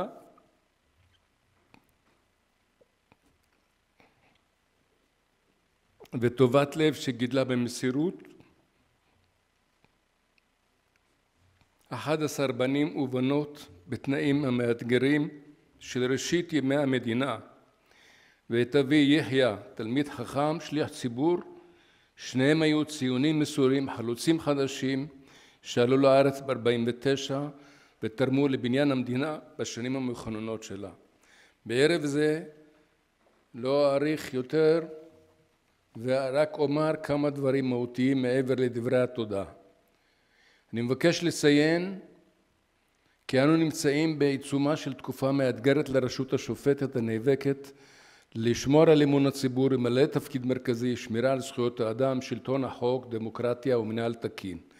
Speaker 13: וטובת לב שגידלה במסירות, אחד עשר בנים ובנות בתנאים המאתגרים של ראשית ימי המדינה, ואת אבי יחיא, תלמיד חכם, שליח ציבור, שניהם היו ציונים מסורים, חלוצים חדשים, שעלו לארץ ב-ארבעים ותשע ותרמו לבניין המדינה בשנים המכוננות שלה. בערב זה לא אאריך יותר, ורק אומר כמה דברים מהותיים מעבר לדברי התודה. אני מבקש לציין כי אנו נמצאים בעיצומה של תקופה מאתגרת לרשות השופטת הנאבקת לשמור על אמון הציבור, למלא תפקיד מרכזי, שמירה על זכויות האדם, שלטון החוק, דמוקרטיה ומנהל תקין.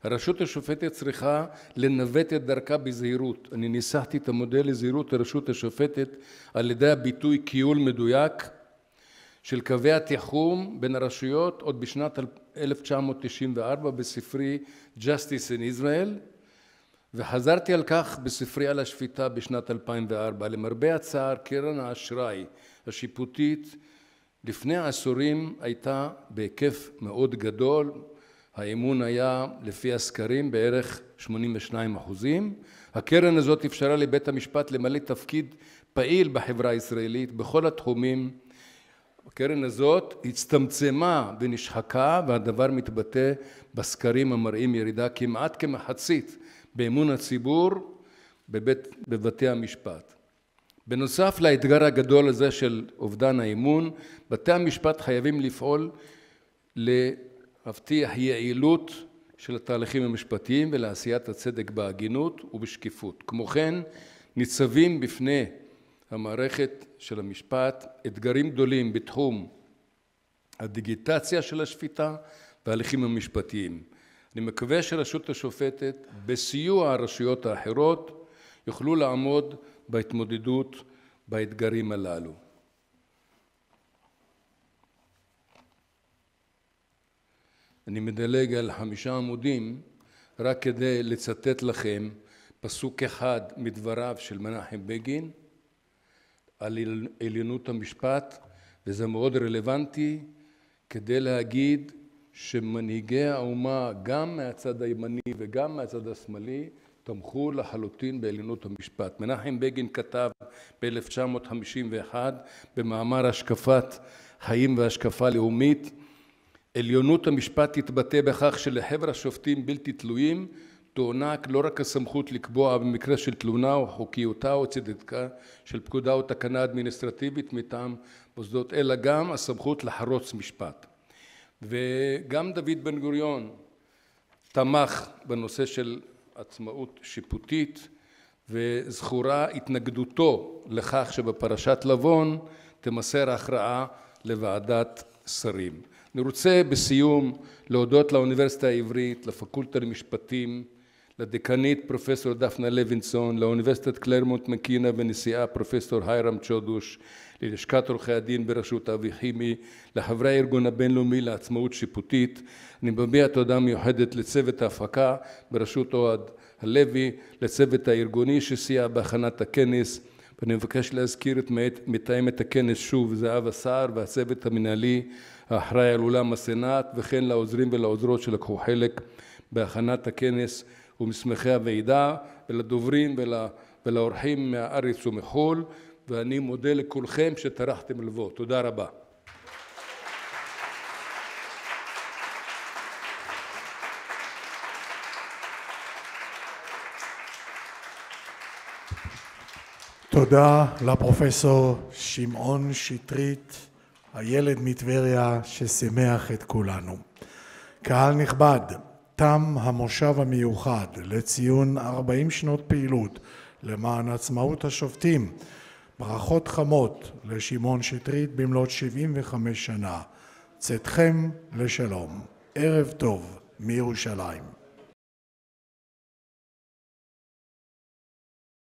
Speaker 13: הרשות השופטת צריכה לנווט את דרכה בזהירות. אני ניסחתי את המודל לזהירות הרשות השופטת על ידי הביטוי קיול מדויק של קווי התיחום בין הרשויות עוד בשנת אלף תשע מאות תשעים וארבע בספרי Justice in Israel, וחזרתי על כך בספרי על השפיטה בשנת אלפיים וארבע. למרבה הצער, קרן האשראי השיפוטית לפני העשורים הייתה בהיקף מאוד גדול, האמון היה לפי הסקרים בערך שמונים ושניים אחוזים. הקרן הזאת אפשרה לבית המשפט למלא תפקיד פעיל בחברה הישראלית בכל התחומים. הקרן הזאת הצטמצמה ונשחקה, והדבר מתבטא בסקרים המראים ירידה כמעט כמחצית באמון הציבור בבית, בבתי המשפט. בנוסף לאתגר הגדול הזה של אובדן האמון, בתי המשפט חייבים לפעול להבטיח יעילות של התהליכים המשפטיים ולעשיית הצדק בהגינות ובשקיפות. כמו כן, ניצבים בפני המערכת של המשפט אתגרים גדולים בתחום הדיגיטציה של השפיטה וההליכים המשפטיים. אני מקווה שרשות השופטת בסיוע הרשויות האחרות יוכלו לעמוד בהתמודדות באתגרים הללו. אני מדלג על חמישה עמודים רק כדי לצטט לכם פסוק אחד מדבריו של מנחם בגין על עליונות המשפט, וזה מאוד רלוונטי כדי להגיד שמנהיגי האומה גם מהצד הימני וגם מהצד השמאלי תמכו לחלוטין בעליונות המשפט. מנחם בגין כתב ב-אלף תשע מאות חמישים ואחת במאמר השקפת חיים והשקפה לאומית, עליונות המשפט תתבטא בכך שלחבר השופטים בלתי תלויים תוענק לא רק הסמכות לקבוע במקרה של תלונה או חוקיותה או צדקה של פקודה או תקנה אדמיניסטרטיבית מטעם מוסדות, אלא גם הסמכות לחרוץ משפט. וגם דוד בן גוריון תמך בנושא של עצמאות שיפוטית, וזכורה התנגדותו לכך שבפרשת לבון תמסר הכרעה לוועדת שרים. אני רוצה בסיום להודות לאוניברסיטה העברית, לפקולטה למשפטים, לדיקנית פרופסור דפנה לוינסון, לאוניברסיטת קלרמונט מקינה ונשיאה פרופסור היירם צ'ודוש, ללשכת עורכי הדין בראשות אבי חימי, לחברי הארגון הבינלאומי לעצמאות שיפוטית. אני מביע תודה מיוחדת לצוות ההפקה בראשות אוהד הלוי, לצוות הארגוני שסייע בהכנת הכנס, ואני מבקש להזכיר את מתאמת הכנס שוב, זהבה סער, והצוות המנהלי האחראי על אולם הסנאט, וכן לעוזרים ולעוזרות שלקחו חלק בהכנת הכנס ומסמכי הוועידה, ולדוברים ולאורחים מהארץ ומחול, ואני מודה לכולכם שטרחתם לבוא. תודה רבה.
Speaker 1: תודה לפרופסור שמעון שטרית, הילד מטבריה ששימח את כולנו. קהל נכבד, תם המושב המיוחד לציון ארבעים שנות פעילות למען עצמאות השופטים. ברכות חמות לשמעון שטרית במלאת שבעים וחמש שנה. צאתכם לשלום. ערב טוב מירושלים.